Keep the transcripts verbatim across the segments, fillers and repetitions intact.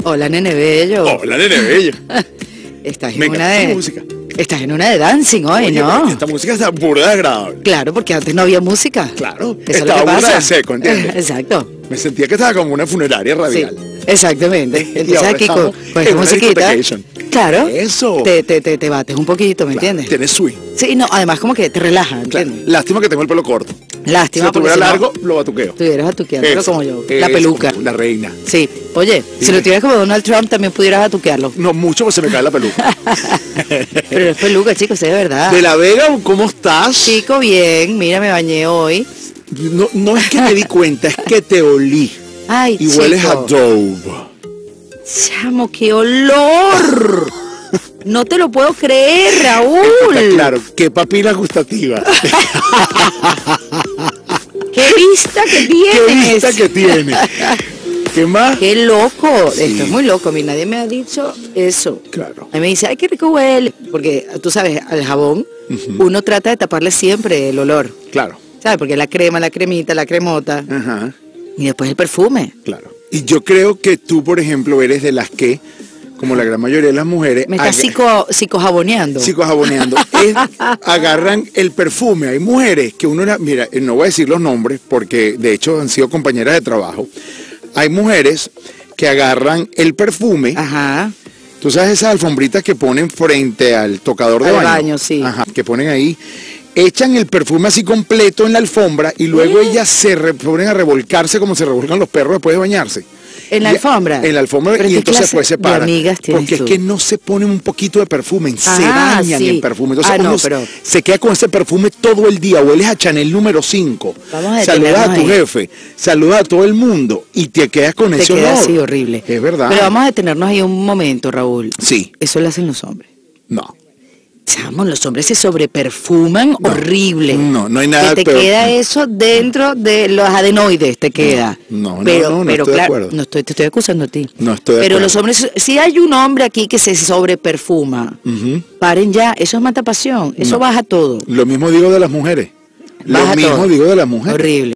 Hola, nene bello. Hola, nene bello. Estás en Me una encanta de... esta música. Estás en una de dancing hoy, Oye, ¿no? esta música está burda de agradable. Claro, porque antes no había música. Claro, Eso es lo estaba que burda pasa. de seco, ¿entiendes? Exacto. Me sentía que estaba como una funeraria Sí, radial. exactente. Y Entonces ahora aquí con, estamos con en esta una musiquita, discotecation. claro, Eso. Te, te, te, te bates un poquito, ¿me entiendes? Tienes swing. Sí, no, además como que te relaja, Claro. ¿entiendes? Lástima que tengo el pelo corto. Lástima, Si lo porque tuviera si no, largo, lo batuqueo. Estuvieras atuqueándolo Eso, como yo, la eso, peluca. como La reina. Sí, oye, si Dime. lo tuvieras como Donald Trump también pudieras atuquearlo. No mucho, pues se me cae la peluca. Pero es peluca, chicos, es de verdad. De la Vega, ¿cómo estás? Chico, bien, mira, me bañé hoy. No, no es que me di cuenta, es que te olí. Ay, Y chico, hueles a Dove. chamo, qué olor. No te lo puedo creer, Está Raúl. claro, qué papila gustativa. Qué vista que Qué tienes. vista que tiene. ¿Qué más? Qué loco. Sí. Esto es muy loco. A mí nadie me ha dicho eso. Claro. A mí me dice, ay, qué rico huele. Porque tú sabes, al jabón, uno trata de taparle siempre el olor. Claro. ¿Sabes? Porque la crema, la cremita, la cremota. Ajá. Y después el perfume. Claro. Y yo creo que tú, por ejemplo, eres de las que, como la gran mayoría de las mujeres, Me estás aga- psico, psicojaboneando. psicojaboneando, es- agarran el perfume. Hay mujeres que uno, era- mira, eh, no voy a decir los nombres porque de hecho han sido compañeras de trabajo. Hay mujeres que agarran el perfume. Ajá. Tú sabes esas alfombritas que ponen frente al tocador de Al baño. baño, sí. Ajá, que ponen ahí. Echan el perfume así completo en la alfombra y luego ellas se re- ponen a revolcarse como se revolcan los perros después de bañarse. ¿En la Y- alfombra? En la alfombra ¿Pero y qué entonces clase pues se de paran. amigas tienes Porque tú? es que no se ponen un poquito de perfume, se Ah, bañan sí. en perfume. Entonces Ah, no, uno pero- se queda con ese perfume todo el día. Hueles a Chanel número cinco. Vamos a Saludas a tu detenernos ahí. jefe, saludas a todo el mundo y te quedas con Te ese queda olor. así horrible. Es verdad. Pero vamos a detenernos ahí un momento, Raúl. Sí. Eso lo hacen los hombres. No. Chamo, los hombres se sobreperfuman No, horrible. no, no hay nada Que te peor. queda eso dentro de los adenoides, te queda. no, no, pero, no, no pero estoy de claro, acuerdo. no estoy, te estoy acusando a ti. No estoy de Pero acuerdo. los hombres, si hay un hombre aquí que se sobreperfuma, Ujú. paren ya, eso es mata pasión, eso No. baja todo. Lo mismo digo de las mujeres. Lo Baja mismo todo. digo de las mujeres. Horrible.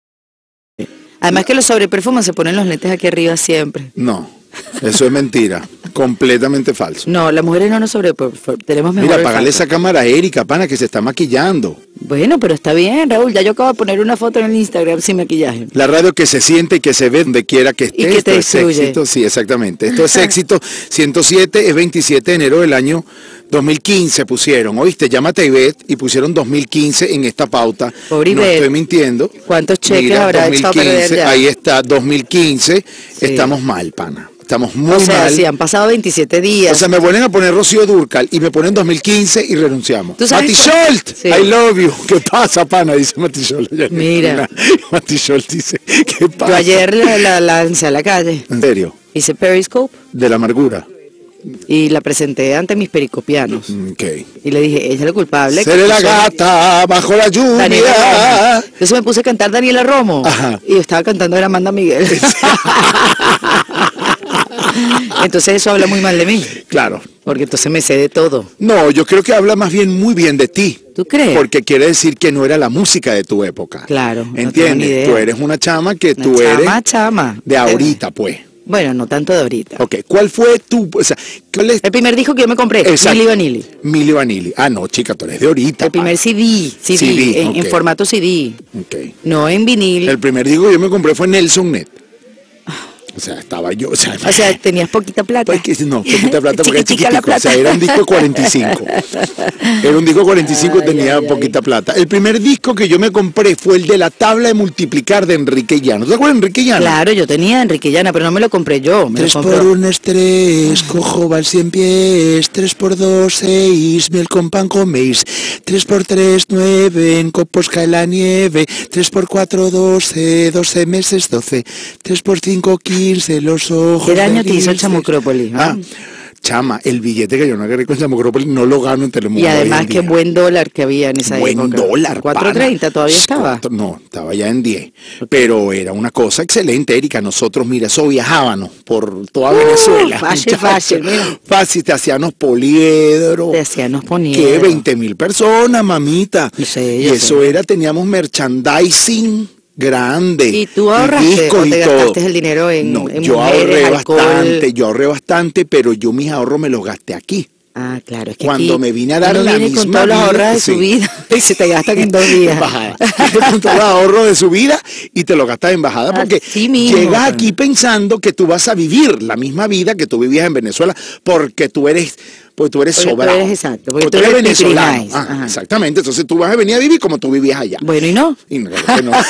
Además que los sobreperfuman se ponen los lentes aquí arriba siempre. No, eso es mentira. Completamente falso. No, las mujeres no nos sobreperfuman, tenemos mejor Mira, olfato. apagale esa cámara a Erika, pana, que se está maquillando. Bueno, pero está bien, Raúl, ya yo acabo de poner una foto en el Instagram sin maquillaje. La radio que se siente y que se ve donde quiera que esté. Y que te Esto es destruye. éxito, sí, exactamente. Esto es éxito. ciento siete es veintisiete de enero del año dos mil quince pusieron. ¿Oíste? Llámate a Ivette y pusieron dos mil quince en esta pauta. Pobre No Ivette. estoy mintiendo. ¿Cuántos cheques Mira, habrá echado a perder ya? Ahí está, dos mil quince. Sí. Estamos mal, pana. Estamos muy O sea, mal. si han pasado veintisiete días. O sea, me vuelven a poner Rocío Dúrcal y me ponen dos mil quince y renunciamos. ¿Tú sabes Mati cuál? Scholt, Sí. I love you. ¿Qué pasa, pana? Dice Mati Scholt. Mira. Mati Scholt dice, ¿qué pasa? Yo ayer la, la lancé a la calle, ¿En serio? hice Periscope De la amargura. y la presenté ante mis pericopianos. Ok. Y le dije, ella es la culpable. Seré la que soy gata bajo la Daniela lluvia. Romo. Entonces me puse a cantar Daniela Romo. Ajá. Y yo estaba cantando era Amanda Miguel. Entonces eso habla muy mal de mí. Claro. Porque entonces me sé de todo. No, yo creo que habla más bien muy bien de ti. ¿Tú crees? Porque quiere decir que no era la música de tu época. Claro, no tengo ¿Entiendes? ni idea. Tú eres una chama que Una tú chama, eres chama. de ahorita, pues. Bueno, no tanto de ahorita. Ok, ¿cuál fue tu, o sea, cuál es El primer disco que yo me compré, Exacto. Milli Vanilli. Milli Vanilli? Ah, no, chica, tú eres de ahorita. El primer pa. C D, C D, C D, en, en ok. formato C D, Ok. no en vinil. El primer disco que yo me compré fue Nelson Net. O sea, estaba yo, o sea, O sea, tenías poquita plata. pues que no, poquita plata porque era Chiquitica la chiquitico, o sea, plata. era un disco de cuarenta y cinco. Era un disco de cuarenta y cinco y Ay, tenía ay, ay. poquita plata. El primer disco que yo me compré fue el de la tabla de multiplicar de Enrique Llano. ¿Te acuerdas de Enrique Llano? Claro, yo tenía Enrique Llana, pero no me lo compré yo. Me Tres lo por compró. uno es tres, cojo val cien pies, tres por dos, seis, miel con pan coméis, tres por tres, nueve, en copos cae la nieve, tres por cuatro, doce, doce meses, doce, tres por cinco, quince, los ojos. ¿Qué daño te hizo el felices. Chamucrópolis? Ah, chama, el billete que yo no agarré con Chamucrópolis no lo gano en Telemundo. Y hoy además en qué día. buen dólar que había en esa Buen época. dólar, cuatro treinta pana. todavía Sh, estaba. cuatro- No, estaba ya en diez. Pero era una cosa excelente, Erika. Nosotros, mira, eso viajábamos por toda Uh, Venezuela. fácil, muchacha. fácil, mira. Fácil, te hacíamos poliedro. Te hacían nos Que ponían. veinte mil personas, mamita. Yo sé, y yo eso sé. era, teníamos merchandising grande. ¿Y tú ahorraste o te gastaste el dinero en, no, en yo mujeres, ahorré alcohol? bastante, yo ahorré bastante, pero yo mis ahorros me los gasté aquí. Ah, claro, es que cuando aquí me vine a dar uno la viene misma con todos los vida, ahorros de sí. su vida y se te gastan en dos días. Bajada. Con todos los ahorros de su vida y te lo gastas en bajada porque Así mismo, llegas pues. aquí pensando que tú vas a vivir la misma vida que tú vivías en Venezuela porque tú eres porque tú eres Porque tú sobrado. eres exacto, porque Porque tú tú eres eres venezolano. pipirinais. Ah, Ajá. exactamente. Entonces tú vas a venir a vivir como tú vivías allá. Bueno, ¿y no? Y no, que no.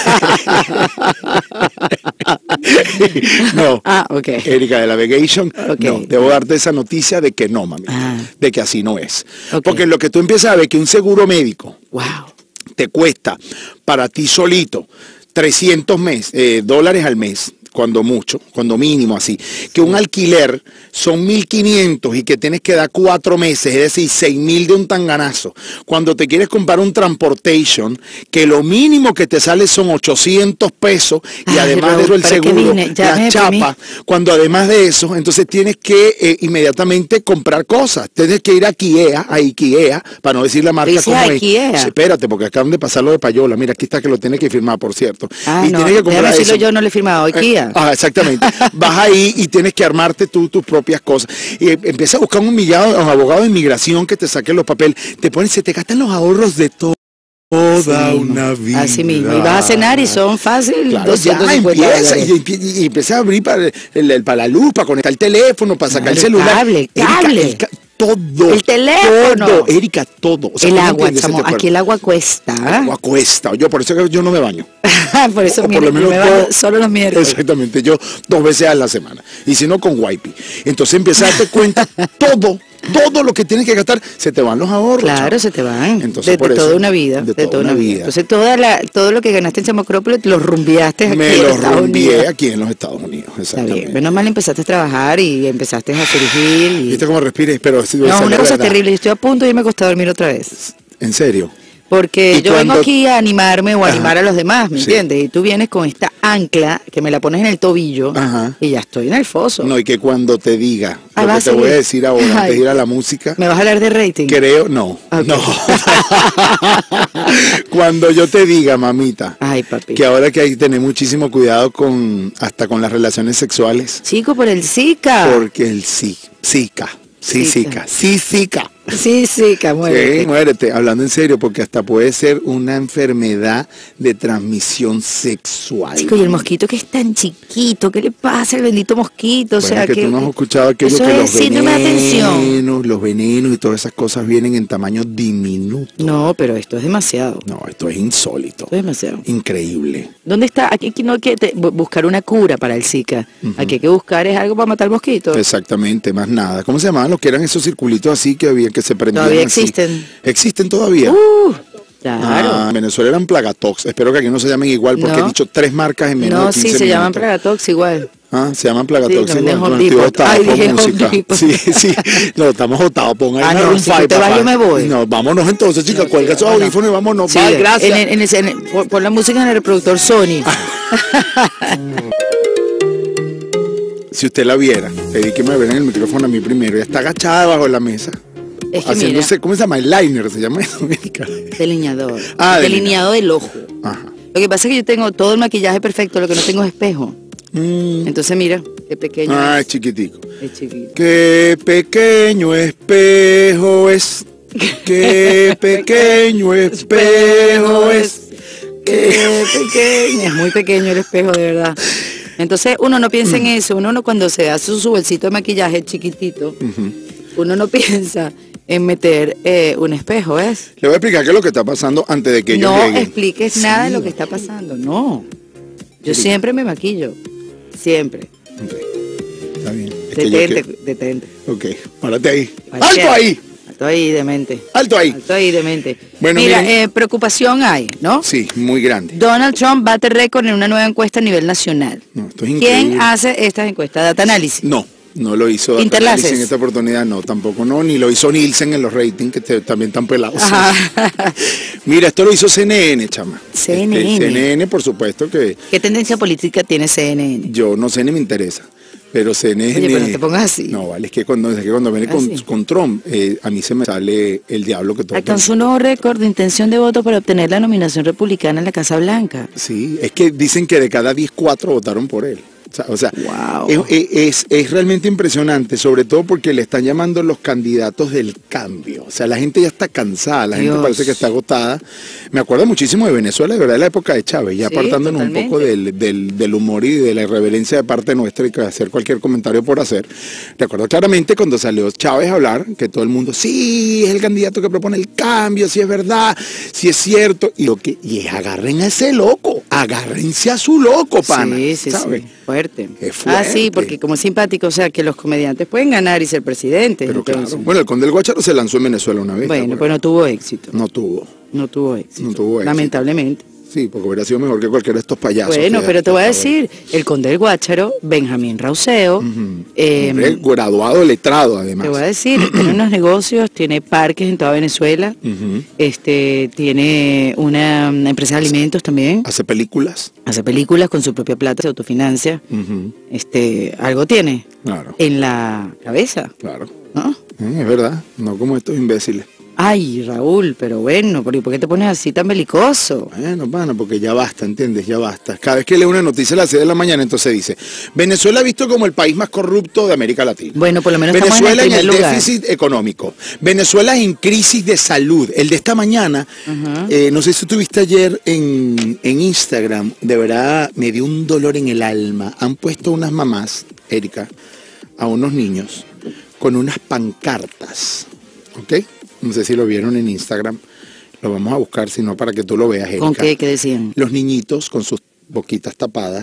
No. Ah, ok. Erika de la Vegation, Ok. no, debo darte esa noticia de que no, mami, Ah. de que así no es. Ok. Porque lo que tú empiezas a ver que un seguro médico Wow. te cuesta para ti solito trescientos mes, eh, dólares al mes, cuando mucho, cuando mínimo así, que un alquiler son mil quinientos y que tienes que dar cuatro meses, es decir, seis mil de un tanganazo. Cuando te quieres comprar un transportation, que lo mínimo que te sale son ochocientos pesos y Ay, además Raúl, de eso el ¿para qué seguro, vine? Ya me la deprimí. chapa, cuando además de eso, entonces tienes que eh, inmediatamente comprar cosas. Tienes que ir a IKEA, a IKEA, para no decir la marca Dice como es. IKEA. Sí, espérate, porque acaban de pasar lo de Payola. Mira, aquí está que lo tienes que firmar, por cierto. Ah, y no, tienes que comprar déjame decirlo, eso. yo no le he firmado a IKEA. Eh, ah, exactamente. Vas ahí y tienes que armarte tú tus propias cosas. Y eh, empiezas a buscar un, millado, un abogado de inmigración que te saque los papeles. Te ponen, se te gastan los ahorros de todo. Toda Sí, una vida. así mismo. Y vas a cenar y son fácil Claro, doscientos ya cincuenta empieza y, dólares. y, y empieza a abrir para, el, el- para la luz, para conectar el teléfono, para sacar Claro, el celular. cable, Erika, cable. Erika, todo. El teléfono. Todo, Erika, todo. O sea, El ¿tú me agua, entiendes? chamo, Se te aquí el agua cuesta. El agua cuesta. Yo por eso que yo no me baño. Por eso O por mire, lo menos me baño dos- solo los miércoles. Exactamente, yo dos veces a la semana. Y si no, con wipey. Entonces empiezas a darte cuenta todo, todo lo que tienes que gastar, se te van los ahorros. Claro, chamo. se te van. Entonces, de, por de eso, toda una vida. de De, toda una vida. Entonces toda la, todo lo que ganaste en Chamocrópolis lo rumbiaste aquí Me en lo Estados rumbié Unidos. aquí en los Estados Unidos. Está Exactamente. bien. Menos mal empezaste a trabajar y empezaste a surgir. Y... ¿Viste cómo respires? Pero sí, No, esa es una la cosa verdad. terrible. Yo estoy a punto de irme a acostar a dormir otra vez. ¿En serio? Porque ¿Y yo vengo cuando- aquí a animarme o a Ajá. animar a los demás, ¿me Sí. entiendes? Y tú vienes con esta ancla que me la pones en el tobillo Ajá. y ya estoy en el foso. No, y que cuando te diga Ah, lo ¿vas que a te voy a seguir? decir ahora, antes de Ay. ir a la música, ¿Me vas a hablar de rating? creo, no, Ok. no. Cuando yo te diga, mamita, Ay, papi. que ahora que hay que tener muchísimo cuidado con, hasta con las relaciones sexuales, Chico, por el Zika. porque el sí, Zika, sí, Zika. Zika, sí, Zika. Sí, Zika, muérete. Sí, muérete, hablando en serio, porque hasta puede ser una enfermedad de transmisión sexual. Chico, y el mosquito que es tan chiquito, ¿qué le pasa al bendito mosquito? O Bueno, sea, que, tú no has escuchado aquello eso que es los síndrome de atención. venenos, los venenos y todas esas cosas vienen en tamaño diminuto. No, pero esto es demasiado. No, esto es insólito. Esto es demasiado. Increíble. ¿Dónde está? Aquí aquí no hay que te- bu- buscar una cura para el Zika. Aquí hay que buscar es algo para matar mosquitos. Exactamente, más nada. ¿Cómo se llamaban los que eran esos circulitos así que había que se prendían Todavía así? existen. ¿Existen todavía? Uh, claro. Ah, en Venezuela eran Plagatox. Espero que aquí no se llamen igual porque No. he dicho tres marcas en menos no, de quince sí, se llaman minutos. Plagatox igual. Ah, se llaman Plagatox. Sí, Sí, no, bueno, Home estoy Depot. botado Ay, por dije Home música. Depot. Sí, sí. No, estamos botados. Pon ahí Ah, no, Maroon si tú five, te vas, papá. yo me voy. No, vámonos entonces, chicas. Cuelga esos Ah, no. audífonos y vámonos. Sí, Bye, gracias. En el- en el- en el- pon, pon la música en el reproductor Sony. Si usted la viera, dedíqueme a ver en el micrófono a mí primero. Ella está agachada bajo la mesa. Es que Haciéndose, mira, ¿cómo se llama? Eyeliner, se llama eso. Erika. delineador. Ah, delineado del ojo. Ajá. Lo que pasa es que yo tengo todo el maquillaje perfecto, lo que no tengo es espejo. Mm. Entonces mira, qué pequeño Ah, es es. chiquitico. Es chiquito. Qué pequeño espejo es. Qué pequeño espejo es. Qué pequeño, es muy pequeño el espejo, de verdad. Entonces uno no piensa en eso, uno no, cuando se hace su bolsito de maquillaje chiquitito, uno no piensa en meter eh, un espejo, ¿es? Le voy a explicar qué es lo que está pasando antes de que ellos No lleguen. expliques Sí. nada de lo que está pasando, no. Yo siempre me maquillo, siempre. Ok. Está bien. Es que yo Detente, quiero- detente. Ok, párate ahí. Vale, ¡Alto ahí! Alto ahí, demente. ¡Alto ahí! Alto ahí, demente. Bueno, Mira, miren. eh, preocupación hay, ¿no? Sí, muy grande. Donald Trump bate récord en una nueva encuesta a nivel nacional. No, esto es increíble. ¿Quién hace estas encuestas? Data Análisis. No, no lo hizo Data Interlaces. Analysis en esta oportunidad, no, tampoco no, ni lo hizo Nielsen en los ratings, que te- también están pelados. Ajá. Mira, esto lo hizo C N N, chama. C N N. Este, C N N, por supuesto que ¿Qué tendencia política tiene C N N? yo no sé ni me interesa. Pero C N N... Oye, pero no te pongas así. No, vale, es que cuando, es que cuando viene con, con Trump, eh, a mí se me sale el diablo que todo... Alcanzó un nuevo récord de intención de voto para obtener la nominación republicana en la Casa Blanca. Sí, es que dicen que de cada diez, cuatro votaron por él. O sea, o sea wow. es, es, es realmente impresionante, sobre todo porque le están llamando los candidatos del cambio. O sea, la gente ya está cansada, la Dios. gente parece que está agotada. Me acuerdo muchísimo de Venezuela, de verdad, de la época de Chávez, ya sí, apartándonos totalmente. un poco del, del, del humor y de la irreverencia de parte nuestra y que hacer cualquier comentario por hacer. Recuerdo claramente cuando salió Chávez a hablar, que todo el mundo, sí, es el candidato que propone el cambio, sí es verdad, sí es cierto. Y, lo que, y agarren a ese loco, agárrense a su loco, pana. Sí, sí, ¿sabes? sí. Fuerte. Es fuerte. Ah, sí, porque como es simpático, o sea, que los comediantes pueden ganar y ser presidentes. Pero entonces. claro. Bueno, el Conde del Guácharo se lanzó en Venezuela una vez. Bueno, pues no tuvo éxito. No tuvo. No tuvo éxito. No tuvo éxito. Lamentablemente. Sí, porque hubiera sido mejor que cualquiera de estos payasos. Bueno, pero te voy a decir, el Conde del Guácharo, Benjamín Rauseo, uh-huh. eh, graduado, letrado además. Te voy a decir, tiene unos negocios, tiene parques en toda Venezuela, uh-huh. este, tiene una, una empresa de alimentos también. Hace películas. Hace películas con su propia plata, se autofinancia. Uh-huh. Este, algo tiene. Claro. En la cabeza. Claro. ¿No? Eh, es verdad, no como estos imbéciles. Ay, Raúl, pero bueno, ¿por qué te pones así tan belicoso? Bueno, bueno, porque ya basta, ¿entiendes? Ya basta. Cada vez que leo una noticia a las seis de la mañana, entonces dice, Venezuela visto como el país más corrupto de América Latina. Bueno, por lo menos Venezuela estamos en el, en el lugar. déficit económico. Venezuela en crisis de salud. El de esta mañana, uh-huh. eh, no sé si tuviste ayer en, en Instagram, de verdad me dio un dolor en el alma. Han puesto unas mamás, Erika, a unos niños con unas pancartas, ¿ok? No sé si lo vieron en Instagram, lo vamos a buscar, sino para que tú lo veas, Erika. ¿Con qué? ¿Qué decían? Los niñitos con sus boquitas tapadas,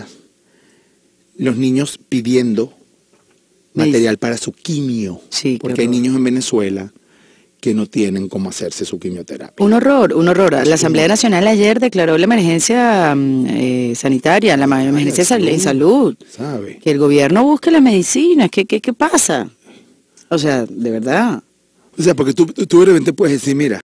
los niños pidiendo material sí. para su quimio, sí, porque hay niños en Venezuela que no tienen cómo hacerse su quimioterapia. Un horror, un horror. La Asamblea Nacional ayer declaró la emergencia eh, sanitaria, la emergencia salud, en salud. ¿Sabe? Que el gobierno busque las medicinas, ¿qué, qué, qué pasa? O sea, de verdad. O sea, porque tú, tú de repente puedes decir, mira,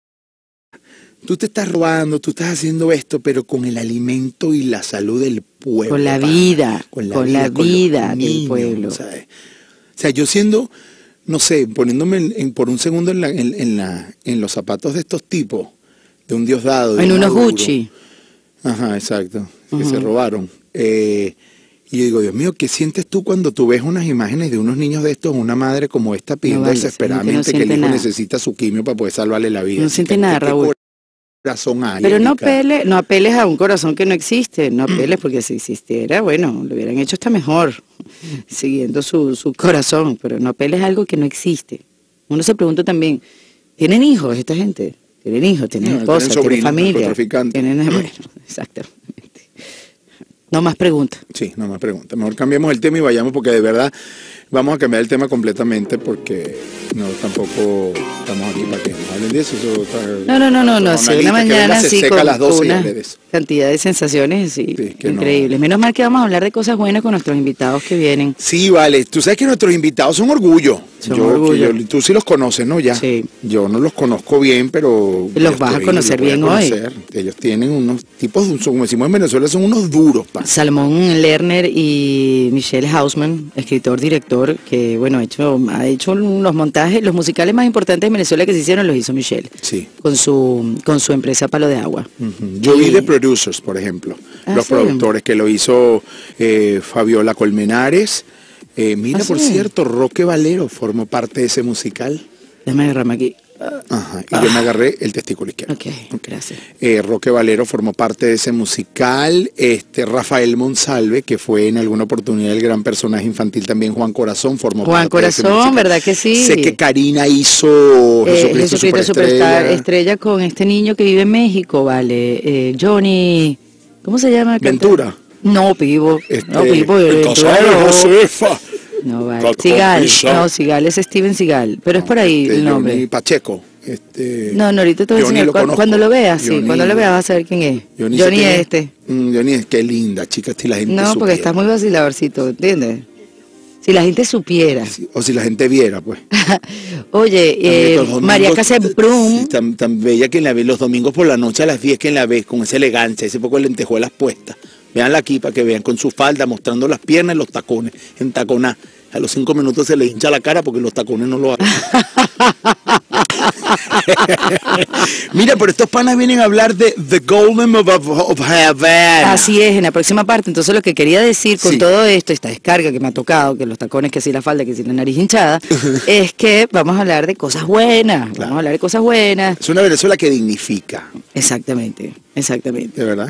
tú te estás robando, tú estás haciendo esto, pero con el alimento y la salud del pueblo. Con la vida, con la con vida, la vida con del pueblo. ¿Sabes? O sea, yo siendo, no sé, poniéndome en, en, por un segundo en, la, en, en, la, en los zapatos de estos tipos, de un Diosdado. De en un unos Maduro. Gucci. Ajá, exacto, uh-huh. que se robaron. Eh, Y yo digo, Dios mío, ¿qué sientes tú cuando tú ves unas imágenes de unos niños de estos, una madre como esta pidiendo no vale, desesperadamente que, no que el hijo nada. necesita su quimio para poder salvarle la vida? No siente nada, Raúl. Corazón hay, Pero no apeles, no apeles a un corazón que no existe, no apeles porque si existiera, bueno, lo hubieran hecho hasta mejor, siguiendo su, su corazón, pero no apeles a algo que no existe. Uno se pregunta también, ¿tienen hijos esta gente? ¿Tienen hijos? ¿Tienen no, esposa? ¿Tienen, ¿tienen familia? ¿Tienen, bueno, exactamente. No más preguntas. Sí, no más preguntas. Mejor cambiemos el tema y vayamos porque de verdad vamos a cambiar el tema completamente porque no tampoco estamos aquí para que nos hablen de eso. eso está, no, no, no, no, no. Sí, una mañana sí con, las con una cantidad de sensaciones sí, sí, increíbles. No. Menos mal que vamos a hablar de cosas buenas con nuestros invitados que vienen. Sí, vale. Tú sabes que nuestros invitados son orgullo. Son yo, orgullo. Yo, tú sí los conoces, ¿no? Ya. Sí. Yo no los conozco bien, pero... Los vas a conocer bien hoy. Ellos tienen unos tipos, como decimos en Venezuela, son unos duros. Pa. Salomón Lerner y Michelle Hausman, escritor, director, que bueno, ha hecho, ha hecho los montajes, los musicales más importantes de Venezuela que se hicieron los hizo Michelle. Sí. Con su, con su empresa Palo de Agua. Uh-huh. Yo y... vi The Producers, por ejemplo. Ah, los sí. productores que lo hizo eh, Fabiola Colmenares. Eh, mira, ah, por sí. cierto, Roque Valero formó parte de ese musical. Déjame agarrarme aquí. Ajá, y ah. yo me agarré el testículo izquierdo. Ok, okay. gracias. Eh, Roque Valero formó parte de ese musical. Este Rafael Monsalve, que fue en alguna oportunidad el gran personaje infantil también, Juan Corazón, formó Juan parte Corazón, de ese musical. ¿verdad que sí? Sé que Karina hizo eh, Jesucristo, Jesucristo Superstar, estrella con este niño que vive en México, vale. Eh, Johnny, ¿cómo se llama? Ventura. No, Pivo. Este, no, Pivo. El Ventura, Josefa. No, vale. Sigal, no, Sigal es Steven Sigal, pero no, es por ahí este, el nombre. Johnny Pacheco. Este, no, no, ahorita te voy a enseñar. Cuando, cuando lo veas, sí, Johnny, cuando lo veas vas a saber quién es. Johnny, Johnny es este. Mm, Johnny es, qué linda, chica, si la gente No, supiera. porque estás muy vaciladorcito, ¿entiendes? Si la gente supiera. Si, o si la gente viera, pues. Oye, eh, domingos, María Casebrum. Sí, tan, tan bella que la ves los domingos por la noche a las diez que la ves, con esa elegancia, ese poco de lentejuelas puestas. Veanla aquí para que vean con su falda, mostrando las piernas y los tacones, en taconá. A los cinco minutos se le hincha la cara porque los tacones no lo hacen. Mira, pero estos panas vienen a hablar de The Golem of, of, of Havana. Así es, en la próxima parte. Entonces lo que quería decir con Sí. todo esto, esta descarga que me ha tocado, que los tacones, que si la falda, que si la nariz hinchada, es que vamos a hablar de cosas buenas. Claro. Vamos a hablar de cosas buenas. Es una Venezuela que dignifica, Exactamente, exactamente. de verdad.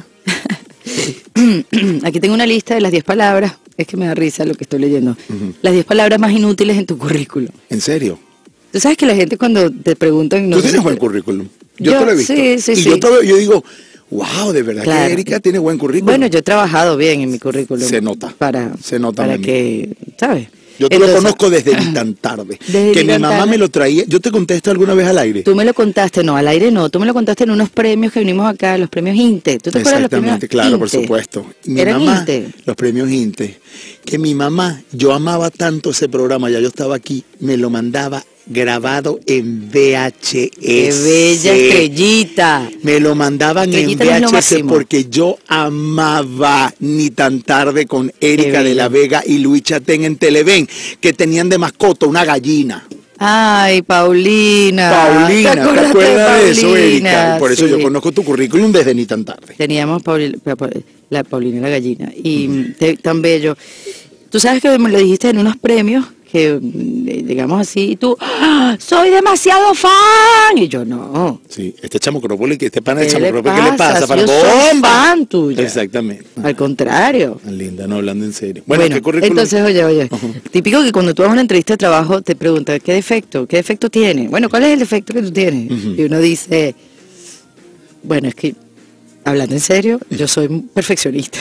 Aquí tengo una lista de las diez palabras. Es que me da risa lo que estoy leyendo. Ujú. Las diez palabras más inútiles en tu currículum. ¿En serio? Tú sabes que la gente cuando te preguntan... Tú sé tienes si- buen currículum. Yo, Yo- te lo he visto. sí, sí, y sí. yo, te veo- yo digo, wow, de verdad Claro. que Erika tiene buen currículum. Bueno, yo he trabajado bien en mi currículum. Se nota, Para, se nota, para mami. que, ¿sabes? Yo te Entonces, lo conozco desde ni tan tarde. Desde que ni mi tan mamá tarde. me lo traía. Yo te contesto alguna vez al aire. Tú me lo contaste, no, al aire no, tú me lo contaste en unos premios que vinimos acá, los premios INTE. ¿Tú te acuerdas de los premios Exactamente, claro, por INTE? supuesto. Mi ¿Eran mamá, INTE? los premios INTE, que mi mamá, yo amaba tanto ese programa, ya yo estaba aquí, me lo mandaba grabado en V H S. ¡Qué bella estrellita! Me lo mandaban Estrellita en no es lo V H S máximo. porque yo amaba Ni tan tarde con Erika de bello. la Vega y Luis Chatén en Televen, que tenían de mascota una gallina. Ay, Paulina. Paulina, ¿te acuerdas acuerdas de eso, Paulina? Erika? Y por eso Sí. yo conozco tu currículum desde Ni tan tarde. Teníamos Pauli- pa- pa- la Paulina la gallina. Y mm, te- tan bello. Tú sabes que me lo dijiste en unos premios, que mm, digamos así, y tú, ¡ah! ¡Soy demasiado fan! Y yo, no. Sí, este Chamocrópolis, que este pana de ¿Qué le Chamocrópolis, ¿qué le pasa? pasa? Si Para yo soy bomba. fan tuya. Exactamente. Al contrario. Tan linda, no hablando en serio. Bueno, Bueno, ¿qué currículum? entonces, oye, oye, Ujú. típico que cuando tú vas a una entrevista de trabajo te preguntan, ¿qué defecto? ¿Qué defecto tiene? Bueno, ¿cuál es el defecto que tú tienes? Ujú. Y uno dice, bueno, es que, hablando en serio, yo soy un perfeccionista.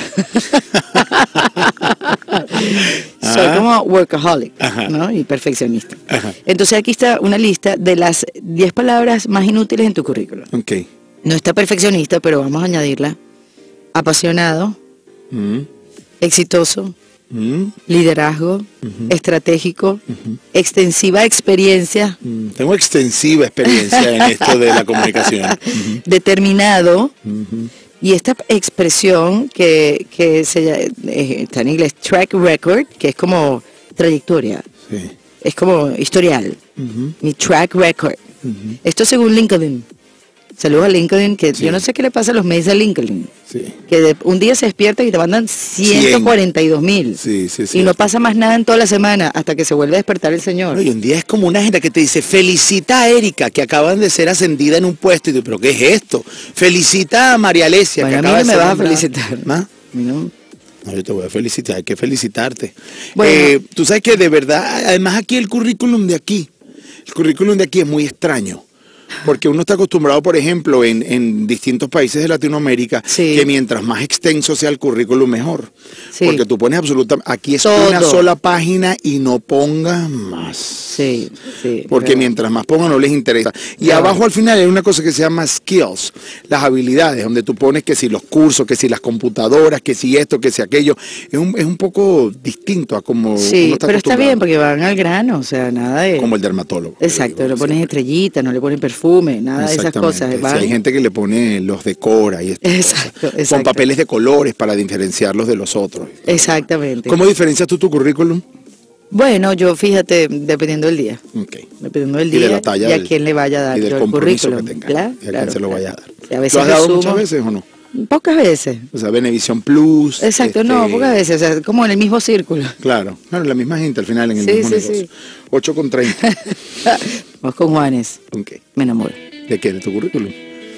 Soy Ah. como workaholic, Ajá. ¿no? Y perfeccionista. Ajá. Entonces aquí está una lista de las diez palabras más inútiles en tu currículum. Ok. No está perfeccionista, pero vamos a añadirla. Apasionado, Mm, exitoso, mm, liderazgo, estratégico, extensiva experiencia, mm. Tengo extensiva experiencia en esto de la comunicación. Ujú, determinado, ujú. y esta expresión que, que se, ll- eh, está en inglés, track record, que es como trayectoria, Sí. es como historial, Ujú, mi track record. ujú. Esto según LinkedIn. Saludos a LinkedIn, que Sí. yo no sé qué le pasa a los mails de LinkedIn. Sí. Que de- un día se despierta y te mandan ciento cuarenta y dos mil. Sí, sí, sí. Y no pasa más nada en toda la semana hasta que se vuelve a despertar el señor. Hoy en día es como una gente que te dice, felicita a Erika, que acaban de ser ascendida en un puesto. Y tú, ¿pero qué es esto? Felicita a María Alesia, Bueno, a que mí acaba no de me ser vas a nombrada. felicitar. ¿Ah? A mí no. No, yo te voy a felicitar, hay que felicitarte. Bueno. Eh, tú sabes que de verdad, además aquí el currículum de aquí, el currículum de aquí es muy extraño. Porque uno está acostumbrado, por ejemplo, en, en distintos países de Latinoamérica, Sí. que mientras más extenso sea el currículum, mejor. Sí. Porque tú pones absolutamente, aquí es Todo. una sola página y no pongas más. Sí, sí. Porque pero- mientras más pongan no les interesa. Y Claro. abajo al final hay una cosa que se llama skills, las habilidades, donde tú pones que si los cursos, que si las computadoras, que si esto, que si aquello. Es un, es un poco distinto a como Sí, uno está pero está acostumbrado. bien porque van al grano, o sea, nada de... Como el dermatólogo. Exacto, Yo no digo, pones sí. estrellita, no le pones perfume, nada de esas Exactamente. cosas. Sí, van- hay gente que le pone los decora y esto. Exacto, Con exacto. papeles de colores para diferenciarlos de los otros. Exactamente. ¿Cómo diferencias tú tu currículum? Bueno, yo fíjate, dependiendo del día. Ok. Dependiendo del Y de día la talla y a del- quién le vaya a dar y del yo el compromiso currículum. que tenga, Claro, y a quién claro, se lo claro. vaya a dar. Y a veces ¿Lo has dado resumo- muchas veces o no? Pocas veces. O sea, Benevisión Plus. Exacto, este, no, pocas veces, o sea, como en el mismo círculo. Claro, claro, la misma gente al final en el Sí, mismo sí, negocio. sí. ocho con treinta. Vamos con Juanes, Ok. me enamoro. ¿De qué? ¿De tu currículum?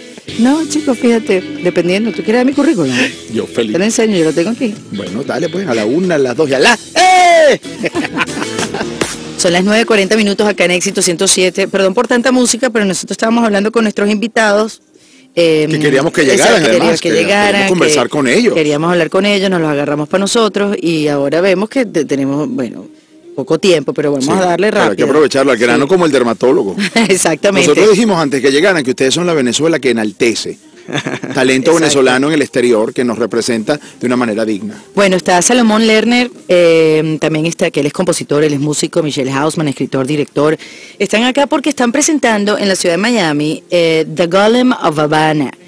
No, chicos, fíjate, dependiendo, ¿tú quieres ver mi currículum? Yo feliz. Te lo enseño, yo lo tengo aquí. Bueno, dale pues, a la una, a las dos y a las... ¡Eh! Son las nueve cuarenta minutos acá en Éxito ciento siete. Perdón por tanta música, pero nosotros estábamos hablando con nuestros invitados. eh, Que queríamos que llegaran, exacto, además, que que llegaran. queríamos conversar que con ellos. Queríamos hablar con ellos, nos los agarramos para nosotros y ahora vemos que te- tenemos, bueno, poco tiempo, pero vamos Sí, a darle pero rápido. hay que aprovecharlo, al grano Sí. como el dermatólogo. Exactamente. Nosotros dijimos antes que llegaran que ustedes son la Venezuela que enaltece. Talento Exacto. venezolano en el exterior que nos representa de una manera digna. Bueno, está Salomón Lerner, eh, también está, que él es compositor, él es músico, Michelle Hausman, escritor, director. Están acá porque están presentando en la ciudad de Miami eh, The Golem of Havana,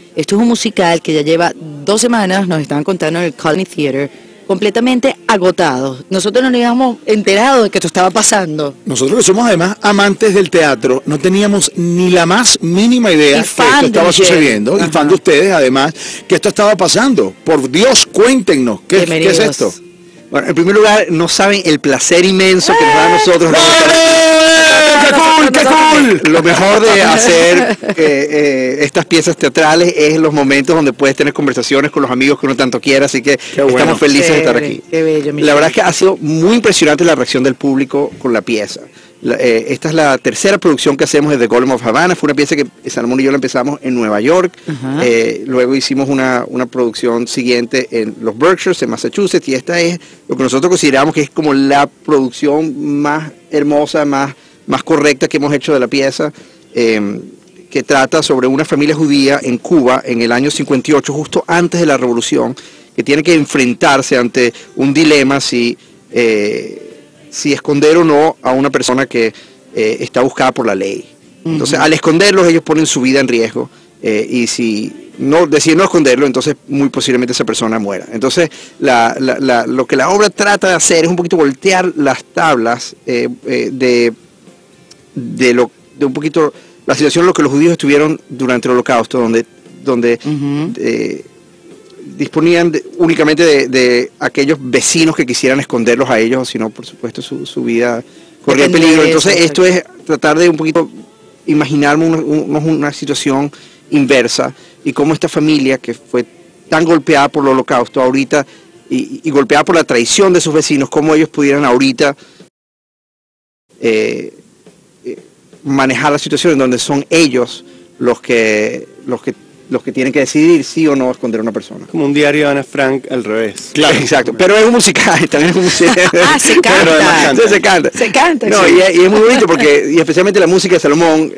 Esto es un musical que ya lleva dos semanas, nos estaban contando en el Colony Theater, completamente agotados. Nosotros no nos habíamos enterado de que esto estaba pasando. Nosotros que somos además amantes del teatro, no teníamos ni la más mínima idea que esto estaba sucediendo. Ajá. Y fan de ustedes, además, que esto estaba pasando. Por Dios, cuéntenos, ¿qué, ¿qué es esto? Bueno, en primer lugar, no saben el placer inmenso que nos da a nosotros. ¡Qué cool, qué cool! Lo mejor de hacer eh, eh, estas piezas teatrales es los momentos donde puedes tener conversaciones con los amigos que uno tanto quiera, así que bueno. Estamos felices Chévere, de estar aquí. Qué bello, la verdad es que ha sido muy impresionante la reacción del público con la pieza. La, eh, esta es la tercera producción que hacemos de The Golem of Havana. Fue una pieza que Salomón y yo la empezamos en Nueva York. Uh-huh. eh, luego hicimos una, una producción siguiente en los Berkshires, en Massachusetts, y esta es lo que nosotros consideramos que es como la producción más hermosa, más, más correcta que hemos hecho de la pieza, eh, que trata sobre una familia judía en Cuba en el año cincuenta y ocho, justo antes de la revolución, que tiene que enfrentarse ante un dilema si... Eh, si esconder o no a una persona que eh, está buscada por la ley. Entonces, uh-huh. al esconderlos, ellos ponen su vida en riesgo, eh, y si no deciden no esconderlo, entonces muy posiblemente esa persona muera. Entonces, la, la, la, lo que la obra trata de hacer es un poquito voltear las tablas eh, eh, de, de, lo, de un poquito la situación en lo que los judíos estuvieron durante el Holocausto, donde, donde uh-huh. eh, disponían de, únicamente de, de aquellos vecinos que quisieran esconderlos a ellos, sino por supuesto su, su vida corría peligro. Entonces eso, esto es tratar de un poquito imaginarme una, una, una situación inversa y cómo esta familia que fue tan golpeada por el Holocausto ahorita y, y golpeada por la traición de sus vecinos, cómo ellos pudieran ahorita eh, eh, manejar la situación en donde son ellos los que los que los que tienen que decidir sí o no esconder a una persona. Como un diario de Ana Frank al revés. Claro, exacto. Pero es un musical, también es un musical. Ah, se canta. canta. Se canta. Se canta. No, sí. y, es, y es muy bonito porque, y especialmente la música de Salomón,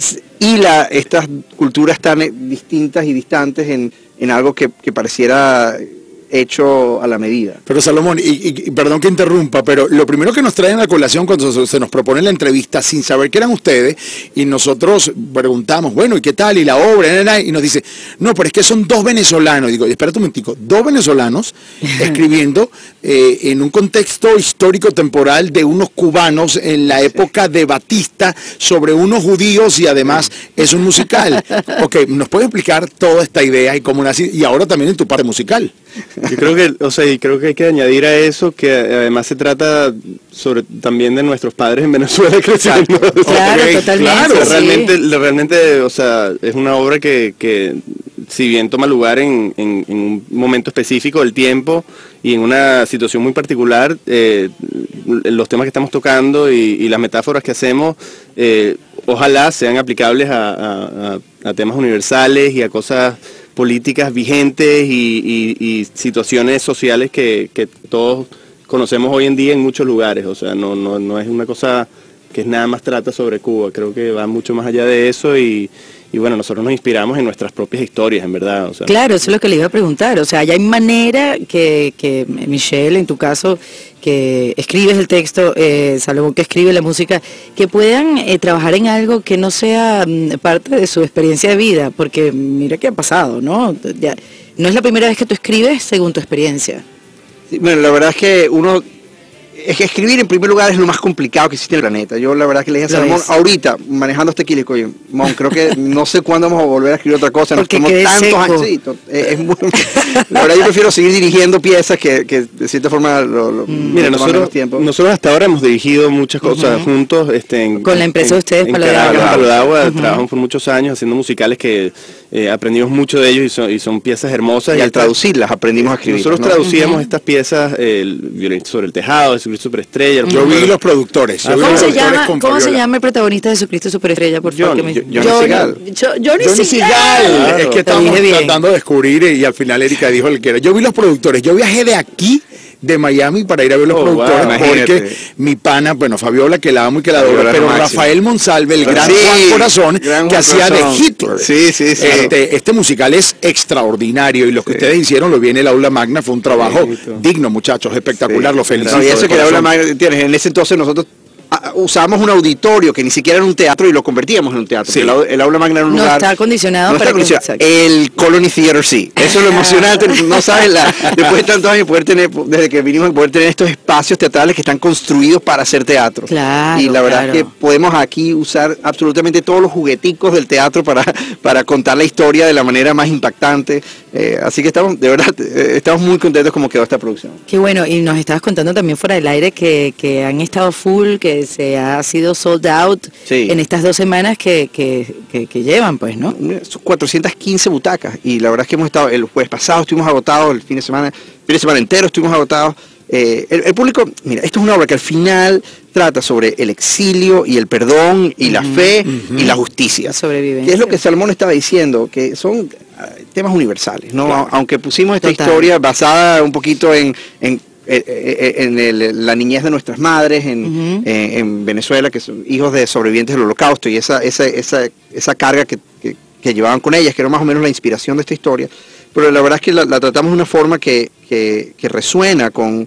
y la, estas culturas tan distintas y distantes en, en algo que, que pareciera hecho a la medida. Pero Salomón, y, y, y perdón que interrumpa, pero lo primero que nos traen a colación cuando se, se nos propone la entrevista, sin saber que eran ustedes, y nosotros preguntamos, bueno, ¿y qué tal? ¿Y la obra? Y nos dice, no, pero es que son dos venezolanos. Y digo, espérate un momentico, dos venezolanos escribiendo eh, en un contexto histórico temoral de unos cubanos en la época de Batista sobre unos judíos, y además es un musical. Ok, ¿nos puede explicar toda esta idea y cómo nace? Y ahora también en tu parte musical. Yo creo que, o sea, y creo que hay que añadir a eso que además se trata sobre también de nuestros padres en Venezuela creciendo. Claro, okay, totalmente. Claro, sí. realmente, realmente, o sea, es una obra que, que si bien toma lugar en, en, en un momento específico del tiempo y en una situación muy particular, eh, los temas que estamos tocando y, y las metáforas que hacemos, eh, ojalá sean aplicables a, a, a temas universales y a cosas políticas vigentes y, y, y situaciones sociales que, que todos conocemos hoy en día en muchos lugares. O sea, no, no, no es una cosa que nada más trata sobre Cuba, creo que va mucho más allá de eso y, y bueno, nosotros nos inspiramos en nuestras propias historias, en verdad. O sea, claro, eso es lo que le iba a preguntar. O sea, ya hay manera que, que Michelle, en tu caso, que escribes el texto, eh, Salomón, que escribe la música, que puedan eh, trabajar en algo que no sea mm, parte de su experiencia de vida, porque mira qué ha pasado, ¿no? Ya, no es la primera vez que tú escribes según tu experiencia. Sí, bueno, la verdad es que uno... Es que escribir en primer lugar es lo más complicado que existe en el planeta. Yo la verdad que le dije a Salomón, ahorita, manejando este equilibrio, oye, Mon, creo que no sé cuándo vamos a volver a escribir otra cosa, nos tomó tantos años. Sí, es, es muy, la verdad yo prefiero seguir dirigiendo piezas que, que de cierta forma lo, lo mm. Mira, nosotros, nosotros hasta ahora hemos dirigido muchas cosas uh-huh. juntos. Este, en, Con la empresa de ustedes, Palo de Agua. Palo de Agua, uh-huh. Trabajamos por muchos años haciendo musicales que eh, aprendimos mucho de ellos y son, y son piezas hermosas. Y, y al traducirlas aprendimos a escribir. Nosotros ¿no? traducíamos uh-huh. estas piezas, el Violencia sobre el Tejado, el Jesucristo Superestrella. Yo vi los productores. ¿Cómo, vi los se, productores llama, ¿cómo se llama el protagonista de Jesucristo Superestrella? Por favor, Johnny, me... Johnny Segal. Johnny Segal. Claro, es que estamos tratando de descubrir y al final Erika dijo el que era. Yo vi los productores. Yo viajé de aquí, de Miami, para ir a ver los oh, productores, wow, porque mi pana, bueno, Fabiola, que la amo y que la adoro, pero máximo. Rafael Monsalve, el gran sí, Juan Corazón, gran que Juan hacía Corazón. De Hitler. Sí, sí, sí. Este, este musical es extraordinario y lo que sí. ustedes hicieron, lo vi en el Aula Magna, fue un trabajo sí, digno, muchachos, espectacular, sí. Lo felicito. No, y eso que el Aula Magna, tienes, en ese entonces nosotros a, usamos un auditorio que ni siquiera era un teatro y lo convertíamos en un teatro. Sí. El, el aula magna era un No lugar... está acondicionado no para está que- acondicionado. El Colony Theater sí. Eso es lo emocionante. No saben, la, después de tantos años, poder tener, desde que vinimos, poder tener estos espacios teatrales que están construidos para hacer teatro. Claro, y la verdad claro. es que podemos aquí usar absolutamente todos los jugueticos del teatro para, para contar la historia de la manera más impactante. Eh, así que estamos, de verdad, eh, estamos muy contentos como quedó esta producción. Qué bueno, y nos estabas contando también fuera del aire que, que han estado full, que se ha sido sold out Sí. en estas dos semanas que, que, que, que llevan, pues, ¿no? Son cuatrocientas quince butacas y la verdad es que hemos estado, el jueves pasado estuvimos agotados, el fin de semana, el fin de semana entero estuvimos agotados. Eh, el, el público, mira, esto es una obra que al final trata sobre el exilio y el perdón y la fe y la justicia. La sobrevivencia. Que es lo que Salomón estaba diciendo, que son ah, temas universales, ¿no? Claro. Aunque pusimos esta Total. historia basada un poquito en, en, eh, eh, en el- la niñez de nuestras madres en, Ujú. en- en Venezuela, que son hijos de sobrevivientes del Holocausto y esa, esa, esa, esa carga que, que- que llevaban con ellas, que era más o menos la inspiración de esta historia. Pero la verdad es que la, la tratamos de una forma que, que, que resuena con,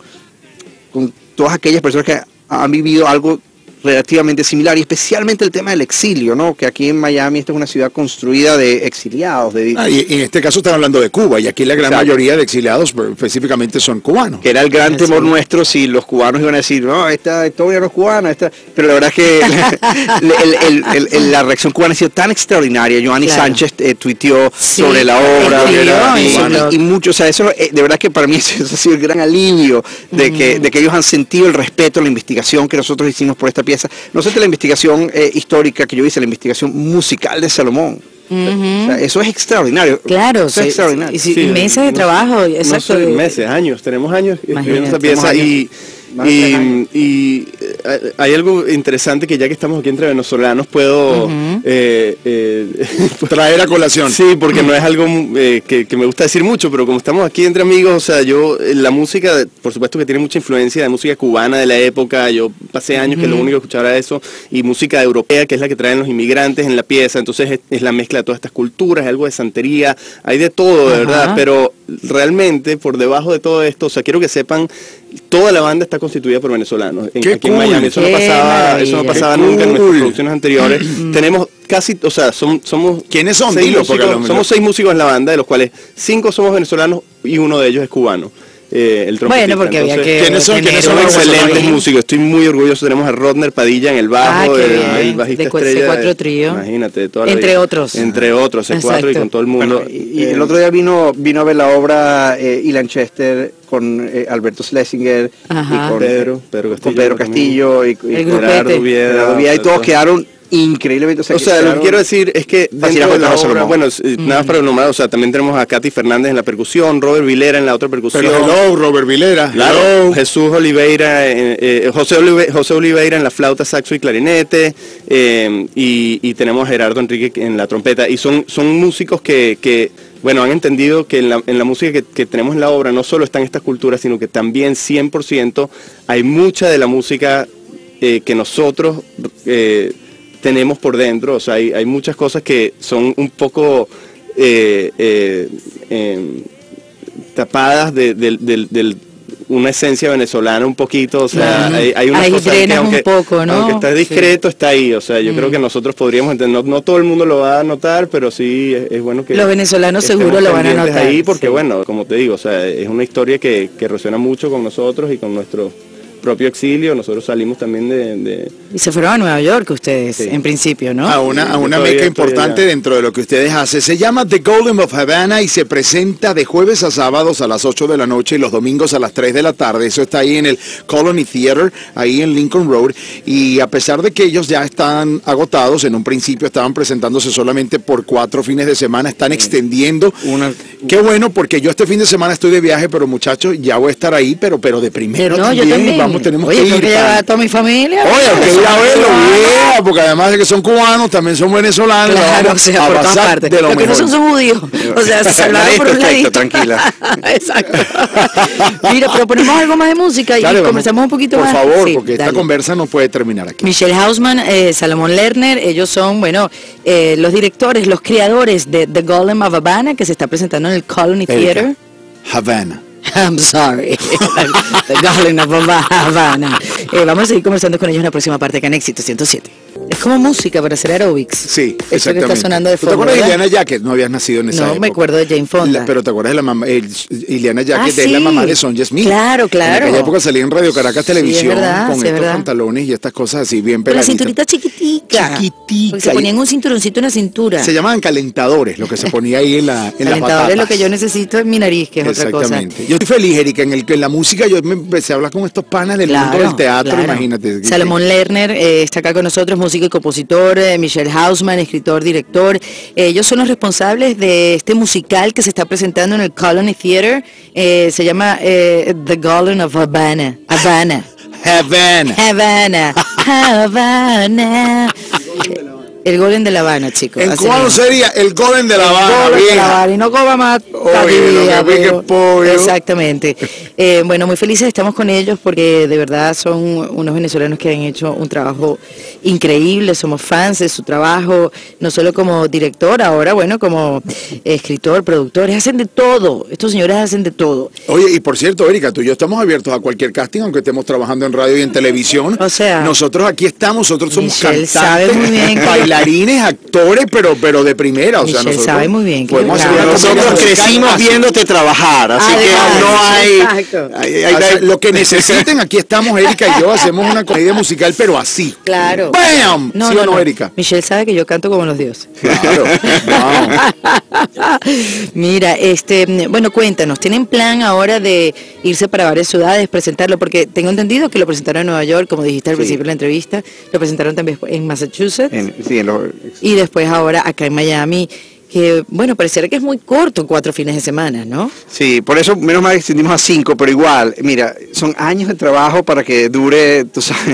con todas aquellas personas que han vivido algo relativamente similar, y especialmente el tema del exilio, ¿no? Que aquí en Miami esta es una ciudad construida de exiliados, de, Ah, y, y en este caso están hablando de Cuba, y aquí la gran Exacto. mayoría de exiliados pues, específicamente son cubanos. que era el gran Sí. temor nuestro si los cubanos iban a decir, no, esta historia no es cubana, esta... pero la verdad es que el- el- el- el- el- la reacción cubana ha sido tan extraordinaria. Joanny Claro. Sánchez eh, tuiteó Sí, sobre la obra, escribió ¿verdad? en y, su blog. y mucho, o sea, eso eh, de verdad que para mí eso, eso ha sido el gran alivio de, que, de que ellos han sentido el respeto a la investigación que nosotros hicimos por esta pieza, no solamente la investigación eh, histórica que yo hice, la investigación musical de Salomón. O sea, eso es extraordinario. Claro, eso sí, es extraordinario. sí, Sí, meses de no- trabajo, no exacto. sé, de- meses, años, tenemos años escribiendo esta Imagínate. pieza Tenemos y, Más de tres años. y, y, eh, hay algo interesante que ya que estamos aquí entre venezolanos puedo Ujú. eh, eh, Traer a colación. sí, porque no es algo eh, que, que me gusta decir mucho, pero como estamos aquí entre amigos, o sea, yo, eh, la música, por supuesto que tiene mucha influencia de música cubana de la época, yo pasé años que lo único que escuchaba era eso, y música europea, que es la que traen los inmigrantes en la pieza, entonces es, es la mezcla de todas estas culturas, es algo de santería, hay de todo, de Ajá. verdad, pero realmente por debajo de todo esto, o sea, quiero que sepan, toda la banda está constituida por venezolanos en, ¡Qué aquí en cool! Miami, eso no ¡Qué pasaba, eso no maravilla! pasaba ¡Qué nunca en nuestras cool! producciones anteriores, tenemos casi, o sea, som- somos ¿Quiénes son? seis Dilo, porque músicos, a lo- somos seis músicos en la banda, de los cuales cinco somos venezolanos y uno de ellos es cubano. eh, el trompetista. Bueno, porque había Entonces, que ¿quiénes son? tener ¿Quiénes son uno los excelentes ahí. músicos, estoy muy orgulloso. Tenemos a Rodner Padilla en el bajo, Ah, qué el, bien. el bajista De cu- estrella. C cuatro trío. Imagínate, toda la Entre vida. otros. Entre otros, C cuatro y Exacto. con todo el mundo. Bueno, y, y Eh, el otro día vino vino a ver la obra eh, Ilan Chester con eh, Alberto Schlesinger Ajá. y con Pedro, Pedro Castillo. con Pedro Castillo y, y El con grupete. Gerardo Vieda, Gerardo Vieda, y todos quedaron increíblemente. O sea, lo que quedaron quiero decir es que fascinados dentro de con la José obra, Ramón. bueno, eh, nada más para nombrar, o sea, también tenemos a Katy Fernández en la percusión, Robert Vilera en la otra percusión. Pero hello, Robert Vilera. Claro, Hello. Jesús Oliveira, eh, eh, José, Olive- José Oliveira en la flauta, saxo y clarinete, eh, y, y tenemos a Gerardo Enrique en la trompeta, y son, son músicos que, que, bueno, han entendido que en la, en la música que, que tenemos en la obra no solo están estas culturas, sino que también cien por ciento hay mucha de la música eh, que nosotros eh, tenemos por dentro, o sea, hay, hay muchas cosas que son un poco eh, eh, eh, tapadas de, del- del- del- una esencia venezolana un poquito, o sea, Claro. hay, hay unas Ahí cosas que drenas un aunque, poco, ¿no? aunque está discreto, está ahí, o sea, yo Mm. creo que nosotros podríamos entender, no, no todo el mundo lo va a notar, pero sí es, es bueno que Los venezolanos estemos seguro lo van a pendientes notar, ahí, porque sí. bueno, como te digo, o sea, es una historia que, que resuena mucho con nosotros y con nuestro propio exilio, nosotros salimos también de... de- Y se fueron a Nueva York ustedes, Sí. en principio, ¿no? A una, a Yo una todavía meca estoy importante allá. dentro de lo que ustedes hacen. Se llama The Golem of Havana y se presenta de jueves a sábados a las ocho de la noche y los domingos a las tres de la tarde. Eso está ahí en el Colony Theater, ahí en Lincoln Road. Y a pesar de que ellos ya están agotados, en un principio estaban presentándose solamente por cuatro fines de semana, están extendiendo. Una- Qué bueno, porque yo este fin de semana estoy de viaje, pero muchachos, ya voy a estar ahí, pero, pero de primero No, también. yo también. Vamos, tenemos Oye, que tengo ir. que llevar pan. a toda mi familia. Oye, hay que ir a verlo, yeah, porque además de que son cubanos, también son venezolanos. Claro, vamos o sea, a por todas pasar partes. de lo Lo que no mejor. son son judíos. O sea, se salvaron por un Perfecto, ladito. tranquila. Exacto. Mira, pero ponemos algo más de música y Dale, vamos. conversamos un poquito Por más. favor, Sí, porque esta dale. conversa no puede terminar aquí. Michelle Hausman, eh, Salomón Lerner, ellos son, bueno, eh, los directores, los creadores de The Golem of Havana, que se está presentando en el Colony Erika, Theater. Havana. I'm sorry. The Golem of Havana. Eh, vamos a seguir conversando con ellos en la próxima parte acá en Éxito ciento siete. Es como música para hacer aerobics. Sí, eso exactamente. que está sonando de ¿Tú fondo, te acuerdas de ¿verdad? Iliana Jacket? No habías nacido en esa No, época. me acuerdo de Jane Fonda. La- pero te acuerdas de la mamá, el- Iliana Jacket Ah, es la sí. mamá de Sonja Smith. Claro, claro. En aquella época salía en Radio Caracas Sí, es Televisión verdad, con sí, es estos verdad. pantalones y estas cosas así bien Con la peladitas. cinturita chiquitica. Chiquitica. Porque se ponían un cinturoncito en la cintura. Se llamaban calentadores, lo que se ponía ahí en, la, en las Calentador batatas. es lo que yo necesito en mi nariz, que es otra cosa. Exactamente. Yo estoy feliz, Erika, en, el, que en la música yo me empecé a hablar con estos panas del mundo del teatro, claro. imagínate. Salomón Lerner eh, está acá con nosotros, músico y compositor, eh, Michelle Hausman, escritor, director. Eh, ellos son los responsables de este musical que se está presentando en el Colony Theater. Eh, se llama eh, The Golem of Havana. Havana. Havana. Havana. Havana. El Golem de La Habana, chicos. ¿En así cuándo mismo. sería el Golem de La El Habana, Golem de La vieja? Habana, y no cobra más. Oye, lo que todavía, pique pero- pollo. Exactamente. Eh, bueno, muy felices estamos con ellos porque de verdad son unos venezolanos que han hecho un trabajo increíble, somos fans de su trabajo, no solo como director, ahora bueno, como escritor, productores, hacen de todo, estos señores hacen de todo. Oye, y por cierto, Erika, tú y yo estamos abiertos a cualquier casting, aunque estemos trabajando en radio y en televisión. O sea, nosotros aquí estamos, nosotros somos Michelle sabe cantantes, muy bien que- bailarines, actores, pero pero de primera. O sea, Michelle nosotros sabe muy bien que- podemos hacer claro. una Nosotros comedia musical crecimos así. viéndote trabajar, así Además, que no hay... exacto. hay- hay- O sea, lo que necesiten, aquí estamos Erika y yo, hacemos una comedia musical, pero así. Claro. ¡Bam! ¿Sí o no, Erika? Michelle sabe que yo canto como los dioses. Claro. Wow. Mira, este, bueno, cuéntanos, ¿tienen plan ahora de irse para varias ciudades, presentarlo? Porque tengo entendido que lo presentaron en Nueva York, como dijiste al Sí. principio de la entrevista, lo presentaron también en Massachusetts En- sí, en los- y después ahora acá en Miami, que bueno, pareciera que es muy corto, cuatro fines de semana, ¿no? sí, por eso menos mal que extendimos a cinco, pero igual, mira, son años de trabajo para que dure, tú sabes,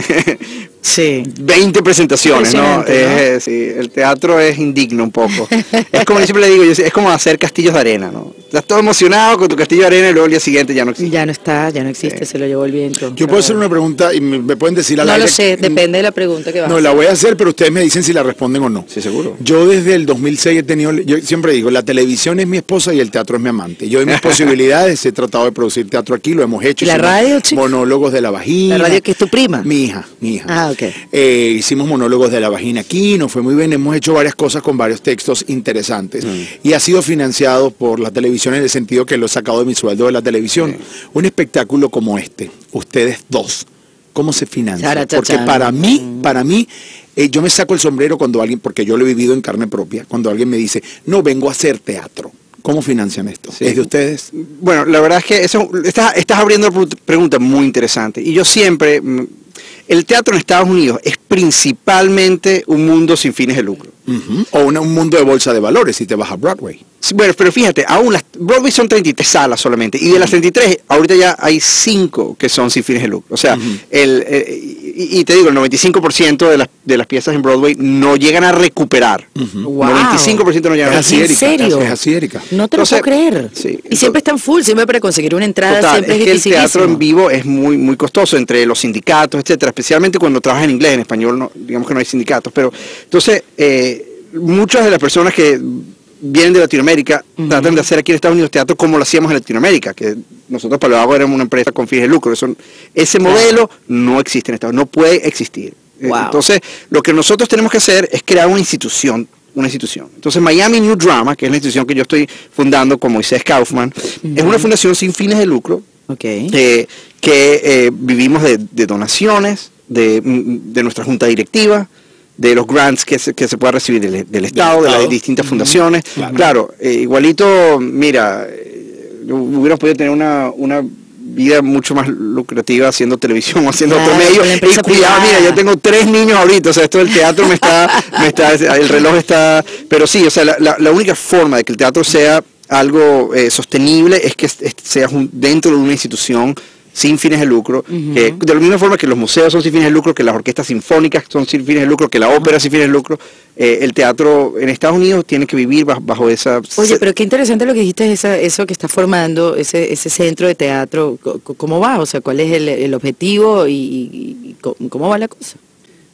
Sí. veinte presentaciones, ¿no? Impresionante, ¿no? Es, sí, el teatro es indigno un poco. Es como yo siempre le digo, yo- es como hacer castillos de arena, ¿no? Estás todo emocionado con tu castillo de arena y luego el día siguiente ya no existe. Ya no está, ya no existe, se lo llevó el viento. Yo puedo hacer una pregunta y me, me pueden decir al No aire. lo sé, depende de la pregunta que va. No, la voy a hacer, pero ustedes me dicen si la responden o no. Sí, seguro. Yo desde el dos mil seis he tenido, yo siempre digo, la televisión es mi esposa y el teatro es mi amante. Yo en mis posibilidades he tratado de producir teatro aquí, lo hemos hecho. ¿Y la hicimos radio, chico? monólogos de la vagina. La radio que es tu prima. Mi hija, mi hija. Ah, ok. Eh, hicimos monólogos de la vagina aquí, nos fue muy bien, hemos hecho varias cosas con varios textos interesantes. Y ha sido financiado por la televisión en el sentido que lo he sacado de mi sueldo de la televisión. Un espectáculo como este, ustedes dos, ¿cómo se financia? Charachachán. Porque para mí, para mí, eh, yo me saco el sombrero cuando alguien, porque yo lo he vivido en carne propia, cuando alguien me dice, no, vengo a hacer teatro. ¿Cómo financian esto? Sí. ¿Es de ustedes? Bueno, la verdad es que eso, estás, estás abriendo una pregunta muy interesante. Y yo siempre, mm, el teatro en Estados Unidos es principalmente un mundo sin fines de lucro. Ujú. O una- un mundo de bolsa de valores si te vas a Broadway. Sí, bueno, pero fíjate, aún las Broadway son treinta y tres salas solamente, y de las treinta y tres, ahorita ya hay cinco que son sin fines de lucro. O sea, el, eh, y, y te digo, el noventa y cinco por ciento de las, de las piezas en Broadway no llegan a recuperar. Wow. noventa y cinco por ciento no llegan Es a así, ¿En Erika. serio? Es así, Erika. No te lo Entonces, puedo creer. sí, y entonces- siempre están full, siempre para conseguir una entrada Total, siempre es es, que el teatro en dificilísimo. vivo es muy muy costoso entre los sindicatos, etcétera, especialmente cuando trabajas en inglés, en español no, digamos que no hay sindicatos, pero entonces eh, muchas de las personas que vienen de Latinoamérica tratan de hacer aquí en Estados Unidos teatro como lo hacíamos en Latinoamérica, que nosotros para luego éramos una empresa con fines de lucro. Eso, ese modelo no existe en Estados Unidos, no puede existir. Eh, Wow. Entonces, lo que nosotros tenemos que hacer es crear una institución, una institución. Entonces, Miami New Drama, que es la institución que yo estoy fundando con Moisés Kaufman, es una fundación sin fines de lucro, Ok. eh, que eh, vivimos de, de donaciones, de, mm, de nuestra junta directiva, de los grants que se, que se pueda recibir del, del Estado, de las Estado. distintas fundaciones. Claro, eh, igualito, mira, eh, hubiéramos podido tener una, una vida mucho más lucrativa haciendo televisión o haciendo Claro, otro medio. con la empresa Y cuidado, privada. mira, yo tengo tres niños ahorita, o sea, esto del teatro me está, me está, el reloj está, pero sí, o sea, la, la- la única forma de que el teatro sea algo eh, sostenible es que es- es- sea un- dentro de una institución sin fines de lucro, que de la misma forma que los museos son sin fines de lucro, que las orquestas sinfónicas son sin fines de lucro, que la ópera es sin fines de lucro, eh, el teatro en Estados Unidos tiene que vivir bajo, bajo esa... Oye, pero qué interesante lo que dijiste, esa, eso que está formando, ese, ese centro de teatro, co- co- ¿cómo va? O sea, ¿cuál es el, el objetivo y, y- y cómo, cómo va la cosa?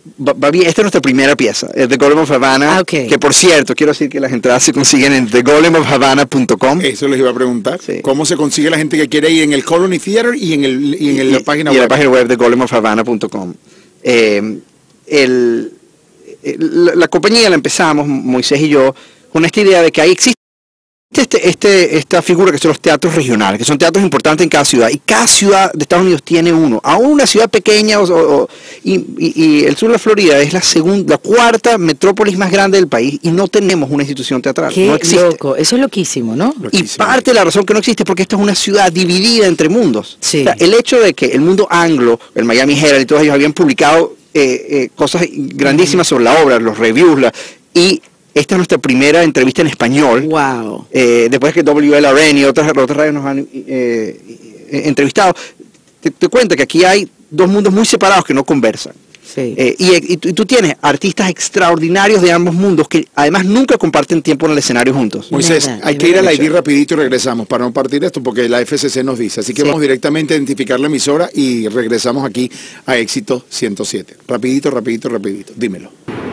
va, va bien. Esta es nuestra primera pieza, es The Golem of Havana, Ah, okay. que por cierto, quiero decir que las entradas se consiguen en the golem of havana punto com. Eso les iba a preguntar. Sí. ¿Cómo se consigue la gente que quiere ir en el Colony Theater y en, el, y en el- la página y web? en la página web de golem of havana punto com. Eh, el, el- la, la compañía la empezamos, Moisés y yo, con esta idea de que ahí existe este, este, esta figura que son los teatros regionales, que son teatros importantes en cada ciudad, y cada ciudad de Estados Unidos tiene uno, aún una ciudad pequeña, o, o- y, y- y el sur de la Florida es la segunda, la cuarta metrópolis más grande del país, y no tenemos una institución teatral, Qué no existe. loco, eso es loquísimo, ¿no? Y parte de la razón que no existe es porque esto es una ciudad dividida entre mundos. Sí. O sea, el hecho de que el mundo anglo, el Miami Herald y todos ellos habían publicado eh, eh, cosas grandísimas sobre la obra, los reviews, la, y esta es nuestra primera entrevista en español. Wow. Eh, después que W L R N y otras, otras radios nos han eh, eh, entrevistado, te, te cuenta que aquí hay dos mundos muy separados que no conversan. Sí. Eh, y, y tú, y tú tienes artistas extraordinarios de ambos mundos que además nunca comparten tiempo en el escenario juntos. Moisés, Nada, hay de que ir a la verdad. I D rapidito y regresamos para no partir esto porque la F C C nos dice. Así que Sí. vamos directamente a identificar la emisora y regresamos aquí a Éxito ciento siete. Rapidito, rapidito, rapidito. Dímelo.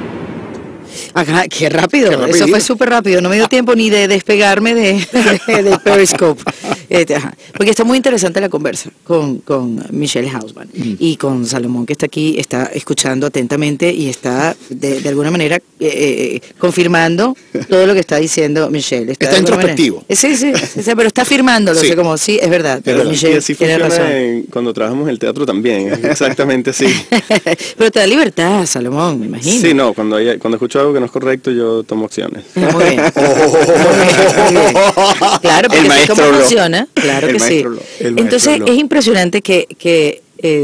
Ajá, qué rápido, Qué eso rapidito. fue súper rápido, no me dio tiempo ni de despegarme de, de, de Periscope. Este, ajá. Porque está muy interesante la conversa con, con Michelle Hausman y con Salomón, que está aquí, está escuchando atentamente y está de, de alguna manera eh, eh, confirmando todo lo que está diciendo Michelle. Está de alguna introspectivo. manera- Sí, sí, sí, sí, pero está afirmándolo, Sí. o sea, como sí, es verdad, pero verdad. Y Michelle así tiene funciona razón. en- cuando trabajamos en el teatro también, es exactamente así. Pero te da libertad, Salomón, me imagino. Sí, no, cuando, hay- cuando escucho algo que no es correcto, yo tomo acciones. Muy bien. Muy bien. Claro, porque El sé maestro cómo habló. funciona, claro El que sí. maestro habló. El maestro Entonces habló. es impresionante que, que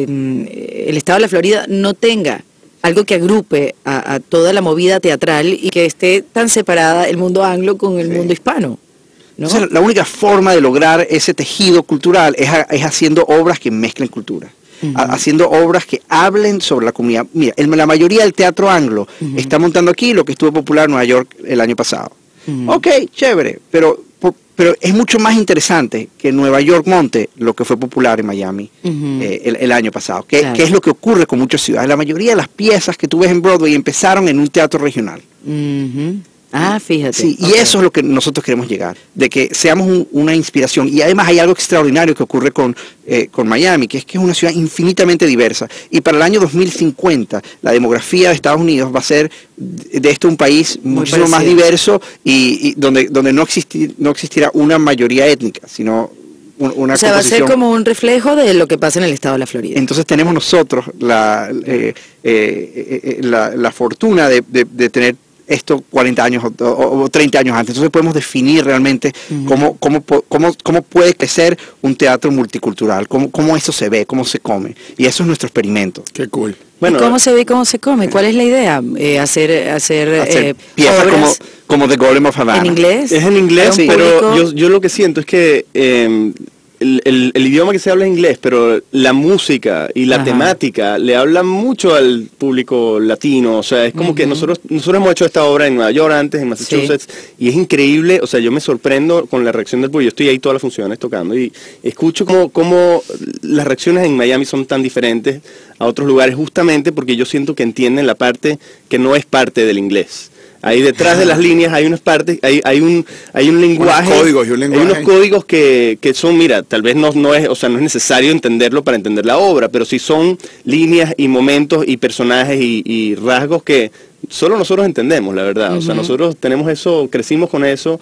eh, el estado de la Florida no tenga algo que agrupe a, a toda la movida teatral y que esté tan separada el mundo anglo con el mundo hispano, ¿no? Entonces, la única forma de lograr ese tejido cultural es, ha- es haciendo obras que mezclen cultura. Ha- haciendo obras que hablen sobre la comunidad. Mira, el- la mayoría del teatro anglo está montando aquí lo que estuvo popular en Nueva York el año pasado. Ujú. Ok, chévere, pero, por- pero es mucho más interesante que Nueva York monte lo que fue popular en Miami Ujú. eh, el, el año pasado, que, Claro. que es lo que ocurre con muchas ciudades. La mayoría de las piezas que tú ves en Broadway empezaron en un teatro regional. Ujú. Ah, fíjate. Sí, y Ok. eso es lo que nosotros queremos llegar, de que seamos un- una inspiración. Y además hay algo extraordinario que ocurre con, eh, con Miami, que es que es una ciudad infinitamente diversa. Y para el año dos mil cincuenta, la demografía de Estados Unidos va a ser de de esto un país Muy muchísimo más parecido. diverso y, y donde, donde no, existir, no existirá una mayoría étnica, sino un- una O sea, va a ser composición. como un reflejo de lo que pasa en el estado de la Florida. Entonces tenemos nosotros la, eh, eh, eh, eh, la, la fortuna de, de- de tener esto cuarenta años o, o- o treinta años antes. Entonces podemos definir realmente cómo, cómo, po- cómo, cómo puede crecer un teatro multicultural, cómo, cómo eso se ve, cómo se come. Y eso es nuestro experimento. Qué cool. Bueno, ¿Y cómo se ve y cómo se come? ¿Cuál es la idea? Eh, hacer hacer, Hacer eh, piezas como, obras como The Golem of Havana. en inglés. es en inglés, para un pero público. yo, yo lo que siento es que eh, el, el- el idioma que se habla es inglés, pero la música y la Ajá. temática le habla mucho al público latino. O sea, es como que nosotros nosotros hemos hecho esta obra en Nueva York antes, en Massachusetts, y es increíble. O sea, yo me sorprendo con la reacción del público. Yo estoy ahí todas las funciones tocando y escucho cómo, cómo las reacciones en Miami son tan diferentes a otros lugares, justamente porque yo siento que entienden la parte que no es parte del inglés. Ahí detrás de las líneas hay unas partes, hay, hay un hay un lenguaje, códigos y un hay lenguaje. unos códigos que, que son, mira, tal vez no, no es, o sea, no es necesario entenderlo para entender la obra, pero sí son líneas y momentos y personajes y, y rasgos que solo nosotros entendemos, la verdad. O sea, nosotros tenemos eso, crecimos con eso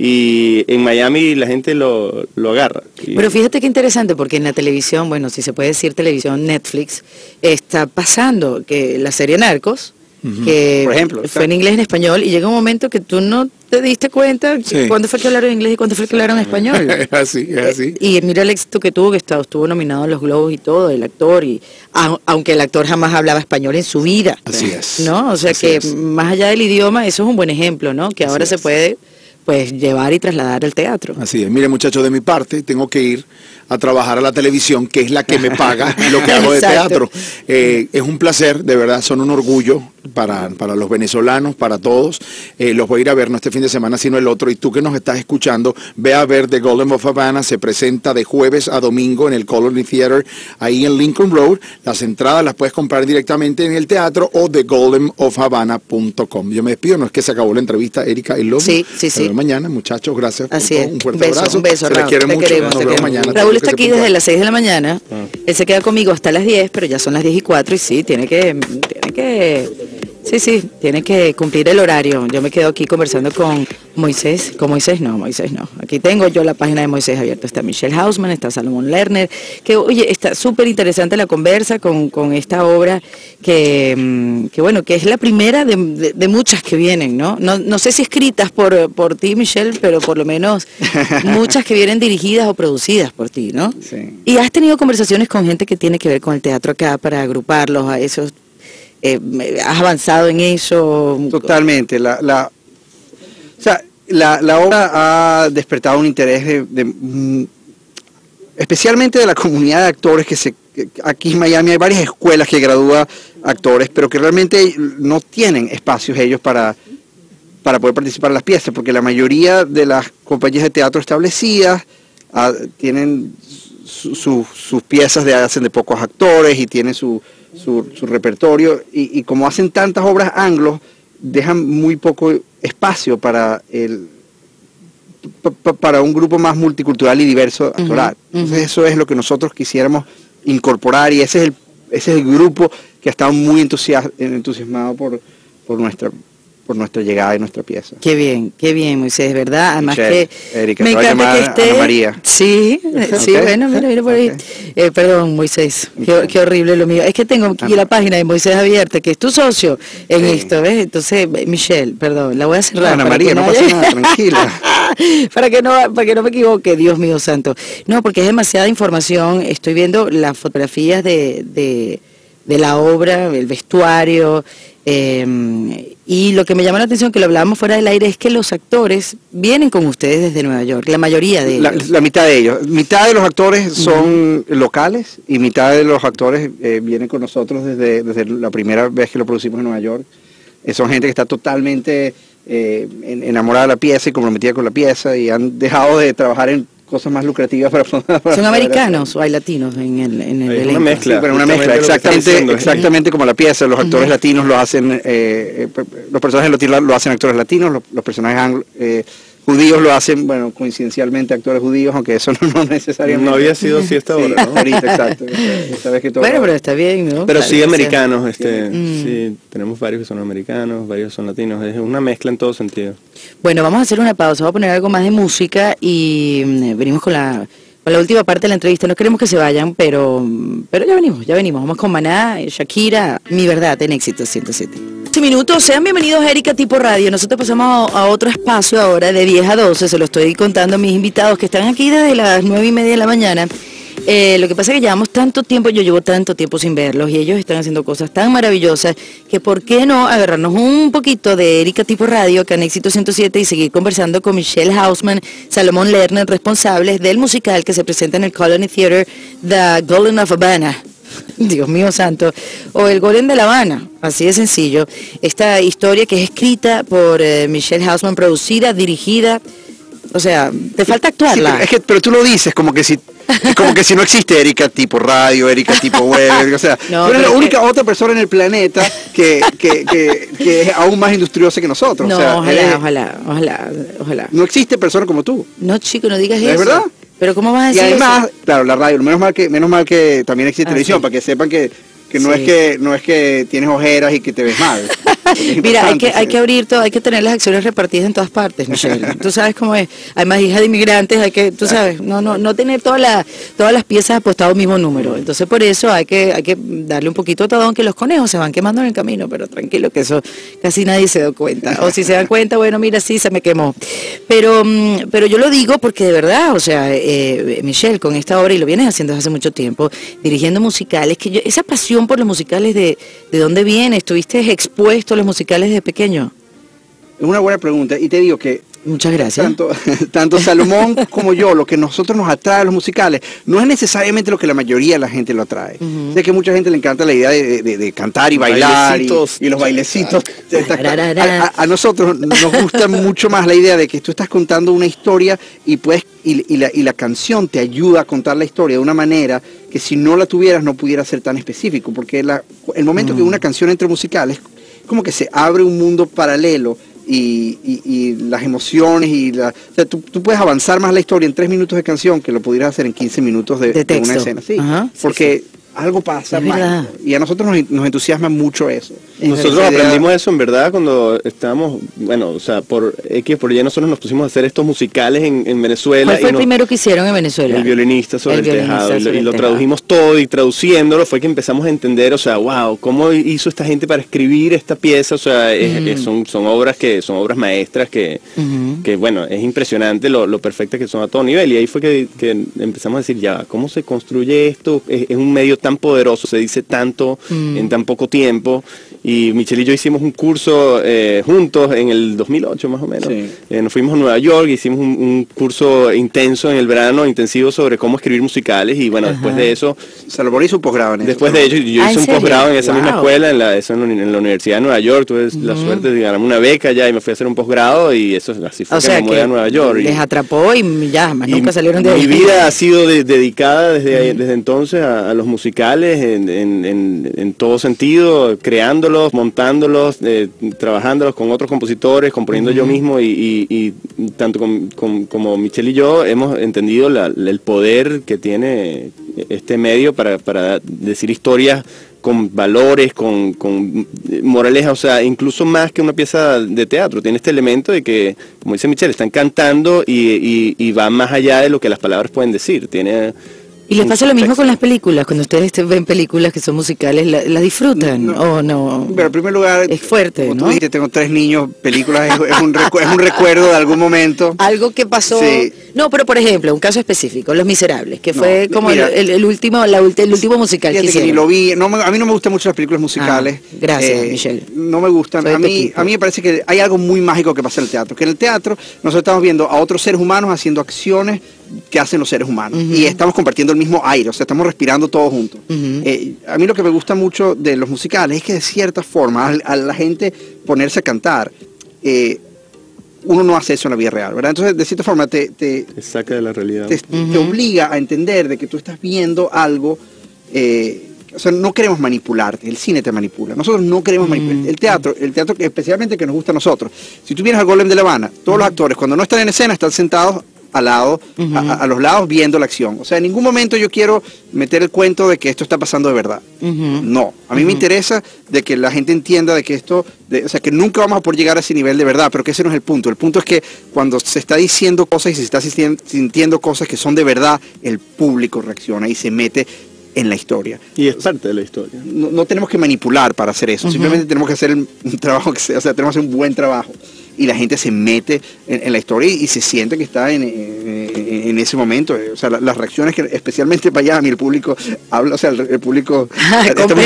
y en Miami la gente lo, lo agarra. Y- Pero fíjate qué interesante, porque en la televisión, bueno, si se puede decir televisión, Netflix, está pasando que la serie Narcos, que Por ejemplo, fue en inglés y en español, y llega un momento que tú no te diste cuenta Sí. cuándo fue que hablaron inglés y cuándo fue que hablaron español. Es así, es así. Y mira el éxito que tuvo, que estaba- estuvo nominado a los Globos y todo, el actor, y au- aunque el actor jamás hablaba español en su vida. Así es. ¿No? O sea Así que es. más allá del idioma, eso es un buen ejemplo, ¿no? Que ahora Así se es. puede pues llevar y trasladar al teatro. Así es. Mire, muchachos, de mi parte, tengo que ir a trabajar a la televisión, que es la que me paga lo que hago de Exacto. teatro. Eh, es un placer, de verdad, son un orgullo para, para los venezolanos, para todos. Eh, los voy a ir a ver no este fin de semana, sino el otro. Y tú que nos estás escuchando, ve a ver The Golden of Havana. Se presenta de jueves a domingo en el Colony Theater, ahí en Lincoln Road. Las entradas las puedes comprar directamente en el teatro o the golden of havana punto com. Yo me despido, no es que se acabó la entrevista, Erika y Love. Sí, sí, sí. Mañana, muchachos, gracias. Así por es. todo. Un fuerte beso, abrazo. un beso, se les Raúl. quiere Te mucho. queremos, Nos te vemos queremos. mañana. Raúl Todo está que aquí se desde puntual. las seis de la mañana. Ah. Él se queda conmigo hasta las diez, pero ya son las diez y cuatro y sí, tiene que, tiene que, sí, sí, tiene que cumplir el horario. Yo me quedo aquí conversando con Moisés, con Moisés no, Moisés no. Aquí tengo yo la página de Moisés abierta. Está Michelle Hausman, está Salomón Lerner, que oye, está súper interesante la conversa con, con esta obra que, que bueno, que es la primera de, de, de muchas que vienen, ¿no? ¿no? No sé si escritas por, por ti, Michelle, pero por lo menos muchas que vienen dirigidas o producidas por ti, ¿no? Sí. Y has tenido conversaciones con gente que tiene que ver con el teatro acá para agruparlos a esos. Eh, ¿Has avanzado en eso? Totalmente. La, la, o sea, la, la obra ha despertado un interés de, de, mm, especialmente de la comunidad de actores que se que aquí en Miami hay varias escuelas que gradúan actores, pero que realmente no tienen espacios ellos para, para poder participar en las piezas, porque la mayoría de las compañías de teatro establecidas ah, tienen su, su, sus piezas de hacen de pocos actores y tienen su Su, su repertorio y, y como hacen tantas obras anglos dejan muy poco espacio para el pa, para un grupo más multicultural y diverso actoral. Uh-huh, uh-huh. Entonces eso es lo que nosotros quisiéramos incorporar y ese es el ese es el grupo que ha estado muy entusias, entusiasmado por por nuestra por nuestra llegada y nuestra pieza. Qué bien, qué bien, Moisés, ¿verdad? Además Michelle, que Erika, me encanta que esté. Ana María. Sí, Okay. sí, bueno, mira, mira por ahí. Okay. Eh, perdón, Moisés, qué, Okay. qué horrible lo mío. Es que tengo aquí Ana. la página de Moisés abierta, que es tu socio en Sí. esto, ¿ves? Entonces, Michelle, perdón, la voy a cerrar. Ana para María, que no haya- pasa nada, tranquila. para que no para que no me equivoque, Dios mío santo. No, porque es demasiada información. Estoy viendo las fotografías de, de, de la obra, el vestuario, eh, y lo que me llama la atención, que lo hablábamos fuera del aire, es que los actores vienen con ustedes desde Nueva York, la mayoría de La, ellos. la mitad de ellos. Mitad de los actores son uh-huh. locales y mitad de los actores eh, vienen con nosotros desde, desde la primera vez que lo producimos en Nueva York. Eh, son gente que está totalmente eh, enamorada de la pieza y comprometida con la pieza y han dejado de trabajar en cosas más lucrativas para, para ¿Son americanos o hay latinos en el, en el Hay una elenco? mezcla. Sí, pero una Justamente mezcla, lo que estás exactamente, diciendo, ¿eh? exactamente como la pieza. Los actores uh-huh. latinos lo hacen, eh, eh, los personajes latinos lo hacen actores latinos, los, los personajes anglo, eh, judíos lo hacen, bueno, coincidencialmente actores judíos, aunque eso no, no necesariamente. No había sido así hasta ahora, ¿no? Ahorita, exacto. Esta vez que todo Bueno, pero está bien, ¿no? Pero Claro, sí o sea, americanos, este, Mm. sí, tenemos varios que son americanos, varios son latinos, es una mezcla en todo sentido. Bueno, vamos a hacer una pausa, voy a poner algo más de música y mm, venimos con la, con la última parte de la entrevista. No queremos que se vayan, pero, pero ya venimos, ya venimos. Vamos con Maná, Shakira, Mi Verdad en Éxito ciento siete. Minutos, sean bienvenidos a Erika Tipo Radio. Nosotros pasamos a, a otro espacio ahora de diez a doce, se lo estoy contando a mis invitados que están aquí desde las nueve y media de la mañana. Eh, lo que pasa es que llevamos tanto tiempo, yo llevo tanto tiempo sin verlos y ellos están haciendo cosas tan maravillosas que por qué no agarrarnos un poquito de Erika Tipo Radio acá en Éxito ciento siete y seguir conversando con Michelle Hausman, Salomón Lerner, responsables del musical que se presenta en el Colony Theater, The Golden of Havana. Dios mío santo, o El Golem de La Habana, así de sencillo. Esta historia que es escrita por eh, Michelle Hausman, producida, dirigida, o sea, te falta actuarla. Sí, pero, es que, pero tú lo dices como que si como que si no existe Erika Tipo Radio, Erika Tipo Web, o sea, No, tú eres la pero única que- otra persona en el planeta que, que, que, que es aún más industriosa que nosotros. No, o sea, ojalá, eres- ojalá, ojalá, ojalá. no existe persona como tú. No, chico, no digas ¿Es eso. verdad? Pero ¿cómo vas a Y decir además, eso? claro, la radio, menos mal que, menos mal que también existe Ah, televisión, sí. para que sepan que, que no Sí. es que no es que tienes ojeras y que te ves mal. Porque es Mira, hay que, importante, hay sí. que abrir todo, hay que tener las acciones repartidas en todas partes, Michelle. Tú sabes cómo es. Además, hija de inmigrantes, hay que, tú sabes, no, no, no tener todas las, todas las piezas apostadas al mismo número. Entonces, por eso hay que, hay que darle un poquito a todo, aunque los conejos se van quemando en el camino, pero tranquilo que eso casi nadie se da cuenta. O si se dan cuenta, bueno, mira, sí, se me quemó. Pero, mm, pero yo lo digo porque de verdad, o sea, eh, Michelle, con esta obra, y lo vienes haciendo desde hace mucho tiempo, dirigiendo musicales, que yo, esa pasión por los musicales, de, ¿de dónde viene? ¿Estuviste expuesto a los musicales de pequeño? Es una buena pregunta y te digo que Muchas gracias. Tanto, tanto Salomón como yo, lo que nosotros nos atrae a los musicales, no es necesariamente lo que la mayoría de la gente lo atrae. Uh-huh. Sé que a mucha gente le encanta la idea de, de, de cantar y bailar y, y los bailecitos. A, a, a nosotros nos gusta mucho más la idea de que tú estás contando una historia y, puedes, y, y, la, y la canción te ayuda a contar la historia de una manera que si no la tuvieras no pudiera ser tan específico, porque la, el momento uh-huh. que una canción entra musical es como que se abre un mundo paralelo. Y, y, y las emociones y la, o sea, tú, tú puedes avanzar más la historia en tres minutos de canción que lo pudieras hacer en quince minutos de, de, de una escena, sí, Ajá, porque sí, sí. algo pasa más y a nosotros nos, nos entusiasma mucho eso. Nosotros idea... aprendimos eso en verdad cuando estábamos, bueno, o sea, por X por Y nosotros nos pusimos a hacer estos musicales en, en Venezuela. ¿Cuál fue y el nos, primero que hicieron en Venezuela? El violinista sobre el, el violinista tejado, sobre y lo, y lo tradujimos todo, y traduciéndolo fue que empezamos a entender, o sea, wow, cómo hizo esta gente para escribir esta pieza, o sea, es, mm. es, son, son obras que son obras maestras que, mm-hmm. que bueno, es impresionante lo, lo perfectas que son a todo nivel, y ahí fue que, que empezamos a decir, ya, ¿cómo se construye esto? Es, es un medio tan poderoso, se dice tanto mm. en tan poco tiempo, y Michelle y yo hicimos un curso eh, juntos en el dos mil ocho más o menos. Sí. Eh, nos fuimos a Nueva York, hicimos un, un curso intenso en el verano, intensivo sobre cómo escribir musicales, y bueno, Ajá. después de eso... Salvador hizo un posgrado en eso. Después de ello, yo ah, hice un posgrado en esa wow. misma escuela, en la, eso en, en la Universidad de Nueva York, tuve uh-huh. la suerte de ganarme una beca ya y me fui a hacer un posgrado, y eso así fue o que sea me mudé a Nueva York. Les y, atrapó y ya, más y nunca salieron de ahí. Mi vida ha sido de, dedicada desde, uh-huh. desde entonces a, a los musicales en, en, en, en todo sentido, creándolos, montándolos, Eh, trabajándolos con otros compositores, componiendo uh-huh. yo mismo, y, y, y tanto con, con, como Michelle y yo hemos entendido la, el poder que tiene este medio para, para decir historias con valores, con, con moraleja, o sea, incluso más que una pieza de teatro, tiene este elemento de que, como dice Michelle, están cantando y, y, y va más allá de lo que las palabras pueden decir, tiene... ¿Y les pasa lo mismo con las películas? Cuando ustedes ven películas que son musicales, ¿la, la disfrutan no, o no? Pero en primer lugar, es fuerte, como ¿no? Tú dijiste, tengo tres niños, películas es, es, un recu es un recuerdo de algún momento. Algo que pasó. Sí. No, pero por ejemplo, un caso específico, Los Miserables, que fue no, como mira, el, el último la, el último musical que hicieron. Que ni lo vi, no, a mí no me gustan mucho las películas musicales. Ah, gracias, eh, Michelle. No me gustan. A mí, a mí me parece que hay algo muy mágico que pasa en el teatro, que en el teatro nosotros estamos viendo a otros seres humanos haciendo acciones que hacen los seres humanos, uh-huh. y estamos compartiendo el mismo aire, o sea, estamos respirando todos juntos. Uh-huh. eh, a mí lo que me gusta mucho de los musicales es que de cierta forma a, a la gente ponerse a cantar, eh, uno no hace eso en la vida real, ¿verdad? Entonces, de cierta forma te, te, te saca de la realidad, te, uh-huh. te obliga a entender de que tú estás viendo algo, eh, o sea, no queremos manipularte, el cine te manipula, nosotros no queremos uh-huh. manipular, el teatro, el teatro que especialmente que nos gusta a nosotros. Si tú vienes al Golem de La Habana, todos uh-huh. los actores cuando no están en escena están sentados al lado, uh-huh. a, a los lados viendo la acción. O sea, en ningún momento yo quiero meter el cuento de que esto está pasando de verdad. Uh-huh. No, a mí uh-huh. me interesa de que la gente entienda de que esto, de, o sea, que nunca vamos a poder llegar a ese nivel de verdad, pero que ese no es el punto. El punto es que cuando se está diciendo cosas y se está sintiendo cosas que son de verdad, el público reacciona y se mete en la historia. Y es parte de la historia. No, no tenemos que manipular para hacer eso, uh-huh. simplemente tenemos que hacer un trabajo, que sea, o sea, tenemos que hacer un buen trabajo. Y la gente se mete en, en la historia y, y se siente que está en, en, en ese momento. O sea, la, las reacciones que, especialmente para Miami, el público habla, o sea, el, el público... muy,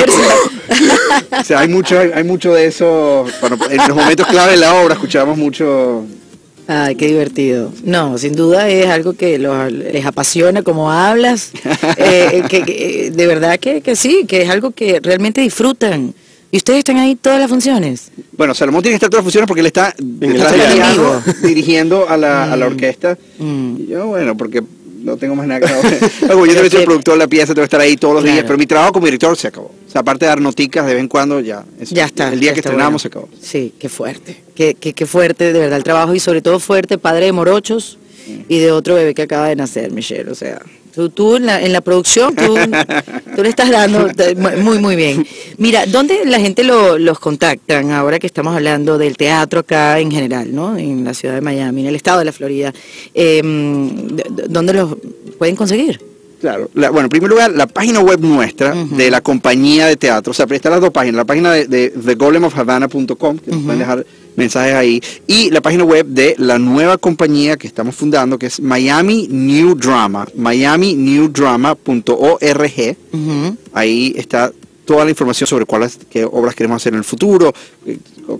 o sea, hay mucho, hay, hay mucho de eso. Bueno, en los momentos clave de la obra escuchábamos mucho... Ay, qué divertido. No, sin duda es algo que los, les apasiona como hablas. eh, que, que, de verdad que, que sí, que es algo que realmente disfrutan. ¿Y ustedes están ahí todas las funciones? Bueno, Salomón tiene que estar todas las funciones porque él está detrás del piano dirigiendo a la, mm. a la orquesta. Mm. Y yo, bueno, porque no tengo más nada que hacer. Yo también soy el productor de la pieza, tengo que estar ahí todos los claro. días, pero mi trabajo como director se acabó. O sea, aparte de dar noticas de vez en cuando, ya. Eso, ya está. El día que estrenamos bueno. se acabó. Sí, qué fuerte. Qué, qué, qué fuerte, de verdad, el trabajo, y sobre todo fuerte, padre de morochos mm. y de otro bebé que acaba de nacer, Michelle, o sea... Tú, tú en, la, en la producción, tú, tú le estás dando muy, muy bien. Mira, ¿dónde la gente lo, los contactan ahora que estamos hablando del teatro acá en general, ¿no? En la ciudad de Miami, en el estado de la Florida. Eh, ¿Dónde los pueden conseguir? Claro, la, bueno, en primer lugar, la página web nuestra, uh-huh. de la compañía de teatro, o sea, están las dos páginas, la página de, de the golem of havana punto com, que uh-huh. pueden dejar mensajes ahí, y la página web de la nueva compañía que estamos fundando, que es Miami New Drama, miami new drama punto org. Uh-huh. Ahí está toda la información sobre cuáles qué obras queremos hacer en el futuro,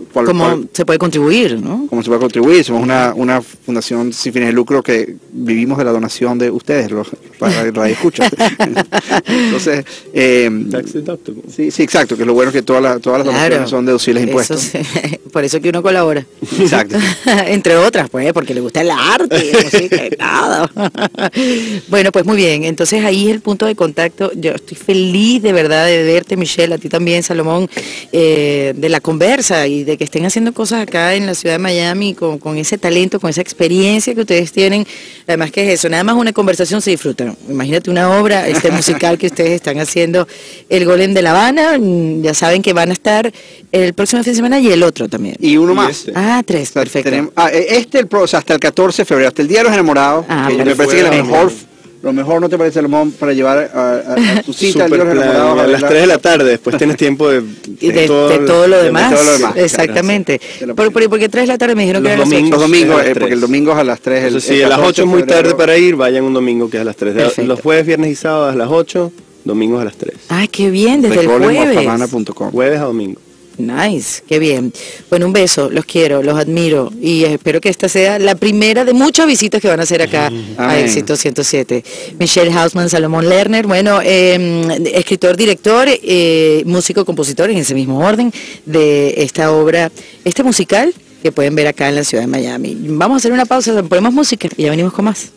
cual, ¿Cómo cual, se puede contribuir, no? cómo se puede contribuir. Somos una, una fundación sin fines de lucro que vivimos de la donación de ustedes, los radioescuchas. Entonces, eh, sí, sí, exacto, que es lo bueno que todas las, todas las Claro, donaciones son deducibles de impuestos. Eso sí, por eso que uno colabora. Exacto. Entre otras, pues, porque le gusta el arte, la música y nada. Bueno, pues muy bien, entonces ahí es el punto de contacto. Yo estoy feliz de verdad de verte, Michelle, a ti también, Salomón, eh, de la conversa y de que estén haciendo cosas acá en la ciudad de Miami con, con ese talento, con esa experiencia que ustedes tienen. Además que es eso, nada más una conversación se disfruta. Imagínate una obra, este musical que ustedes están haciendo, El Golem de La Habana, ya saben que van a estar el próximo fin de semana y el otro también. Y uno más. Este. Ah, tres, O sea, perfecto. tenemos- ah, este el pro, o sea, hasta el catorce de febrero, hasta el Día de los Enamorados, Ah, que me perfecto. parece que la mejor, lo mejor, ¿no te parece, Salomón, para llevar a, a- a tu cita al Día de Super los plan, Enamorados? a las verla? tres de la tarde, después tienes tiempo de, Y de, de todo lo demás, todo lo demás, exactamente. claro. ¿Por, por, ¿Por qué tres de la tarde me dijeron Los que eran las domingos. ocho? Los domingos, A las eh, porque tres. el domingo es a las tres. el- Entonces, si el a las catorce ocho de es muy febrero. tarde para ir, vayan un domingo que es a las tres. De- Perfecto. Los jueves, viernes y sábados a las ocho, domingos a las tres. Ah, qué bien, desde de el golem of jueves. havana punto com. Jueves a domingo. Nice, qué bien. Bueno, un beso, los quiero, los admiro y espero que esta sea la primera de muchas visitas que van a hacer acá a Amén. Éxito ciento siete. Michelle Hausman, Salomón Lerner, bueno, eh, escritor, director, eh, músico, compositor en ese mismo orden de esta obra, este musical que pueden ver acá en la ciudad de Miami. Vamos a hacer una pausa, ponemos música y ya venimos con más.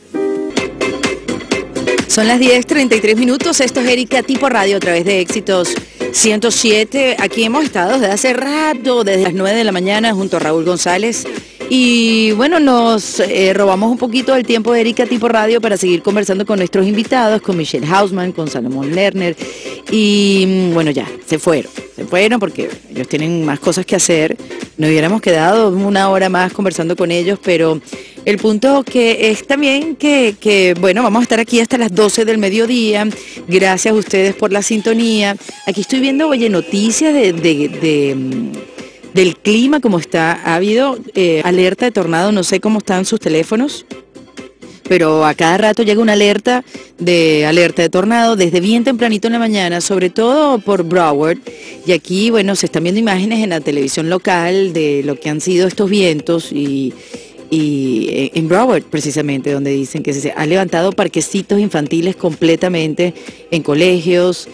Son las diez treinta y tres minutos, esto es Erika Tipo Radio a través de Éxitos ciento siete. Aquí hemos estado desde hace rato, desde las nueve de la mañana junto a Raúl González. Y bueno, nos eh, robamos un poquito del tiempo de Erika Tipo Radio para seguir conversando con nuestros invitados, con Michelle Hausman, con Salomón Lerner. Y mm, bueno, ya, se fueron. Se fueron porque ellos tienen más cosas que hacer. Nos hubiéramos quedado una hora más conversando con ellos, pero el punto que es también que, que, bueno, vamos a estar aquí hasta las doce del mediodía. Gracias a ustedes por la sintonía. Aquí estoy viendo, oye, noticias de... de, de mm, del clima, como está. Ha habido eh, alerta de tornado, no sé cómo están sus teléfonos, pero a cada rato llega una alerta de alerta de tornado desde bien tempranito en la mañana, sobre todo por Broward. Y aquí, bueno, se están viendo imágenes en la televisión local de lo que han sido estos vientos y, y en Broward precisamente, donde dicen que se ha levantado parquecitos infantiles completamente en colegios.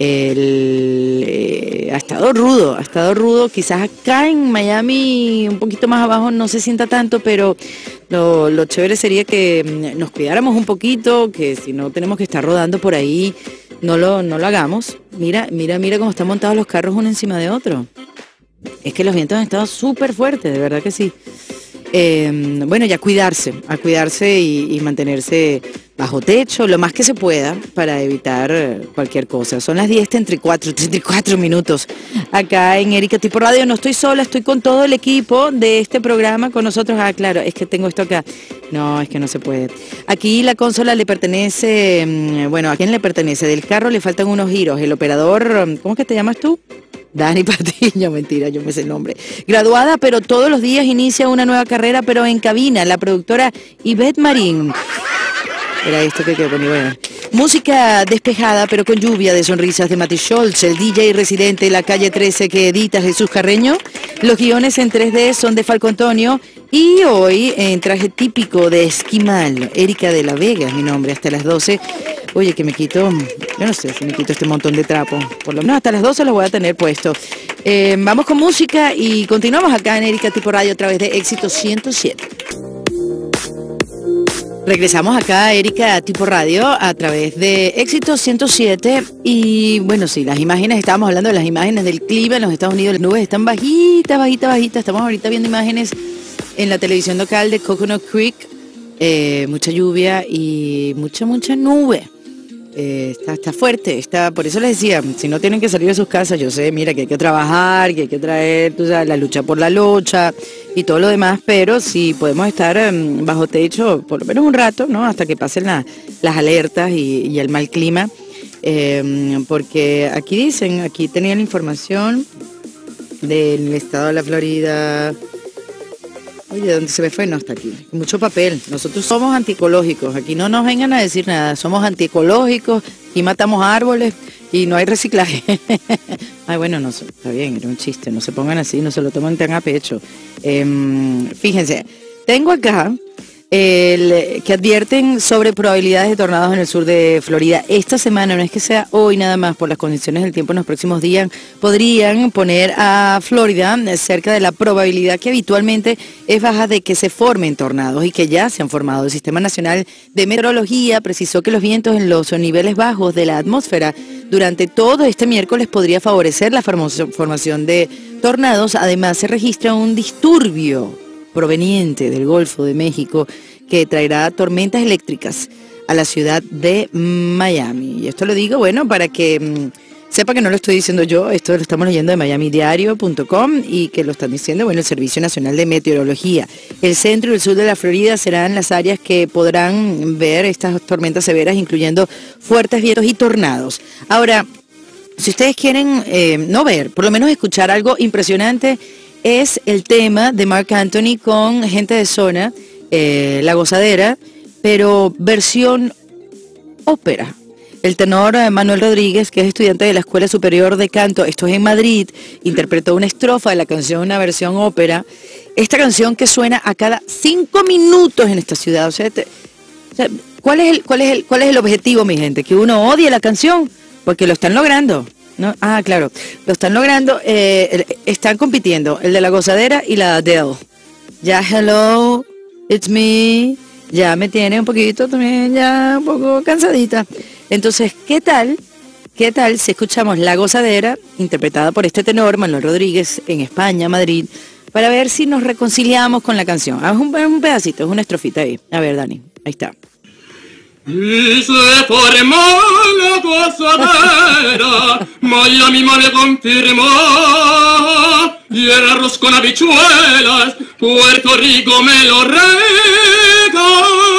El, eh, ha estado rudo, ha estado rudo. Quizás acá en Miami, un poquito más abajo, no se sienta tanto, pero lo, lo chévere sería que mm, nos cuidáramos un poquito, que si no tenemos que estar rodando por ahí, no lo, no lo hagamos. Mira, mira, mira cómo están montados los carros uno encima de otro. Es que los vientos han estado súper fuertes, de verdad que sí. Eh, bueno, ya cuidarse, a cuidarse y, y mantenerse bajo techo lo más que se pueda para evitar eh, cualquier cosa. Son las diez treinta y cuatro, treinta y cuatro minutos acá en Erika Tipo Radio. No estoy sola, estoy con todo el equipo de este programa con nosotros. Ah, claro, es que tengo esto acá. No, es que no se puede. Aquí la consola le pertenece, mm, bueno, ¿a quién le pertenece? Del carro le faltan unos giros. El operador, ¿cómo es que te llamas tú? Dani Patiño, mentira, yo me sé el nombre. Graduada, pero todos los días inicia una nueva carrera, pero en cabina, la productora Ivette Marín. Era esto que quedó conmigo. Bueno. Música despejada, pero con lluvia de sonrisas de Mati Scholz, el D J residente de la calle trece que edita Jesús Carreño. Los guiones en tres D son de Falco Antonio. Y hoy, en traje típico de esquimal, Erika de la Vega es mi nombre, hasta las doce. Oye, que me quito, yo no sé si me quito este montón de trapo. Por lo menos hasta las doce lo voy a tener puesto. Eh, vamos con música y continuamos acá en Erika Tipo Radio a través de Éxito ciento siete. Regresamos acá a Erika Tipo Radio a través de Éxito ciento siete y bueno, sí, las imágenes, estábamos hablando de las imágenes del clima en los Estados Unidos, las nubes están bajitas, bajitas, bajitas, estamos ahorita viendo imágenes en la televisión local de Coconut Creek, eh, mucha lluvia y mucha, mucha nube. Eh, está, está fuerte, está, por eso les decía, si no tienen que salir de sus casas, yo sé, mira que hay que trabajar, que hay que traer, tú sabes, la lucha por la lucha y todo lo demás, pero si podemos estar um, bajo techo por lo menos un rato, ¿no? Hasta que pasen la, las alertas y, y el mal clima, eh, porque aquí dicen, aquí tenía la información del estado de la Florida. Oye, ¿dónde se me fue? No, está aquí. Mucho papel. Nosotros somos antiecológicos. Aquí no nos vengan a decir nada. Somos antiecológicos y matamos árboles y no hay reciclaje. Ay, bueno, no, está bien, era un chiste, no se pongan así, no se lo tomen tan a pecho. Eh, fíjense, tengo acá el, que advierten sobre probabilidades de tornados en el sur de Florida. Esta semana, no es que sea hoy nada más, por las condiciones del tiempo en los próximos días, podrían poner a Florida cerca de la probabilidad que habitualmente es baja de que se formen tornados y que ya se han formado. El Sistema Nacional de Meteorología precisó que los vientos en los niveles bajos de la atmósfera durante todo este miércoles podría favorecer la formación de tornados. Además, se registra un disturbio proveniente del Golfo de México que traerá tormentas eléctricas a la ciudad de Miami. Y esto lo digo, bueno, para que mmm, sepa que no lo estoy diciendo yo, esto lo estamos leyendo de miami diario punto com y que lo están diciendo, bueno, el Servicio Nacional de Meteorología. El centro y el sur de la Florida serán las áreas que podrán ver estas tormentas severas, incluyendo fuertes vientos y tornados. Ahora, si ustedes quieren eh, no ver, por lo menos escuchar algo impresionante, es el tema de Marc Anthony con Gente de Zona, eh, La Gozadera, pero versión ópera. El tenor Manuel Rodríguez, que es estudiante de la Escuela Superior de Canto, esto es en Madrid, interpretó una estrofa de la canción, una versión ópera. Esta canción que suena a cada cinco minutos en esta ciudad. O sea, te, o sea, ¿cuál es el, cuál es el, cuál es el objetivo, mi gente? Que uno odie la canción, porque lo están logrando. ¿No? Ah, claro, lo están logrando, eh, están compitiendo, el de La Gozadera y la Adele. Ya Hello, It's Me, ya me tiene un poquito también, ya un poco cansadita. Entonces, ¿qué tal? ¿Qué tal si escuchamos La Gozadera, interpretada por este tenor, Manuel Rodríguez, en España, Madrid, para ver si nos reconciliamos con la canción? Ah, es un, un pedacito, es una estrofita ahí. A ver, Dani, ahí está. Y se formó la gozadera, Miami me confirmó, y el arroz con habichuelas, Puerto Rico me lo regaló.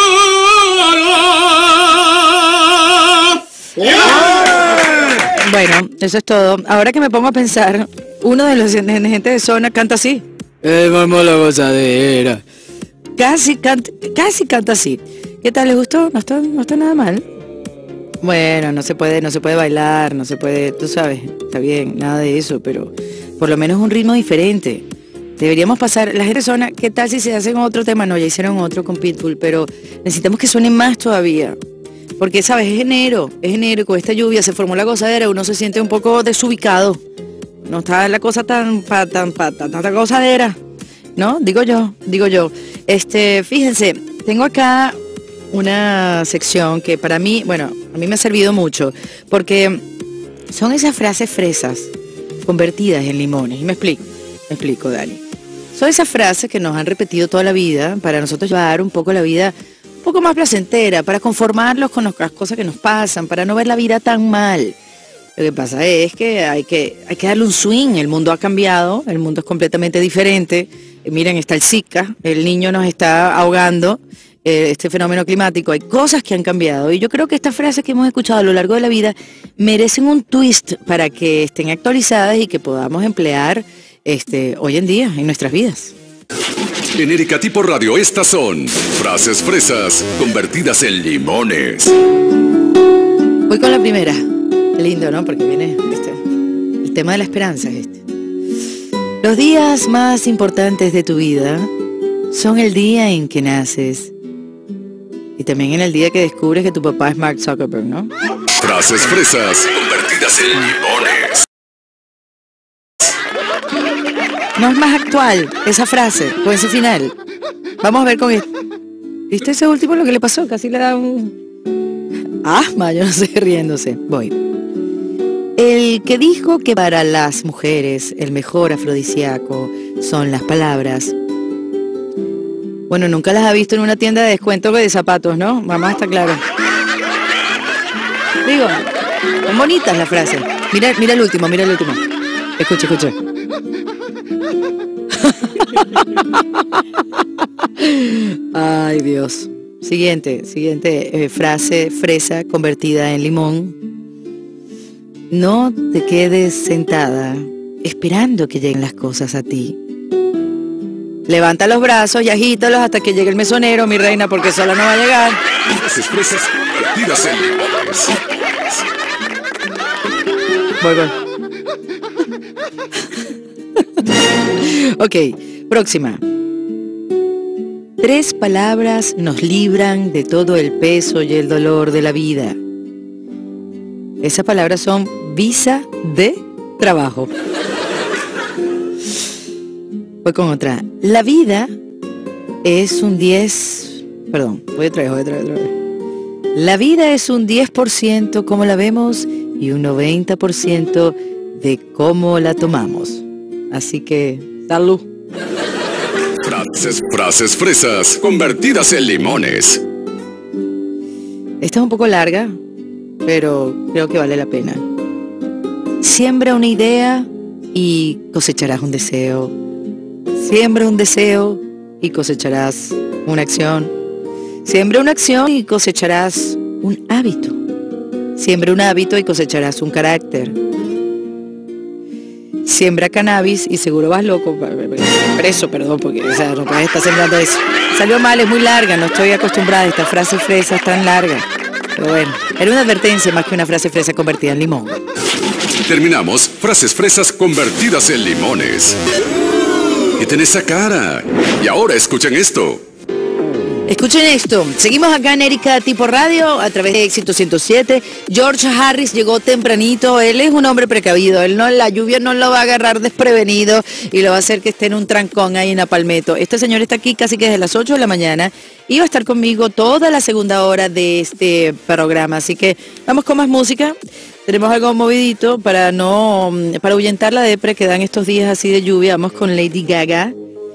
Bueno, eso es todo. Ahora que me pongo a pensar, uno de los de Gente de Zona canta así. Eh, vamos la gozadera. Casi canta, casi canta así. ¿Qué tal? ¿Les gustó? No está, no está nada mal. Bueno, no se puede, no se puede bailar, no se puede, tú sabes, está bien, nada de eso, pero por lo menos un ritmo diferente. Deberíamos pasar, la Gente de Zona, ¿qué tal si se hacen otro tema? No, ya hicieron otro con Pitbull, pero necesitamos que suenen más todavía. Porque, ¿sabes? Es enero, es enero, con esta lluvia se formó la gozadera, uno se siente un poco desubicado. No está la cosa tan, pa, tan, pa, tan, tanta gozadera, ¿no? Digo yo, digo yo. Este, fíjense, tengo acá una sección que para mí, bueno, a mí me ha servido mucho, porque son esas frases fresas convertidas en limones. Y me explico, me explico, Dani. Son esas frases que nos han repetido toda la vida para nosotros llevar un poco la vida un poco más placentera, para conformarlos con las cosas que nos pasan, para no ver la vida tan mal. Lo que pasa es que hay que, hay que darle un swing, el mundo ha cambiado, el mundo es completamente diferente. Eh, miren, está el Zika, el niño nos está ahogando, eh, este fenómeno climático, hay cosas que han cambiado. Y yo creo que estas frases que hemos escuchado a lo largo de la vida merecen un twist para que estén actualizadas y que podamos emplear este, hoy en día en nuestras vidas. En Erika Tipo Radio, estas son frases fresas convertidas en limones. Voy con la primera. Qué lindo, ¿no? Porque viene este, el tema de la esperanza es este. Los días más importantes de tu vida son el día en que naces y también en el día que descubres que tu papá es Mark Zuckerberg, ¿no? Frases fresas convertidas en limones. No es más actual esa frase con ese final. Vamos a ver con esto. ¿Viste ese último lo que le pasó? Casi le da un asma, yo no sé, riéndose. Voy. El que dijo que para las mujeres el mejor afrodisíaco son las palabras. Bueno, nunca las ha visto en una tienda de descuento de zapatos, ¿no? Mamá, está claro. Digo, son bonitas las frases. Mira, mira el último, mira el último. Escucha, escucha. Ay, Dios. Siguiente, siguiente eh, frase fresa convertida en limón. No te quedes sentada esperando que lleguen las cosas a ti. Levanta los brazos y agítalos hasta que llegue el mesonero, mi reina, porque sola no va a llegar. Frases fresas convertidas en limones. Voy, voy. Ok, próxima. Tres palabras nos libran de todo el peso y el dolor de la vida. Esas palabras son visa de trabajo. Voy con otra. La vida es un diez... Perdón, voy otra vez, voy otra vez, otra vez. La vida es un diez por ciento como la vemos y un noventa por ciento de cómo la tomamos. Así que, salud. Frases, frases fresas convertidas en limones. Esta es un poco larga, pero creo que vale la pena. Siembra una idea y cosecharás un deseo. Siembra un deseo y cosecharás una acción. Siembra una acción y cosecharás un hábito. Siembra un hábito y cosecharás un carácter. Siembra cannabis y seguro vas loco, preso, perdón, porque o sea, no puedes estar sembrando eso. Salió mal, es muy larga, no estoy acostumbrada a estas frases fresas tan largas. Pero bueno, era una advertencia más que una frase fresa convertida en limón. Terminamos frases fresas convertidas en limones. Quiten esa cara. Y ahora escuchen esto. Escuchen esto, seguimos acá en Erika Tipo Radio a través de Éxito ciento siete. George Harris llegó tempranito, él es un hombre precavido, él no, la lluvia no lo va a agarrar desprevenido y lo va a hacer que esté en un trancón ahí en Apalmetto. Este señor está aquí casi que desde las ocho de la mañana y va a estar conmigo toda la segunda hora de este programa, así que vamos con más música. Tenemos algo movidito para no, para ahuyentar la depre que dan estos días así de lluvia. Vamos con Lady Gaga.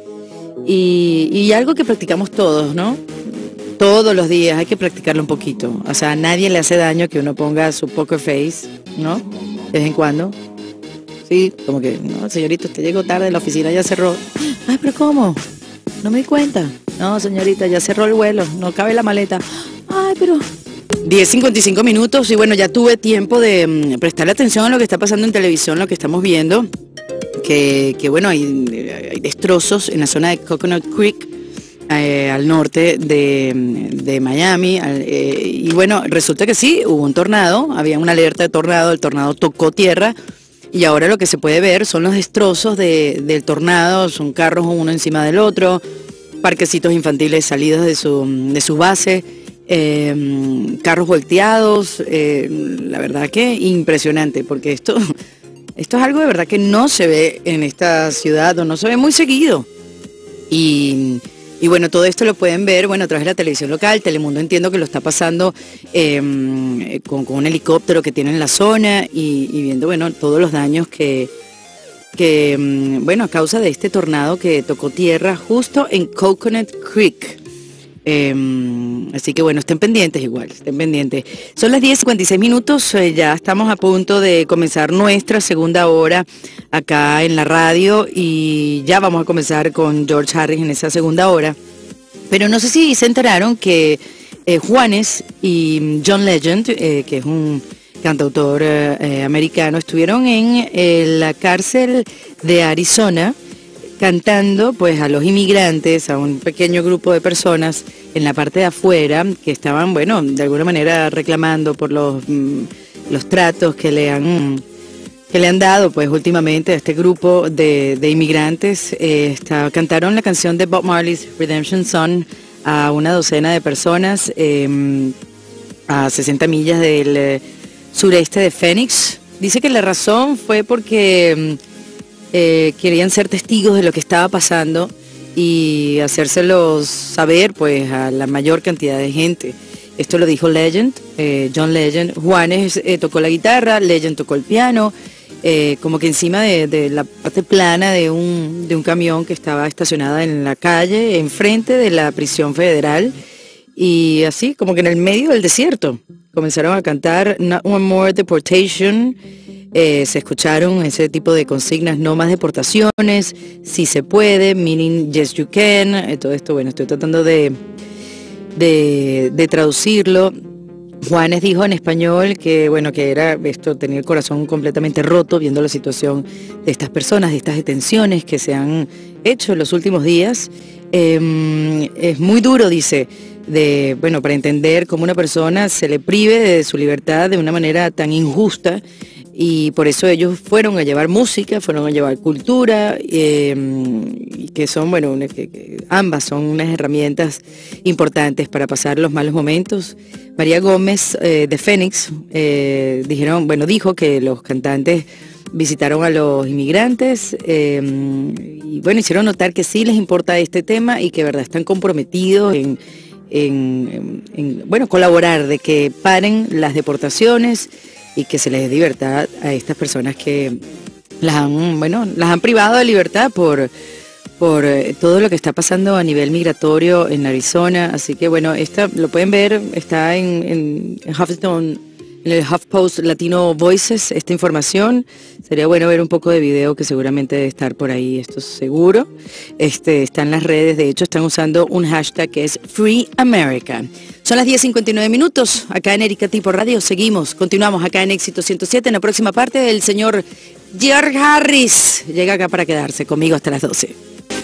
Y, y algo que practicamos todos, ¿no? Todos los días hay que practicarlo un poquito. O sea, a nadie le hace daño que uno ponga su poker face, ¿no? De vez en cuando. Sí, como que, no, señorita, usted llegó tarde, la oficina ya cerró. Ay, pero ¿cómo? No me di cuenta. No, señorita, ya cerró el vuelo, no cabe la maleta. Ay, pero... diez cincuenta y cinco minutos y bueno, ya tuve tiempo de um, prestarle atención a lo que está pasando en televisión, lo que estamos viendo. Que, que bueno, hay, hay destrozos en la zona de Coconut Creek, eh, al norte de, de Miami, al, eh, y bueno, resulta que sí, hubo un tornado, había una alerta de tornado, el tornado tocó tierra, y ahora lo que se puede ver son los destrozos de, del tornado, son carros uno encima del otro, parquecitos infantiles salidos de su, de su base, eh, carros volteados, eh, la verdad que impresionante, porque esto... Esto es algo de verdad que no se ve en esta ciudad o no se ve muy seguido. Y, y bueno, todo esto lo pueden ver, bueno, a través de la televisión local. Telemundo entiendo que lo está pasando eh, con, con un helicóptero que tiene en la zona y, y viendo, bueno, todos los daños que, que, bueno, a causa de este tornado que tocó tierra justo en Coconut Creek. Eh, así que bueno, estén pendientes igual, estén pendientes. Son las diez cincuenta y seis minutos, eh, ya estamos a punto de comenzar nuestra segunda hora acá en la radio y ya vamos a comenzar con George Harris en esa segunda hora. Pero no sé si se enteraron que eh, Juanes y John Legend, eh, que es un cantautor eh, americano, estuvieron en eh, la cárcel de Arizona cantando pues a los inmigrantes, a un pequeño grupo de personas en la parte de afuera que estaban, bueno, de alguna manera reclamando por los, mm, los tratos que le han que le han dado pues últimamente a este grupo de, de inmigrantes. Eh, está, cantaron la canción de Bob Marley's Redemption Song a una docena de personas eh, a sesenta millas del eh, sureste de Phoenix. Dice que la razón fue porque Eh, querían ser testigos de lo que estaba pasando y hacérselos saber pues a la mayor cantidad de gente. Esto lo dijo Legend, eh, John Legend. Juanes eh, tocó la guitarra, Legend tocó el piano, eh, como que encima de, de la parte plana de un, de un camión que estaba estacionada en la calle, enfrente de la prisión federal, y así como que en el medio del desierto. Comenzaron a cantar Not One More Deportation. Eh, se escucharon ese tipo de consignas: no más deportaciones, si se puede, meaning yes you can, eh, todo esto, bueno, estoy tratando de, de, de traducirlo. Juanes dijo en español que, bueno, que era esto, tenía el corazón completamente roto viendo la situación de estas personas, de estas detenciones que se han hecho en los últimos días. Eh, es muy duro, dice, de, bueno, para entender cómo una persona se le prive de su libertad de una manera tan injusta. y por eso ellos fueron a llevar música, fueron a llevar cultura, eh, y que son, bueno, una, que, que ambas son unas herramientas importantes para pasar los malos momentos. María Gómez eh, de Fénix eh, dijeron, bueno, dijo que los cantantes visitaron a los inmigrantes eh, y bueno, hicieron notar que sí les importa este tema y que de verdad están comprometidos en, en, en, en bueno, colaborar de que paren las deportaciones y que se les dé libertad a estas personas que las han, bueno, las han privado de libertad por, por eh, todo lo que está pasando a nivel migratorio en Arizona. Así que bueno, esta lo pueden ver, está en, en, en Huffington, en el HuffPost Latino Voices, esta información. Sería bueno ver un poco de video que seguramente debe estar por ahí, esto es seguro. Este, está en las redes, de hecho están usando un hashtag que es Free America. Son las diez cincuenta y nueve minutos, acá en Erika Tipo Radio, seguimos, continuamos acá en Éxito ciento siete, en la próxima parte el señor George Harris llega acá para quedarse conmigo hasta las doce.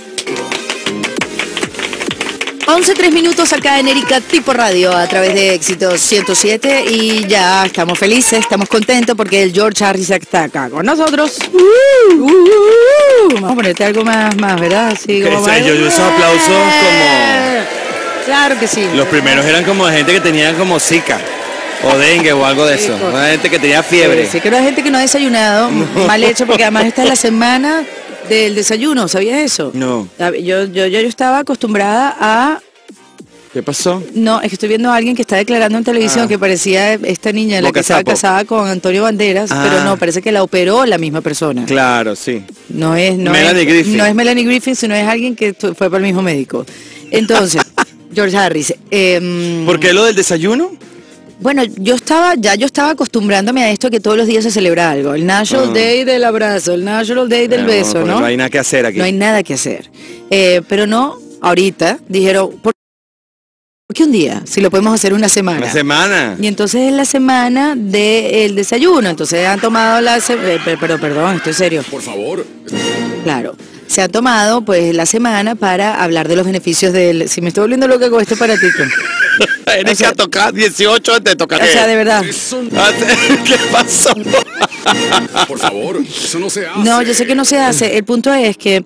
once, tres minutos acá en Erika Tipo Radio a través de Éxito ciento siete y ya estamos felices, estamos contentos porque el George Harris está acá con nosotros. Uh, uh, uh, vamos a ponerte algo más, más ¿verdad? Sí, como más, yo, yo esos aplausos como... Claro que sí. Los primeros eran como de gente que tenía como zika o dengue o algo de eso. Sí, una gente que tenía fiebre. Sí, sí, que era gente que no ha desayunado, no. Mal hecho, porque además esta es la semana del desayuno, ¿sabías eso? No. Yo, yo, yo, yo estaba acostumbrada a... ¿Qué pasó? No, es que estoy viendo a alguien que está declarando en televisión ah. que parecía esta niña, la que estaba casada con Antonio Banderas, ah. pero no, parece que la operó la misma persona. Claro, sí. No es, no Melanie es, Griffith. No es Melanie Griffith, sino es alguien que fue para el mismo médico. Entonces, George Harris. Eh, ¿Por qué lo del desayuno? Bueno, yo estaba, ya yo estaba acostumbrándome a esto que todos los días se celebra algo. El National uh. Day del abrazo, el National Day del no, beso, ¿no? No hay nada que hacer aquí. No hay nada que hacer. Eh, pero no, ahorita dijeron, ¿por qué un día? Si lo podemos hacer una semana. Una semana. Y entonces es la semana del desayuno. Entonces han tomado la... Eh, pero perdón, estoy serio. Por favor. Claro. Se ha tomado pues la semana para hablar de los beneficios del... Si me estoy volviendo loca con esto para ti. Erika, o sea, toca dieciocho, te toca. O sea, de verdad. ¿Qué pasó? Por favor, eso no se hace. No, yo sé que no se hace. El punto es que...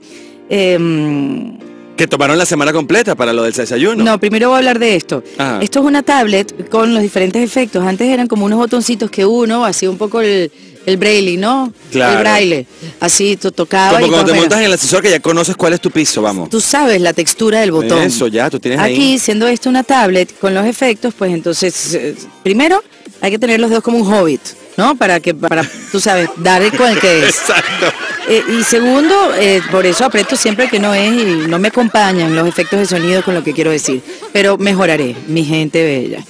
Eh, que tomaron la semana completa para lo del desayuno. No, primero voy a hablar de esto. Ajá. Esto es una tablet con los diferentes efectos. Antes eran como unos botoncitos que uno hacía un poco el... El braille, ¿no? Claro. El braille. Así tú tocabas. Como y cuando te fuera. montas en el ascensor que ya conoces cuál es tu piso, vamos. Tú sabes la textura del botón. Eso ya, tú tienes Aquí, ahí. siendo esto una tablet con los efectos, pues entonces, eh, primero hay que tener los dedos como un hobbit, ¿no? Para que, para, tú sabes, dar con el que es. Exacto. Eh, y segundo, eh, por eso aprieto siempre que no es y no me acompañan los efectos de sonido con lo que quiero decir. Pero mejoraré, mi gente bella.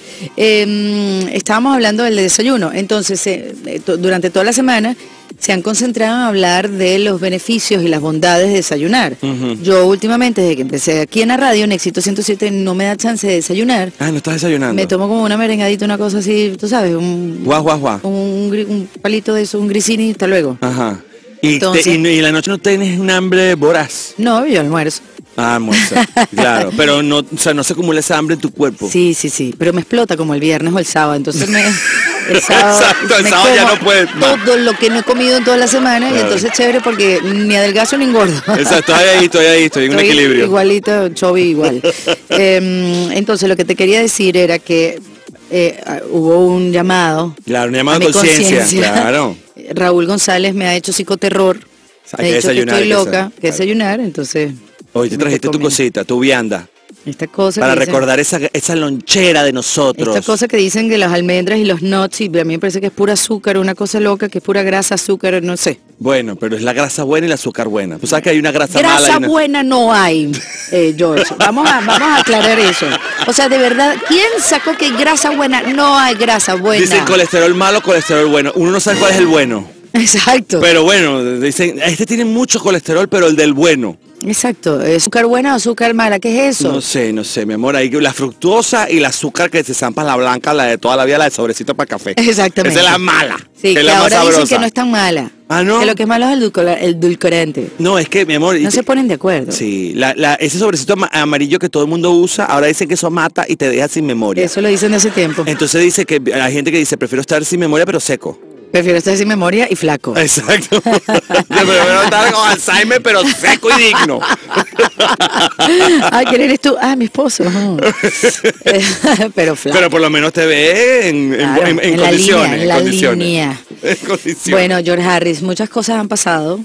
Eh, estábamos hablando del desayuno. Entonces, eh, durante toda la semana se han concentrado en hablar de los beneficios y las bondades de desayunar. Uh-huh. Yo últimamente, desde que empecé aquí en la radio, en Éxito ciento siete, no me da chance de desayunar. Ah, ¿no estás desayunando? Me tomo como una merengadita, una cosa así, tú sabes, un... Guau, guau, guau. Un, un, un palito de eso, un grisini, hasta luego. Ajá. ¿Y, Entonces, te, y, y la noche no tienes un hambre voraz? No, yo almuerzo. Ah, almuerza, claro, pero no, o sea, no se acumula esa hambre en tu cuerpo. Sí, sí, sí, pero me explota como el viernes o el sábado, entonces me... El sábado, Exacto, el me sábado ya no puedes todo lo que no he comido en toda la semana, claro. Y entonces chévere porque ni adelgazo ni engordo. Exacto, estoy ahí, estoy ahí, estoy en un estoy equilibrio. Igualito, Chovy igual. eh, entonces lo que te quería decir era que eh, hubo un llamado. Claro, un llamado de conciencia, claro. Raúl González me ha hecho psicoterror. O sea, me ha dicho que estoy loca, claro. que desayunar, entonces... Hoy te trajiste tu cosita, tu vianda. Esta cosa para dicen, recordar esa, esa lonchera de nosotros. Esta cosa que dicen que las almendras y los nuts, y a mí me parece que es pura azúcar, una cosa loca, que es pura grasa, azúcar, no sé. Bueno, pero es la grasa buena y el azúcar buena. Tú sabes que hay una grasa, grasa mala. Grasa una... buena no hay, eh, George. Vamos a, vamos a aclarar eso. O sea, de verdad, ¿quién sacó que grasa buena? No hay grasa buena. Dicen colesterol malo, colesterol bueno. Uno no sabe cuál es el bueno. Exacto. Pero bueno, dicen, este tiene mucho colesterol, pero el del bueno. Exacto, ¿azúcar buena o azúcar mala? ¿Qué es eso? No sé, no sé, mi amor, ahí la fructuosa y el azúcar que se zampa la blanca, la de toda la vida, la de sobrecito para café. Exactamente. Esa es la mala. Sí, que, es la ahora más dicen que no es tan mala. Ah, ¿no? Que lo que es malo es el, dulcor el dulcorante. No, es que, mi amor... No se ponen de acuerdo. Sí, la, la, ese sobrecito amarillo que todo el mundo usa, ahora dicen que eso mata y te deja sin memoria. Eso lo dicen de hace tiempo. Entonces dice que hay gente que dice, prefiero estar sin memoria pero seco. Prefiero estar sin memoria y flaco. Exacto. Yo prefiero estar con Alzheimer, pero seco y digno. Ay, ¿quién eres tú? Ah, mi esposo. Uh. Pero flaco. Pero por lo menos te ve en, en, Claro, en, en en la condiciones. línea, en en la condiciones. línea. En condiciones. Bueno, George Harris, muchas cosas han pasado.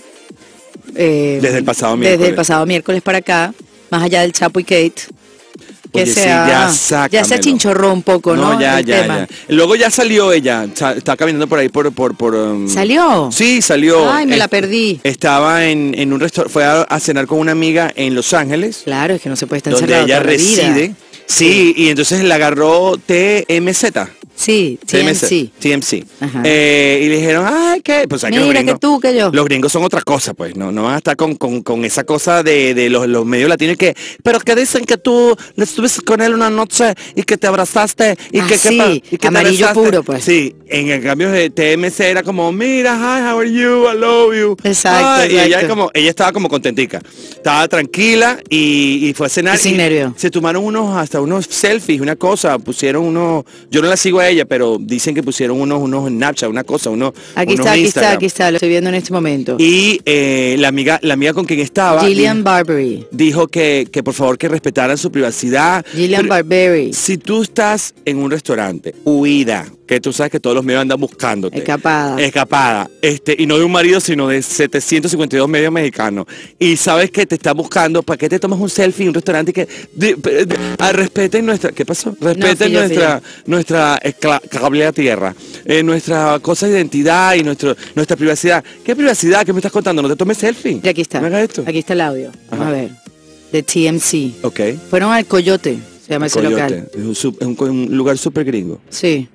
eh, Desde el pasado Desde miércoles. el pasado miércoles para acá, más allá del Chapo y Kate. Que Oye, sí, sea, ya ya sácamelo. se achinchorró un poco, ¿no? ya, el ya, tema. ya. Luego ya salió ella, sa- está caminando por ahí por... por, por um, ¿Salió? Sí, salió. Ay, me la Est- perdí. Estaba en, en un restaurante, fue a, a cenar con una amiga en Los Ángeles, Claro, es que no se puede estar donde encerrado ella toda la vida. reside. Sí, y entonces la agarró T M Z. Sí, T M C. T M C. Ajá. Eh, y le dijeron, ay, ¿qué? Pues, ¿sabes que los Mira, que gringos- tú, que yo. Los gringos son otra cosa, pues, no, no van a estar con, con, con esa cosa de, de los, los medios latinos que, pero que dicen que tú le estuviste con él una noche y que te abrazaste y Ah, que, que sí, pa- y que te amarillo besaste. puro, pues. Sí, en el cambio de T M C era como, mira, hi, how are you, I love you. Exacto, Ay, y ella exacto. como, ella estaba como contentica, estaba tranquila y, y fue a cenar. Y sin nervio. Se tomaron unos, hasta unos selfies, una cosa, pusieron unos, yo no la sigo a ella, pero dicen que pusieron unos, unos Snapchat, una cosa, unos, Aquí unos está, aquí Instagram. está, aquí está, lo estoy viendo en este momento. Y eh, la amiga, la amiga con quien estaba Gillian di- Barbery. dijo que, que por favor que respetaran su privacidad. Gillian Pero Barbery. si tú estás en un restaurante, huida, que tú sabes que todos los medios andan buscándote. Escapada. Escapada. Este, y no de un marido, sino de setecientos cincuenta y dos medios mexicanos. Y sabes que te está buscando, ¿para qué te tomas un selfie en un restaurante que de- de- de- ah, respeten nuestra, ¿qué pasó? Respeten fui yo, fui nuestra, nuestra escla- cable a tierra, eh, nuestra cosa de identidad y nuestro, nuestra privacidad. ¿Qué privacidad? ¿Qué me estás contando? No te tomes selfie. Mira, aquí está. No hagas esto. Aquí está el audio. Vamos Ajá. a ver. De T M C. Ok. Fueron al Coyote, se llama ese Coyote. local. Es un, sup- es un co- un lugar súper gringo. Sí.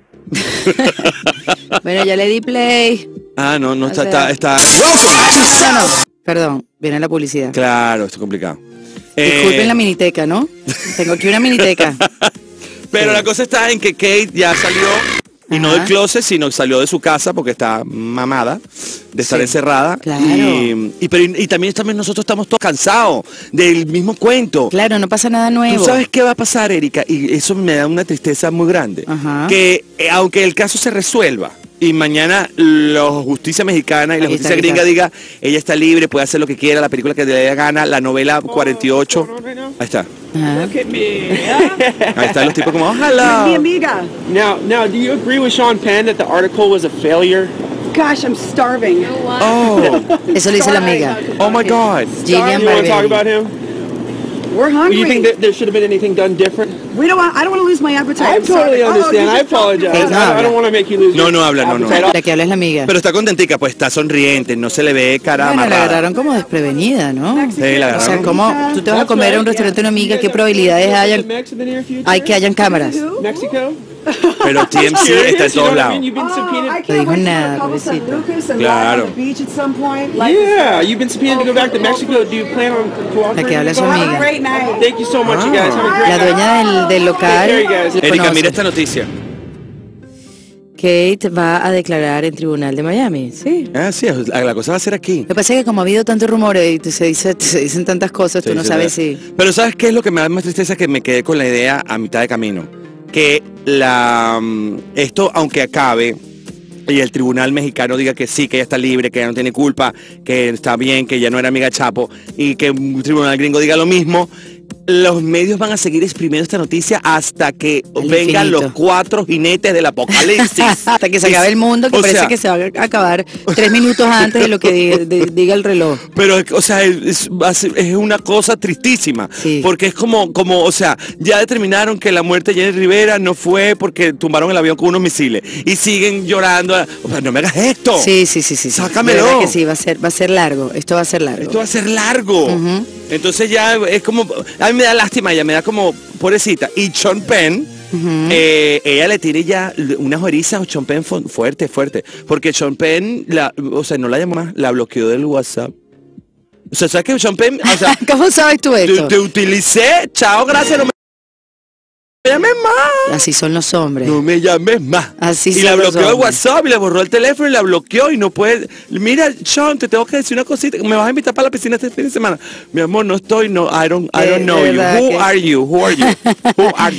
Bueno, ya le di play. Ah, no, no, O está, sea- está, está- No, no. Perdón, viene la publicidad. Claro, está complicado. Disculpen Eh, la miniteca, ¿no? Tengo aquí una miniteca. Pero Sí. la cosa está en que Kate ya salió, y no Ajá. del closet, sino salió de su casa porque está mamada de estar Sí, encerrada. claro. Y, y, pero, y también, también nosotros estamos todos cansados del mismo cuento. Claro, no pasa nada nuevo. ¿Tú sabes qué va a pasar, Erika? Y eso me da una tristeza muy grande. Ajá. Que eh, aunque el caso se resuelva y mañana la justicia mexicana y la Aquí está, justicia aquí gringa está. diga, ella está libre, puede hacer lo que quiera, la película que le dé gana, la novela cuarenta y ocho. Ahí está. Ajá. Ahí están los tipos como, ojalá. Now, now, do you agree with Sean Penn that the article was a failure? Gosh, I'm starving. Oh, Eso le dice la amiga. oh my God. Gillian You want to talk Barbery. about him? We're Do hungry. you think that there should have been anything done different? we don't want, I don't want to lose my appetite. I I'm sorry. totally Oh, understand. you I just talked apologize. about no I, I habla. don't want to make you lose No, your no habla, no, no. appetite. La que habla es la amiga. Pero está contentica, pues está sonriente, no se le ve cara Bueno, la amarrada. agarraron como desprevenida, ¿no? Sí, la O sea, agarraron. ¿cómo tú te vas a comer a un restaurante de una amiga? ¿Qué probabilidades hayan, Mex in the near future? hay que hayan cámaras? Mexico? Pero T M C Curious, está en you know todos what I lados. mean? You've been Oh, subpoenaed. I No can't dijo wait to nada, go to San pobrecita. Lucas and Claro. walk on the beach at some point. Like, Yeah, you've been subpoenaed to go back to Mexico. Do you plan on cooperating? La que habla es su have a amiga. great night. Thank you so much, you guys. Have a great La night. dueña del, del local. There you guys. lo Erika, conoce. mira esta noticia. Kate va a declarar en tribunal de Miami. Sí. Ah, sí, la la cosa va a ser aquí. Lo que pasa es que como ha habido tantos rumores y se, dice, se dicen tantas cosas, tú Sí, no sí, sabes sí. si... Pero ¿sabes qué es lo que me da más tristeza? Que me quedé con la idea a mitad de camino. Que la mm, esto, aunque acabe, y el tribunal mexicano diga que sí, que ella está libre, que ella no tiene culpa, que está bien, que ella no era amiga Chapo, y que un tribunal gringo diga lo mismo, los medios van a seguir exprimiendo esta noticia hasta que Al vengan infinito. los cuatro jinetes del apocalipsis. Hasta que se acabe el mundo, que O parece sea, que se va a acabar tres minutos antes de lo que diga, de- diga el reloj. Pero, o sea, es, va a ser- es una cosa tristísima. Sí. Porque es como, como, o sea, ya determinaron que la muerte de Jenny Rivera no fue porque tumbaron el avión con unos misiles. Y siguen llorando. O sea, no me hagas esto. Sí, sí, sí, sí. sí. Sácamelo. De verdad que sí, va a ser, va a ser largo. Esto va a ser largo. Esto va a ser largo. Ujú. Entonces ya es como, a mí me da lástima, ya me da como pobrecita. Y Sean Penn, eh, ella le tiene ya unas orizas a Sean Penn fu- fuerte, fuerte. Porque Sean Penn, la, o sea, no la llamó más, la bloqueó del WhatsApp. O sea, ¿sabes que Sean Penn, o sea, ¿Cómo sabes tú te, esto? te utilicé, chao, gracias, no me llames más. Así son los hombres. No me llames más. Así y son la los bloqueó el hombres. WhatsApp y le borró el teléfono y la bloqueó y no puede. Mira, Sean, te tengo que decir una cosita. Me vas a invitar para la piscina este fin de semana. Mi amor, no estoy, no, I don't, I De- don't know de you. verdad Who que- are you? Who are you? Who are you?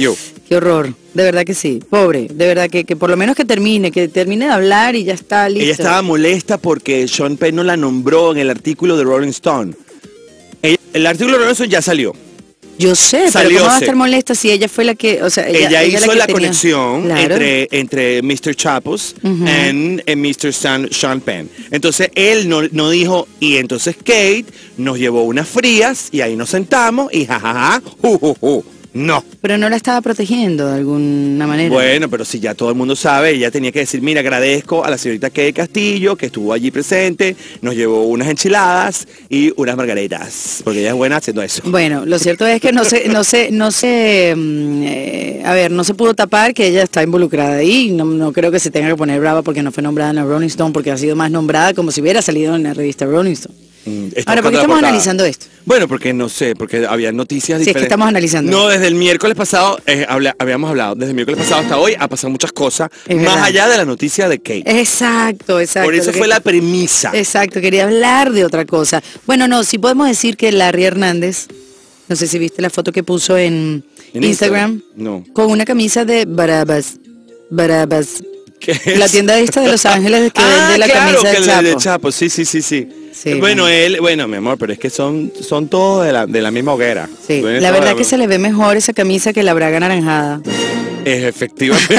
Qué horror, de verdad que sí, pobre, de verdad que, que por lo menos que termine, que termine de hablar y ya está listo. Ella estaba molesta porque Sean Penn no la nombró en el artículo de Rolling Stone. Ella- el artículo de Rolling Stone ya salió. Yo sé, Salió, pero ¿cómo va a sé. estar molesta si ella fue la que, o sea, Ella, ella, ella hizo que la tenía- conexión Claro. entre, entre mister Chapos Ujú. and, and mister San- Sean Penn. Entonces él no, no dijo, y entonces Kate nos llevó unas frías y ahí nos sentamos y jajaja, ju, ju, ju. No. Pero no la estaba protegiendo de alguna manera. Bueno, pero si ya todo el mundo sabe, ella tenía que decir, mira, agradezco a la señorita Kate Castillo, que estuvo allí presente, nos llevó unas enchiladas y unas margaritas, porque ella es buena haciendo eso. Bueno, lo cierto es que no se, no se, no se, mm, eh, a ver, no se pudo tapar que ella está involucrada ahí. No, no creo que se tenga que poner brava porque no fue nombrada en la Rolling Stone, porque ha sido más nombrada como si hubiera salido en la revista Rolling Stone. Mm, está Ahora, ¿por qué buscando la estamos portada. analizando esto? Bueno, porque no sé, porque había noticias Sí, es que diferentes. estamos analizando. No, desde el miércoles pasado eh, habla- habíamos hablado, desde el miércoles pasado hasta hoy ha pasado muchas cosas, Es más verdad. allá de la noticia de Kate. Exacto, exacto. Por eso lo que- fue la premisa. Exacto, quería hablar de otra cosa. Bueno, no, sí podemos decir que Larry Hernández, no sé si viste la foto que puso en, ¿En Instagram, No. con una camisa de Barabas, Barabas, ¿Qué la es? tienda esta de Los Ángeles que Ah, vende la claro, camisa que del la Chapo. de Chapo, sí, sí, sí, sí. Sí, bueno, bueno. él, bueno, mi amor, pero es que son, son todos de la, de la misma hoguera. Sí, Bueno, la toda verdad que se le ve mejor esa camisa que la braga anaranjada. Es efectivamente.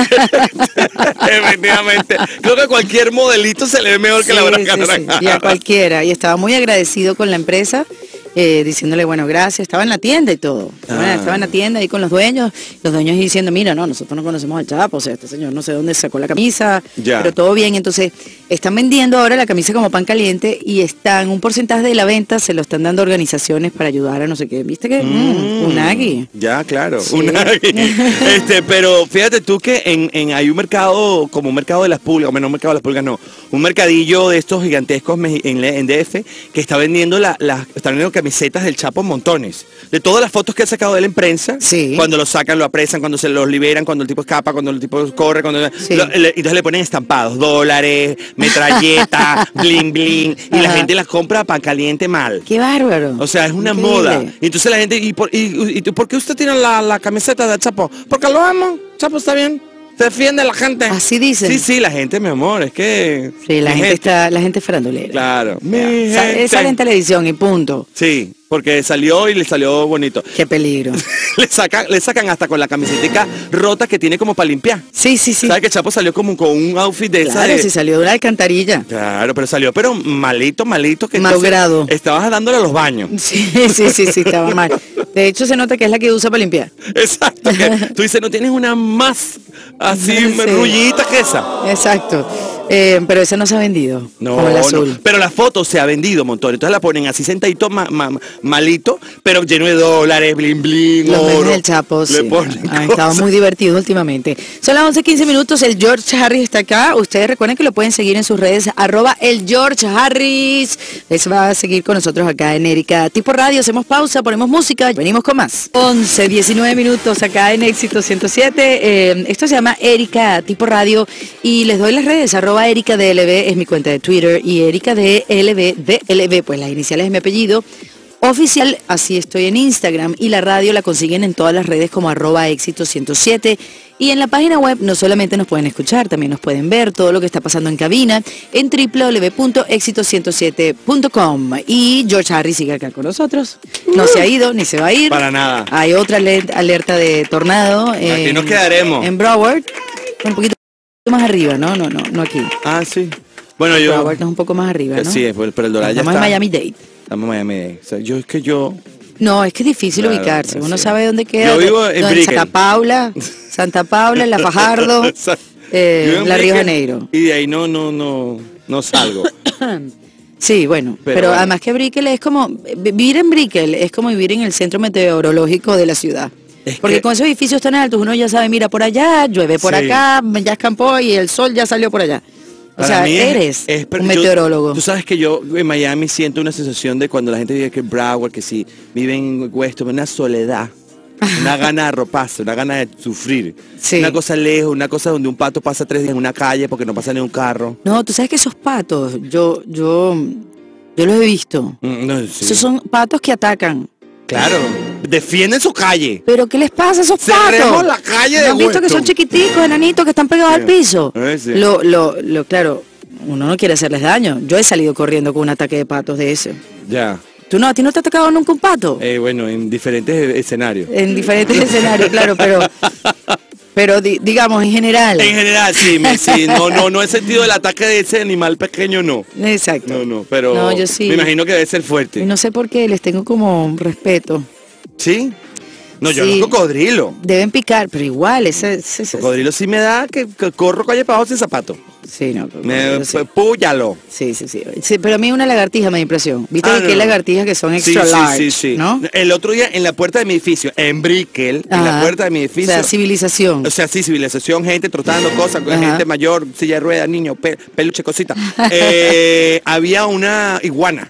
Efectivamente. Creo que a cualquier modelito se le ve mejor que la Sí, braga sí, sí, naranja. y a cualquiera. Y estaba muy agradecido con la empresa, eh, diciéndole, bueno, gracias. Estaba en la tienda y todo. Estaba, Ah. estaba en la tienda ahí con los dueños. Los dueños diciendo, mira, no, nosotros no conocemos al Chapo. O sea, este señor no sé dónde sacó la camisa. Ya. Pero todo bien. Entonces, están vendiendo ahora la camisa como pan caliente y están, un porcentaje de la venta se lo están dando a organizaciones para ayudar a no sé qué. ¿Viste que? Mm, Unagi. Ya, claro. Sí. Unagi. este, pero fíjate tú que en, en hay un mercado, como un mercado de las pulgas, o menos un mercado de las pulgas, no, un mercadillo de estos gigantescos meji- en, en D F que está vendiendo la, las, está vendiendo camisetas del Chapo en montones. De todas las fotos que ha sacado de él en prensa, Sí. cuando lo sacan, lo apresan, cuando se los liberan, cuando el tipo escapa, cuando el tipo corre, cuando Sí. lo- le- entonces le ponen estampados, dólares, metralleta, bling bling, y la Ajá. gente las compra pan caliente mal. Qué bárbaro. O sea, es una Increíble. moda. Y entonces la gente, ¿y por, y, y- por qué usted tiene la, la camiseta del Chapo? Porque lo amo. Chapo está bien. Se defiende a la gente. Así dicen. Sí, sí, la gente, mi amor, es que... Sí, la mi gente, está, la gente es farandulera. Claro. Mi Sa- gente. Sale en televisión y punto. Sí, porque salió y le salió bonito. Qué peligro. le sacan, le sacan hasta con la camisetica rota que tiene como para limpiar. Sí, sí, sí. ¿Sabes que Chapo salió como con un outfit de esa Claro, de... si salió de una alcantarilla. Claro, pero salió, pero malito, malito. Que Malogrado. entonces Estabas dándole a los baños. Sí, sí, sí, sí, estaba mal. De hecho, se nota que es la que usa para limpiar. Exacto. Que tú dices, no tienes una más así Sí. rullita que esa. Exacto. Eh, pero esa no se ha vendido. No, como el no, azul. pero la foto se ha vendido un montón. Entonces la ponen así sentadito, ma- ma- malito, pero lleno de dólares, bling bling, Los memes oro. del Chapo, Le sí. ponen Han estado cosas. muy divertidos últimamente. Son las once quince minutos, el George Harris está acá. Ustedes recuerden que lo pueden seguir en sus redes, arroba el George Harris. Les va a seguir con nosotros acá en Erika Tipo Radio. Hacemos pausa, ponemos música, venimos con más. once, diecinueve minutos acá en Éxito ciento siete. Eh, esto se llama Erika Tipo Radio y les doy las redes, arroba Erika D L B es mi cuenta de Twitter y Erika D L B, D L B, pues las iniciales de mi apellido. Oficial, así estoy en Instagram y la radio la consiguen en todas las redes como arroba éxito ciento siete y en la página web no solamente nos pueden escuchar, también nos pueden ver todo lo que está pasando en cabina en doble u doble u doble u punto éxito ciento siete punto com y George Harris sigue acá con nosotros, no se ha ido ni se va a ir. Para nada. Hay otra aler- alerta de tornado Aquí en, nos quedaremos. en Broward, un poquito más arriba, no, no, no, no aquí. Ah, sí. Bueno, yo... Broward es un poco más arriba, ¿no? Sí, pues, pero el dólar ya Estamos está. en Miami-Dade. Estamos en Miami-Dade. O sea, yo es que yo... No, es que es difícil Claro, ubicarse. Uno sí. sabe dónde queda. Yo vivo en No, Brickell. Santa Paula, Santa Paula, en La Fajardo, eh, Yo vivo en La Río Brickell Janeiro. Y de ahí no, no, no, no salgo. Sí, bueno, Pero pero, bueno. además que Brickell es como, vivir en Brickell es como vivir en el centro meteorológico de la ciudad. Es Porque que- con esos edificios tan altos uno ya sabe, mira, por allá llueve, por Sí. acá ya escampó y el sol ya salió por allá. O Para sea, mí es- eres es- pero un yo- meteorólogo. Tú sabes que yo en Miami siento una sensación de cuando la gente vive que en Broward, que si vive en West, una soledad, una gana de arroparse, una gana de sufrir. Sí. Una cosa lejos, una cosa donde un pato pasa tres días en una calle porque no pasa ni un carro. No, tú sabes que esos patos, yo, yo, yo los he visto. Mm, no, sí. Esos son patos que atacan. Claro, defienden su calle. ¿Pero qué les pasa a esos Cerremos patos? la calle ¿No de han visto que Weston? son chiquiticos, enanitos, que están pegados Sí. al piso? Eh, sí. Lo, lo, lo, claro, uno no quiere hacerles daño. Yo he salido corriendo con un ataque de patos de ese. Ya. ¿Tú no? ¿A ti no te ha atacado nunca un pato? Eh, bueno, en diferentes escenarios. En diferentes escenarios, claro, pero... Pero di- digamos, en general. En general, sí, me, sí, no, no, no he sentido el ataque de ese animal pequeño, no. Exacto. No, no, pero No, yo sí. me imagino que debe ser Y fuerte. no sé por qué, les tengo como un respeto. ¿Sí? No, yo Sí. no cocodrilo. Deben picar, pero igual, ese... ese, ese- Cocodrilo sí me da que, que corro calle para abajo sin zapato. Sí, no. Me, sí. pues, púyalo. Sí, sí, sí. Sí, pero a mí una lagartija me da impresión. Viste Ah, que no, hay no. lagartijas que son Sí, extra sí, large, sí, sí. ¿no? El otro día en la puerta de mi edificio, en Brickell, en la Ajá. puerta de mi O edificio. sea, civilización. O sea, sí, civilización, gente trotando cosas, Ajá. gente mayor, silla de ruedas, niño, pe- peluche, cosita. Eh, había una iguana.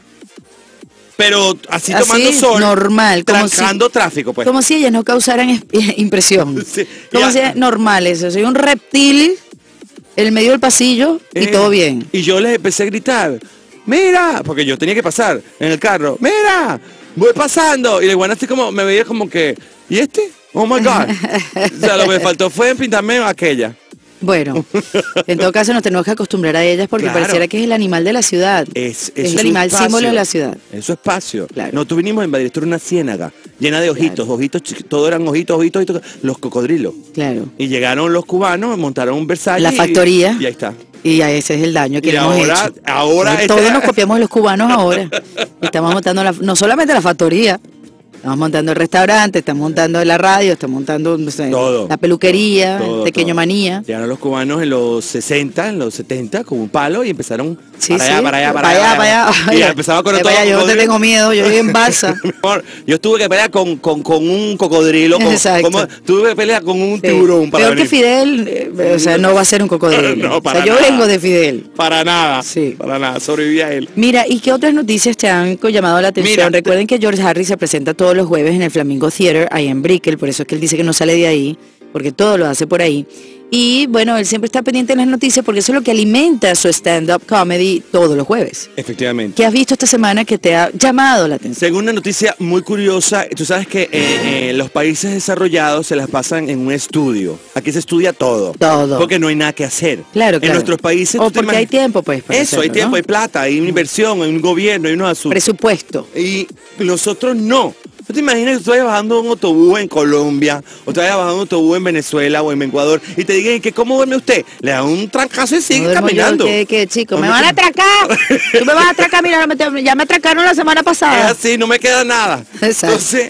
Pero así, Así, tomando sol, normal, como trancando si- tráfico, pues. Como si ellas no causaran es- impresión. Sí, Como ya. si es normal eso. Soy un reptil en el medio del pasillo y Eh, todo bien. Y yo les empecé a gritar, mira, porque yo tenía que pasar en el carro, mira, voy pasando. Y la iguana así como, me veía como que, ¿y este? Oh my God. O sea, lo que me faltó fue pintarme aquella. Bueno, en todo caso nos tenemos que acostumbrar a ellas porque Claro. pareciera que es el animal de la ciudad. Es, Es su el animal espacio. símbolo de la ciudad. Es su espacio. Claro. Nosotros vinimos a invadir, esto era una ciénaga llena de ojitos, Claro. ojitos, chiqui- todo eran ojitos, ojitos, ojitos, los cocodrilos. Claro. Y llegaron los cubanos, montaron un Versalles. La y- factoría. Y, ahí está. Y a ese es el daño que Y le hemos ahora- hecho. ahora este- Todos nos copiamos de los cubanos ahora. Estamos montando la- no solamente la factoría, estamos montando el restaurante, estamos montando la radio, estamos montando no sé, Todo. la peluquería, Todo, Pequeño todo. Manía. Llegaron los cubanos en los sesenta, en los setenta, con un palo y empezaron Sí, para, sí, allá, para allá, para para allá, allá, para allá. Y Oye, empezaba con eh, todo. vaya, yo no te tengo miedo, yo vivo en balsa. Mi amor, yo tuve que pelear con, con, con un cocodrilo, con, Exacto. como- tuve que pelear con un Sí. tiburón para Peor que venir. Fidel, eh, o sea, no va a ser un cocodrilo. No, o sea, para yo nada. vengo de Fidel. Para nada, Sí. para nada, sobrevivía él. Mira, ¿y qué otras noticias te han co- llamado la atención? Mira, te- Recuerden que George Harris se presenta todos los jueves en el Flamingo Theater, ahí en Brickell, por eso es que él dice que no sale de ahí, porque todo lo hace por ahí. Y bueno, él siempre está pendiente de las noticias porque eso es lo que alimenta su stand-up comedy todos los jueves. Efectivamente. ¿Qué has visto esta semana que te ha llamado la atención? Según una noticia muy curiosa, tú sabes que eh, eh, los países desarrollados se las pasan en un estudio. Aquí se estudia todo. Todo. Porque no hay nada que hacer. Claro, En claro. nuestros países... O tú te porque hay imag- tiempo, pues. para Eso, hay hacerlo, tiempo, ¿no? hay plata, hay una inversión, hay un gobierno, hay unos asuntos. Presupuesto. Y nosotros no. ¿Tú te imaginas que tú vayas bajando un autobús en Colombia, o te vayas bajando un autobús en Venezuela o en Ecuador, y te digan que cómo duerme usted? Le dan un trancazo y No sigue duermo yo, caminando. ¿qué, qué, chico? No ¡Me me van a queda- atracar! ¡Tú me vas a atracar! Mira, me- ya me atracaron la semana Es pasada. así, no me queda nada. Exacto. Entonces,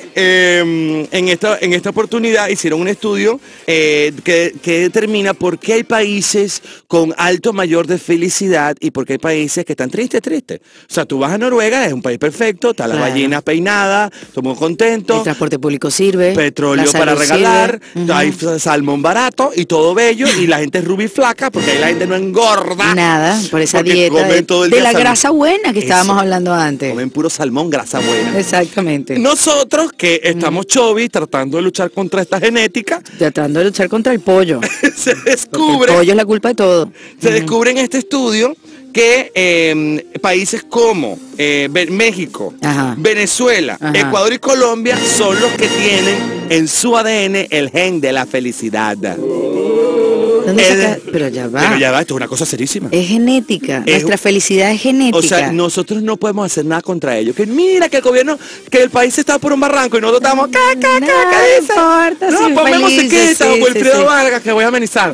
eh, en, esta, en esta oportunidad hicieron un estudio eh, que, que determina por qué hay países con alto mayor de felicidad y por qué hay países que están tristes, tristes. O sea, tú vas a Noruega, es un país perfecto, está las Claro. ballenas peinadas, todo muy contento. El transporte público sirve. Petróleo la para salud regalar, sirve. Ujú. hay salmón barato y todo bello y la gente es rubia y flaca porque ahí la gente no engorda. Nada, por esa porque dieta comen de, todo el de día la salmón. grasa buena que Eso. estábamos hablando antes. Comen puro salmón, grasa buena. Exactamente. Nosotros que estamos chovis tratando de luchar contra esta genética, Tratando de luchar contra el pollo. se El descubre, pollo es la culpa de todo. se descubre en este estudio que eh, países como eh, Ve- México, Ajá. Venezuela, Ajá. Ecuador y Colombia son los que tienen en su A D N el gen de la felicidad. ¿Dónde Es saca- de- Pero ya va. Pero ya va, esto es una cosa serísima. Es genética. Es- Nuestra felicidad es genética. O sea, nosotros no podemos hacer nada contra ellos. Que mira que el gobierno, que el país está por un barranco y nosotros estamos, ¿qué, qué, qué, No qué dice? importa, No, sí, ponme felices, musiquita sí, o por el sí, Fredo sí. Vargas que voy a amenizar.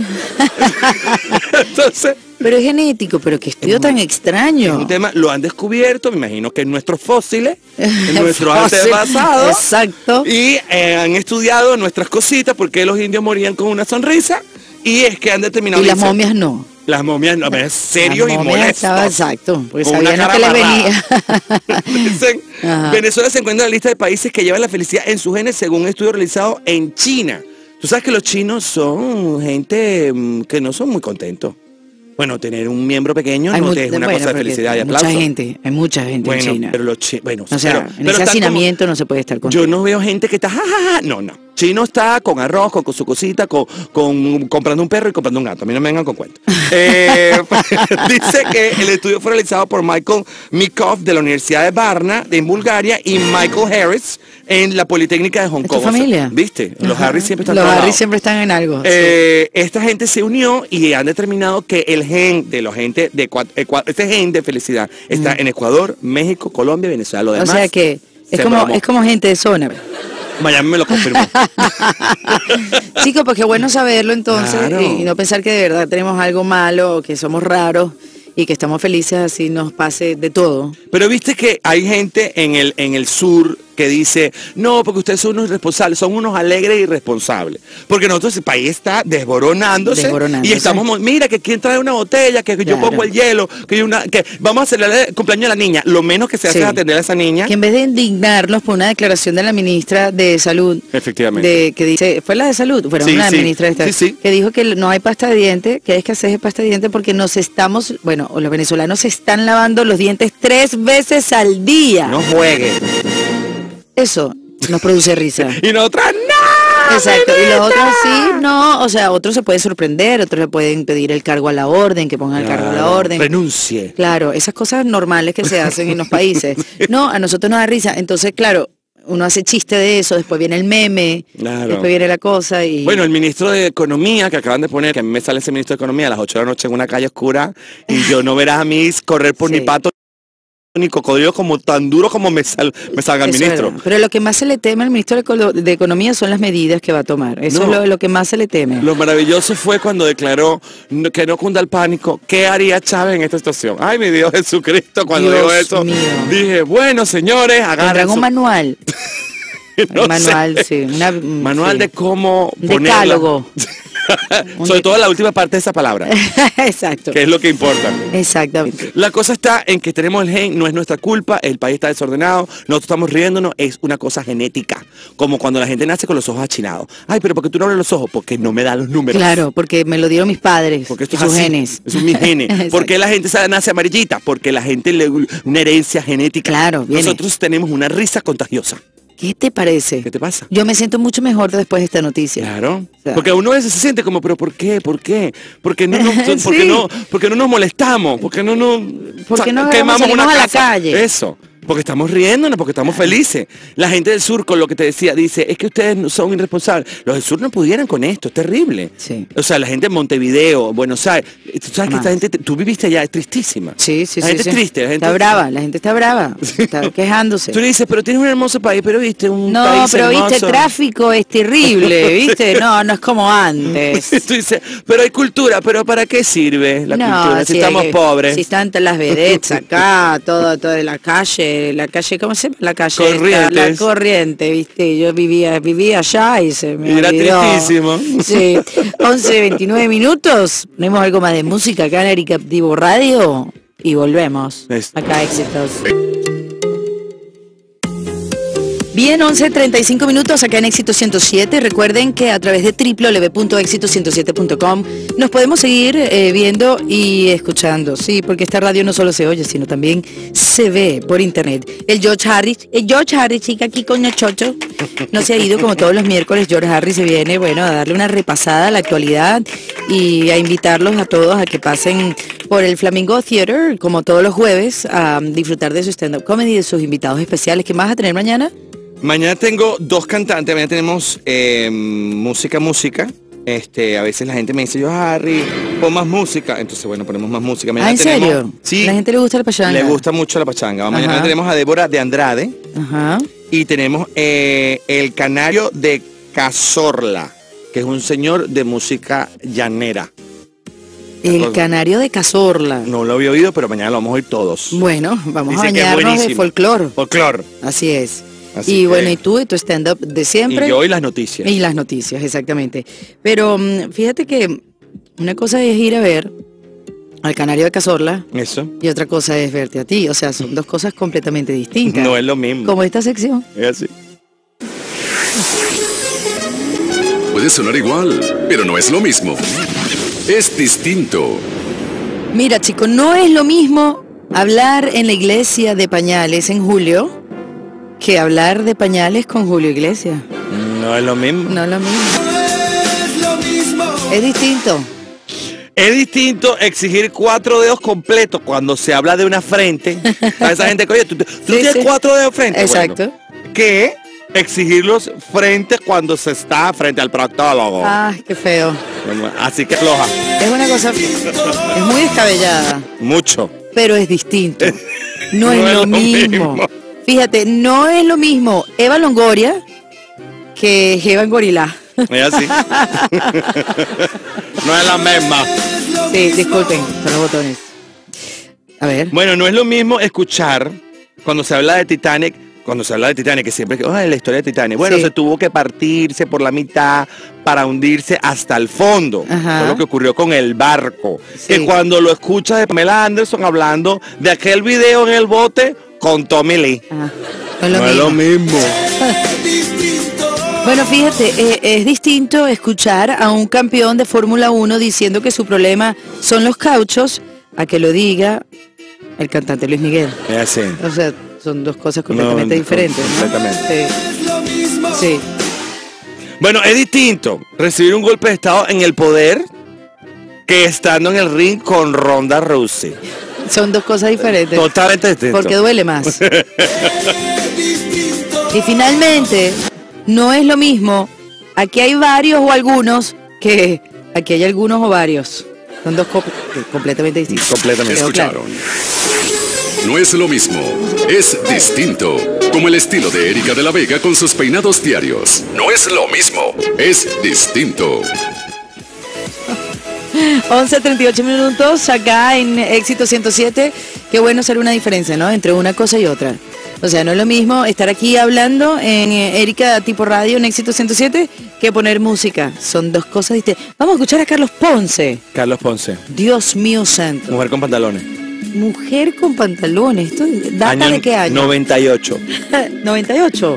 Entonces, Pero es genético, pero qué estudio tan extraño. un tema lo han descubierto, me imagino que en nuestros fósiles, en nuestros Fósil. antepasados. Exacto. Y eh, han estudiado nuestras cositas, porque los indios morían con una sonrisa. Y es que han determinado... Y las dicen, momias no. Las momias, no, es serio Las y momias molesto. estaba- exacto, porque Con una sabían lo cara que les amarrada. venía. Dicen, Ajá. Venezuela se encuentra en la lista de países que llevan la felicidad en sus genes según un estudio realizado en China. Tú sabes que los chinos son gente mm, que no son muy contentos. Bueno, tener un miembro pequeño Hay no mu- te es una bueno, cosa de porque felicidad y hay aplauso. mucha gente, hay mucha gente Bueno, en China. pero los chi- bueno, O sea, pero- en pero ese están como- hacinamiento no se puede estar con yo no veo gente que está, ja, ja, ja. No, no. Chino está con arroz, con, con su cosita, con, con comprando un perro y comprando un gato. A mí no me vengan con cuentos. Eh, dice que el estudio fue realizado por Michael Mikov de la Universidad de Varna, en Bulgaria, y Michael Harris en la Politécnica de Hong Kong. ¿Tu familia? ¿Viste? Los Ajá. Harris siempre están Los trabados. Harris siempre están en algo. Eh, esta gente se unió y han determinado que el gen de los gente de Ecua- este gen de felicidad está mm. en Ecuador, México, Colombia, Venezuela, lo demás. O sea que es como, es como gente de zona. Miami me lo confirmó. Chicos, pues qué bueno saberlo entonces, Claro. y no pensar que de verdad tenemos algo malo, o que somos raros y que estamos felices así nos pase de todo. Pero viste que hay gente en el en el sur que dice, no, porque ustedes son unos irresponsables, son unos alegres e irresponsables. Porque nosotros, el país está desboronándose, Desboronándose. y estamos, mira, que quién trae una botella, que yo Claro. pongo el hielo, que, yo una, que vamos a hacerle el cumpleaños a la niña. Lo menos que se hace Sí. es atender a esa niña. Que en vez de indignarnos por una declaración de la ministra de Salud, Efectivamente. de que dice, fue la de Salud, fueron Sí, una sí. ministra de Sí, sí. que dijo que no hay pasta de diente, que hay escasez de pasta de diente porque nos estamos, bueno, los venezolanos se están lavando los dientes tres veces al día. No juegue. Eso nos produce risa. Y nosotras, ¡no! Exacto, y los amiguita! otros sí, no, o sea, otros se pueden sorprender, otros le pueden pedir el cargo a la orden, que pongan el cargo a la Claro, orden. renuncie. Claro, esas cosas normales que se hacen en los países. No, a nosotros nos da risa. Entonces, claro, uno hace chiste de eso, después viene el meme, Claro. después viene la cosa y... Bueno, el ministro de Economía, que acaban de poner, que a mí me sale ese ministro de Economía a las ocho de la noche en una calle oscura, y yo no verás a mí correr por Sí. ni pato ni cocodrilo como tan duro como me, sal, me salga el Eso ministro. era. Pero lo que más se le teme al ministro de, Eco- de Economía son las medidas que va a tomar. Eso No. es lo, lo que más se le teme. Lo maravilloso fue cuando declaró no- que no cunda el pánico. ¿Qué haría Chávez en esta situación? Ay, mi Dios Jesucristo, cuando Dios digo eso, mío. dije, bueno, señores, agarren Tendrán un su- manual. no Un manual, sé. sí. Una, mm, Manual sí. de cómo Un ponerla. decálogo. Un Sobre de- todo la última parte de esa palabra, Exacto. que es lo que importa. Exactamente. La cosa está en que tenemos el gen, no es nuestra culpa, el país está desordenado, nosotros estamos riéndonos, es una cosa genética, como cuando la gente nace con los ojos achinados. Ay, pero ¿por qué tú no abres los ojos? Porque no me dan los números. Claro, porque me lo dieron mis padres. Porque esto y es sus así, genes. Eso es mi genes. Exacto. ¿Por qué la gente se nace amarillita? Porque la gente le una herencia genética. Claro, viene. Nosotros tenemos una risa contagiosa. ¿Qué te parece? ¿Qué te pasa? Yo me siento mucho mejor después de esta noticia. Claro. O sea, Porque uno a veces se siente como, pero ¿por qué? ¿Por qué? Porque no nos, Sí. porque no, porque no nos molestamos, porque no nos ¿Por qué no quemamos salimos una a la casa? calle? Eso. Porque estamos riéndonos, porque estamos felices. La gente del sur, con lo que te decía, dice, es que ustedes no son irresponsables. Los del sur no pudieran con esto, es terrible. Sí. O sea, la gente de Montevideo, Buenos Aires, tú sabes que Más. esta gente, tú viviste allá, es tristísima. Sí, sí, La sí. gente sí. es triste, la gente Está brava, la gente está brava. Está quejándose. Tú le dices, pero tienes un hermoso país, pero viste, un No, país pero hermoso. viste, tráfico es terrible, viste. No, no es como antes. Tú dices, pero hay cultura, pero ¿para qué sirve la no, cultura si sí, estamos hay que- pobres? Si están todas las vedettes acá, todo, toda la calle, la calle, ¿cómo se llama? La calle esta, Corrientes. la corriente, viste. Yo vivía, vivía allá y se me Y era olvidó. tristísimo. Sí. once, veintinueve minutos. Ponemos algo más de música acá en Erika Divo Radio y volvemos. Es- Acá éxitos. Bien, once treinta y cinco minutos acá en Éxito ciento siete. Recuerden que a través de doble u doble u doble u punto éxito ciento siete punto com nos podemos seguir eh, viendo y escuchando. Sí, porque esta radio no solo se oye, sino también se ve por internet. El George Harris, el George Harris, chica, aquí con el chocho, no se ha ido como todos los miércoles. George Harris se viene, bueno, a darle una repasada a la actualidad y a invitarlos a todos a que pasen por el Flamingo Theater, como todos los jueves, a disfrutar de su stand-up comedy, de sus invitados especiales. ¿Qué más vas a tener mañana? Mañana tengo dos cantantes, mañana tenemos eh, música, música. Este, a veces la gente me dice, yo Harry, pon más música. Entonces, bueno, ponemos más música. Mañana Ah, ¿en tenemos- serio? Sí, La gente le gusta la pachanga. le gusta mucho la pachanga. Mañana Ajá. tenemos a Débora de Andrade Ajá. y tenemos eh, el Canario de Cazorla, que es un señor de música llanera. El Canario de Cazorla. No lo había oído, pero mañana lo vamos a oír todos. Bueno, vamos Dice a que es bañarnos de buenísimo. folclore. Folclor. Así es. Así y que- bueno, y tú y tu stand-up de siempre. Y yo y las noticias. Y las noticias, exactamente. Pero mm, fíjate que una cosa es ir a ver al Canario de Cazorla Eso. y otra cosa es verte a ti. O sea, son dos cosas completamente distintas. No es lo mismo. Como esta sección. Es así. Puede sonar igual, pero no es lo mismo. Es distinto. Mira, chico, no es lo mismo hablar en la iglesia de Pañales en julio que hablar de pañales con Julio Iglesias. No es lo mismo. No es lo mismo. Es distinto. Es distinto exigir cuatro dedos completos cuando se habla de una frente. A esa gente que, oye, tú, tú Sí, tienes sí. cuatro dedos frente. Exacto. Bueno, que exigirlos frente cuando se está frente al proctólogo. Ay, qué feo. Bueno, así que floja. Es una cosa, es muy descabellada, Mucho. pero es distinto. No, es, lo mismo. mismo. Fíjate, no es lo mismo Eva Longoria que Eva Gorilá. Es así. No es la misma. Sí, disculpen, son los botones. A ver. Bueno, no es lo mismo escuchar cuando se habla de Titanic, cuando se habla de Titanic, que siempre que, ay, la historia de Titanic. Bueno, Sí. se tuvo que partirse por la mitad para hundirse hasta el fondo. Ajá. Fue lo que ocurrió con el barco. Sí. Que cuando lo escuchas de Pamela Anderson hablando de aquel video en el bote con Tommy Lee. Ah, no es lo No es mismo. lo mismo. Bueno, fíjate, eh, es distinto escuchar a un campeón de Fórmula uno diciendo que su problema son los cauchos a que lo diga el cantante Luis Miguel. Es así. O sea, son dos cosas completamente No, diferentes, ¿no? completamente. Sí. Sí. Bueno, es distinto recibir un golpe de estado en el poder que estando en el ring con Ronda Rousey. Son dos cosas diferentes. Totalmente distinto. Porque duele más. Y finalmente, no es lo mismo. Aquí hay varios o algunos que aquí hay algunos o varios. Son dos co- completamente distintos. Completamente. Quedó claro. Escucharon. No es lo mismo, es distinto. Como el estilo de Erika de la Vega con sus peinados diarios. No es lo mismo, es distinto. once treinta y ocho minutos acá en Éxito ciento siete. Qué bueno hacer una diferencia, ¿no? Entre una cosa y otra. O sea, no es lo mismo estar aquí hablando en eh, Erika Tipo Radio en Éxito ciento siete que poner música. Son dos cosas distintas. Vamos a escuchar a Carlos Ponce. Carlos Ponce. Dios mío santo. Mujer con pantalones. Mujer con pantalones. ¿Esto data Año de qué año? noventa y ocho. noventa y ocho.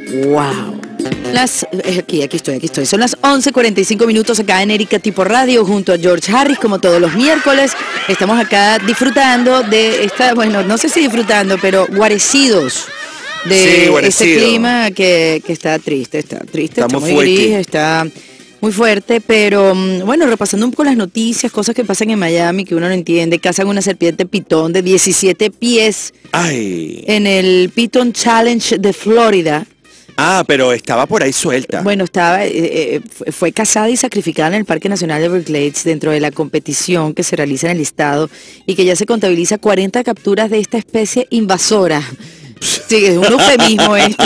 Wow. Las, eh, aquí, aquí estoy, aquí estoy. Son las once cuarenta y cinco minutos acá en Erika Tipo Radio junto a George Harris, como todos los miércoles. Estamos acá disfrutando de esta, bueno, no sé si disfrutando, pero guarecidos de Sí, este guarecido. clima que, que está triste, está triste, Está está, muy muy gris, fuerte. está muy fuerte, pero mm, bueno, repasando un poco las noticias, cosas que pasan en Miami que uno no entiende. Cazan una serpiente pitón de diecisiete pies Ay. en el Piton Challenge de Florida. Ah, pero estaba por ahí suelta. Bueno, estaba, eh, eh, fue- fue cazada y sacrificada en el Parque Nacional de Everglades dentro de la competición que se realiza en el estado y que ya se contabiliza cuarenta capturas de esta especie invasora. Sí, es un eufemismo esto.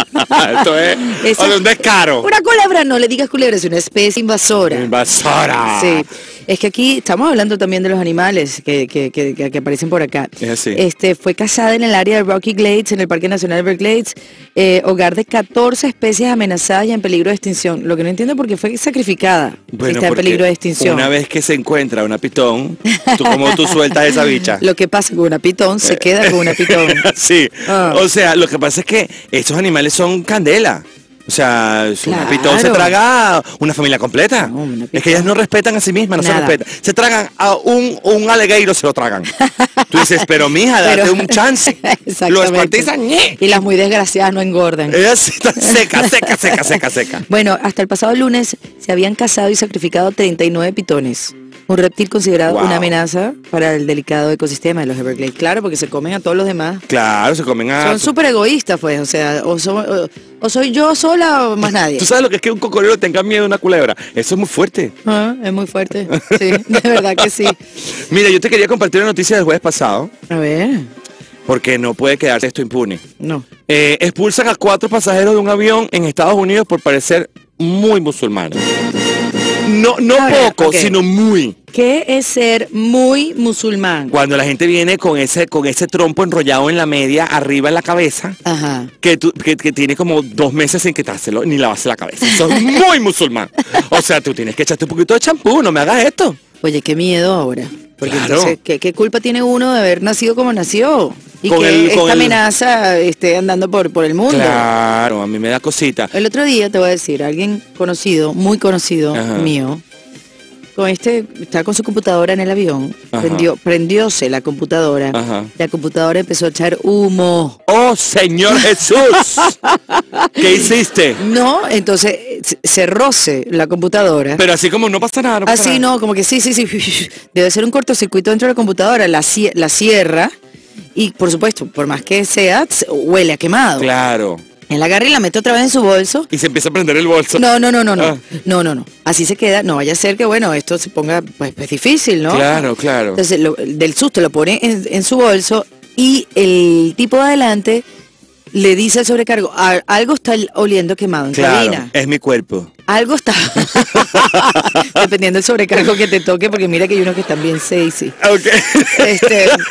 Esto es Esa- o de un descaro. Una culebra, no le digas culebra, es una especie invasora. Invasora. Sí, es que aquí estamos hablando también de los animales que, que, que, que- que aparecen por acá. Es así. Este, fue cazada en el área de Rocky Glades, en el Parque Nacional de Everglades, eh, hogar de catorce especies amenazadas y en peligro de extinción. Lo que no entiendo es por qué fue sacrificada. Bueno, está en porque peligro de extinción. Una vez que se encuentra una pitón, tú como tú sueltas esa bicha. Lo que pasa con una pitón se queda con una pitón. Sí. Ah. O sea, lo que pasa es que estos animales son candela. O sea, es una Claro. pitón se traga una familia completa. No, una es que pitón. ellas no respetan a sí mismas, no Nada. se respetan. Se tragan a un, un alegueiro, se lo tragan. Tú dices, pero mija, date Pero- un chance. Exactamente. Lo espartizan. ¡ñe! Y las muy desgraciadas no engordan. Ellas están seca, seca, seca, seca, seca. Bueno, hasta el pasado lunes se habían cazado y sacrificado treinta y nueve pitones. Un reptil considerado Wow. una amenaza para el delicado ecosistema de los Everglades. Claro, porque se comen a todos los demás. Claro, se comen a... Son súper egoístas, pues. O sea, o, so- o- o soy yo sola o más nadie. ¿Tú sabes lo que es que un cocodrilo tenga miedo a una culebra? Eso es muy fuerte. Ah, es muy fuerte. Sí, de verdad que sí. Mira, yo te quería compartir una noticia del jueves pasado, A ver, porque no puede quedarse esto impune. no. Eh, expulsan a cuatro pasajeros de un avión en Estados Unidos por parecer muy musulmanes. No, no A ver, poco, ok. sino muy. ¿Qué es ser muy musulmán? Cuando la gente viene con ese, con ese trompo enrollado en la media, arriba en la cabeza, Ajá. que, tú- que, que tiene como dos meses sin quitárselo ni lavarse la cabeza. Eso es muy musulmán. O sea, tú tienes que echarte un poquito de champú, no me hagas esto. Oye, qué miedo ahora. Porque Claro. entonces, ¿qué, qué culpa tiene uno de haber nacido como nació? Y Con que el- esta con el- amenaza esté andando por, por el mundo. Claro, a mí me da cosita. El otro día te voy a decir, alguien conocido, muy conocido Ajá. mío, con este, estaba con su computadora en el avión, Ajá. prendió, prendióse la computadora, Ajá. la computadora empezó a echar humo. ¡Oh, Señor Jesús! ¿Qué hiciste? No, entonces c- cerróse la computadora. Pero así como no pasa nada, no pasa Así nada. no, como que sí, sí, sí. Debe ser un cortocircuito dentro de la computadora, la, cie- la cierra y por supuesto, por más que sea, tss, huele a quemado. Claro. Él la agarra y la mete otra vez en su bolso. Y se empieza a prender el bolso. No, no, no, no, no. Ah. No, no, no. Así se queda. No vaya a ser que, bueno, esto se ponga, pues, pues difícil, ¿no? Claro, claro. Entonces, lo- del susto lo pone en, en su bolso y el tipo de adelante le dice al sobrecargo, "A- algo está oliendo quemado en Claro, cabina. es mi cuerpo. Algo está. Dependiendo del sobrecargo que te toque, porque mira que hay unos que están bien sexy. Ok. Este, eh,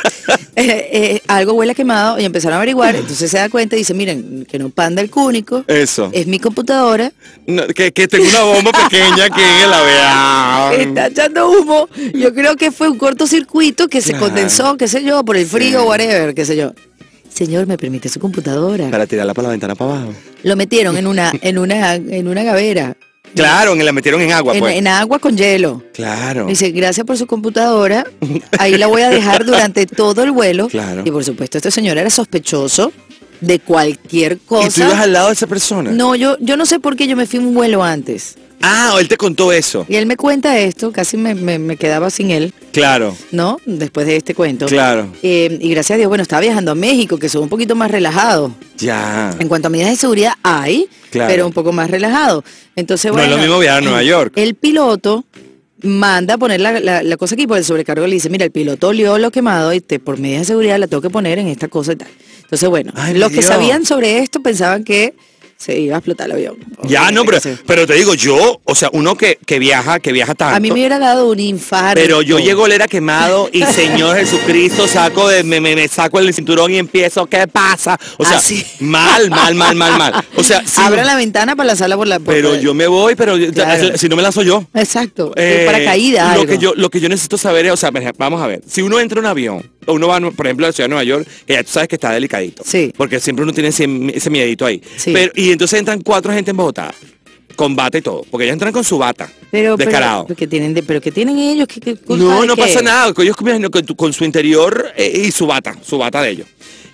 eh, algo huele a quemado y empezaron a averiguar. Entonces se da cuenta y dice, miren, que no panda el cúnico. Eso. Es mi computadora. No, que, que tengo una bomba pequeña que en el avión. Está echando humo. Yo creo que fue un cortocircuito que se Claro. condensó, qué sé yo, por el frío, Sí. whatever, qué sé yo. Señor, ¿me permite su computadora? Para tirarla por la ventana para abajo. Lo metieron en una, en una, en una gavera. Claro, en- la metieron en agua, En, pues. en agua con hielo. Claro. Dice, gracias por su computadora. Ahí la voy a dejar durante todo el vuelo. Claro. Y por supuesto, este señor era sospechoso de cualquier ¿Y tú ibas cosa. al lado de esa persona? No, yo, yo no sé por qué yo me fui un vuelo antes. Ah, él te contó eso. Y él me cuenta esto, casi me, me- me quedaba sin él, Claro, ¿no? Después de este cuento. claro. Eh, y gracias a Dios, bueno, estaba viajando a México, que son un poquito más relajados. Ya. En cuanto a medidas de seguridad hay, Claro. pero un poco más relajado. Entonces, No bueno. es lo mismo viajar a Nueva York. El piloto manda a poner la, la- la cosa aquí por el sobrecargo, le dice, mira, el piloto olió lo quemado y te, por medidas de seguridad la tengo que poner en esta cosa y tal. Entonces, bueno, Ay, los mi que Dios. sabían sobre esto pensaban que se iba a explotar el avión. Ya, no, pero, Sí. pero te digo, yo, o sea, uno que, que viaja, que viaja tanto. A mí me hubiera dado un infarto. Pero yo llego a oler a quemado y Señor Jesucristo, saco de, me, me, me saco el cinturón y empiezo, ¿qué pasa? O sea, Así. mal, mal, mal, mal, mal. O sea, si Abra no- la ventana para lanzarla por la... por pero la- yo me voy, pero yo- Claro. si no me lanzo yo. Exacto. Eh, para caída. lo que yo lo que yo necesito saber es, o sea, vamos a ver, si uno entra en un avión, o uno va, por ejemplo, a la ciudad de Nueva York, que ya tú sabes que está delicadito. Sí. Porque siempre uno tiene ese, ese miedito ahí. Sí. Pero, y entonces entran cuatro gente en Bogotá, con bata y todo, porque ellos entran con su bata, Pero, pero, descarado. pero que tienen de, pero que tienen ellos, ¿qué, qué culpa No, de no qué? pasa nada, que ellos comen con, tu- con su interior eh, y su bata, su bata de ellos.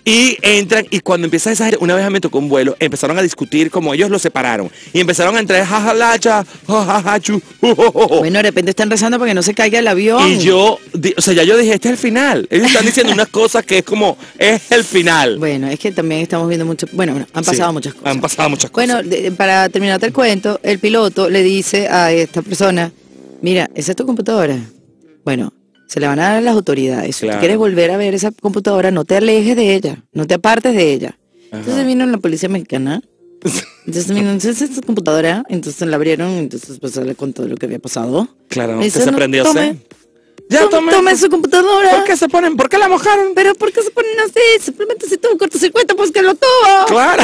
Y entran, y cuando empieza esa una vez me tocó un vuelo, empezaron a discutir como ellos lo separaron. Y empezaron a entrar jajalacha, jajajachu, jojojo. Bueno, de repente están rezando para que no se caiga el avión. Y yo, di- o sea, ya yo dije, este es el final. Ellos están diciendo unas cosas que es como, es el final. Bueno, es que también estamos viendo mucho... Bueno, bueno, han pasado Sí, muchas cosas. Han pasado muchas cosas. Bueno, de- para terminarte el cuento, el piloto le dice a esta persona, mira, ¿esa es tu computadora? Bueno, se le van a dar a las autoridades. Si Claro. tú quieres volver a ver esa computadora, no te alejes de ella, no te apartes de ella. Entonces vino la policía mexicana. Entonces vino, entonces esta computadora, entonces la abrieron, entonces pues le contó lo que había pasado. claro, Le que dice, se "No, prendió. tome, Ya tome, tomé. tome su computadora. ¿Por qué se ponen? ¿Por qué la mojaron? Pero ¿por qué se ponen así? Simplemente si tuvo un cortocircuito, pues que lo tuvo. Claro.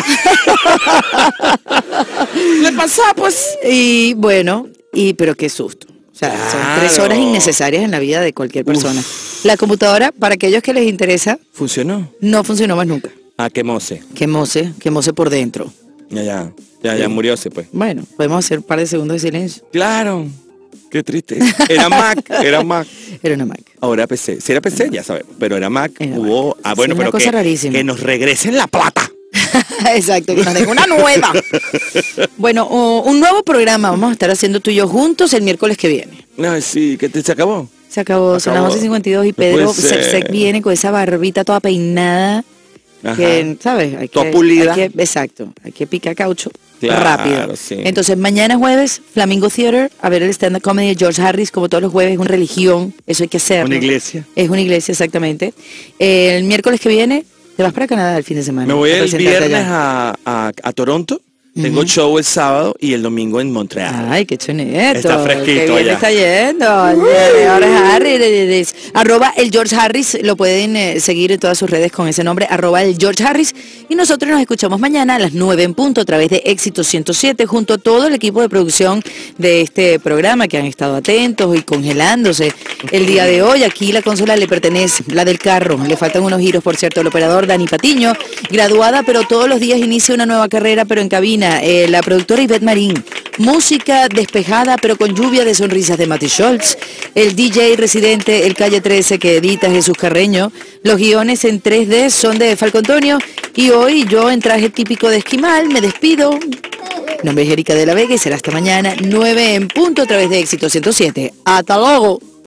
Le pasó, pues. Y bueno, y pero qué susto. O sea, son tres Claro. horas innecesarias en la vida de cualquier persona. La computadora, para aquellos que les interesa, ¿Funcionó? no funcionó más nunca. Ah, quemóse. Quemóse, quemóse por dentro. Ya, ya. Ya, ya murióse, pues. Bueno, podemos hacer un par de segundos de silencio. Claro. Qué triste. Era Mac, era Mac. Era una Mac. Ahora P C. Si era P C, ya sabemos. Pero era Mac. Era Hubo. Ah, bueno, Sí, una pero cosa que, rarísima. que nos regresen la plata. Exacto, que nos deje una nueva. Bueno, o- un nuevo programa vamos a estar haciendo tú y yo juntos el miércoles que viene. Ay, sí, que te, se acabó. Se acabó, son las Acabó. once y cincuenta y dos y No puede Pedro ser. Sexec viene con esa barbita toda peinada. Ajá. Que, ¿sabes? Hay Toda que, pulida. hay que- exacto, hay que picar caucho Claro, rápido. sí. Entonces, mañana jueves, Flamingo Theater, a ver el stand-up comedy de George Harris, como todos los jueves, es una religión, eso hay que hacerlo. Una iglesia. Es una iglesia, exactamente. Eh, el miércoles que viene, te vas para Canadá el fin de semana. Me voy a el presentarte viernes allá. a, a, a Toronto. Tengo show el sábado y el domingo en Montreal. Ay, qué choneto. Está fresquito Qué bien allá. está yendo. El George Harris. Arroba el George Harris. Lo pueden eh, seguir en todas sus redes con ese nombre. Arroba el George Harris. Y nosotros nos escuchamos mañana a las nueve en punto a través de Éxito ciento siete junto a todo el equipo de producción de este programa que han estado atentos y congelándose el día de hoy. Aquí la consola le pertenece, la del carro. Le faltan unos giros, por cierto, el operador Dani Patiño, graduada, pero todos los días inicia una nueva carrera, pero en cabina. Eh, la productora Ivette Marín. música despejada pero con lluvia de sonrisas de Mati Scholz, el D J residente El Calle trece que edita Jesús Carreño, los guiones en tres D son de Falco Antonio y hoy yo en traje típico de esquimal me despido. Mi nombre es Erika de la Vega y será hasta mañana nueve en punto a través de Éxito ciento siete. ¡Hasta luego!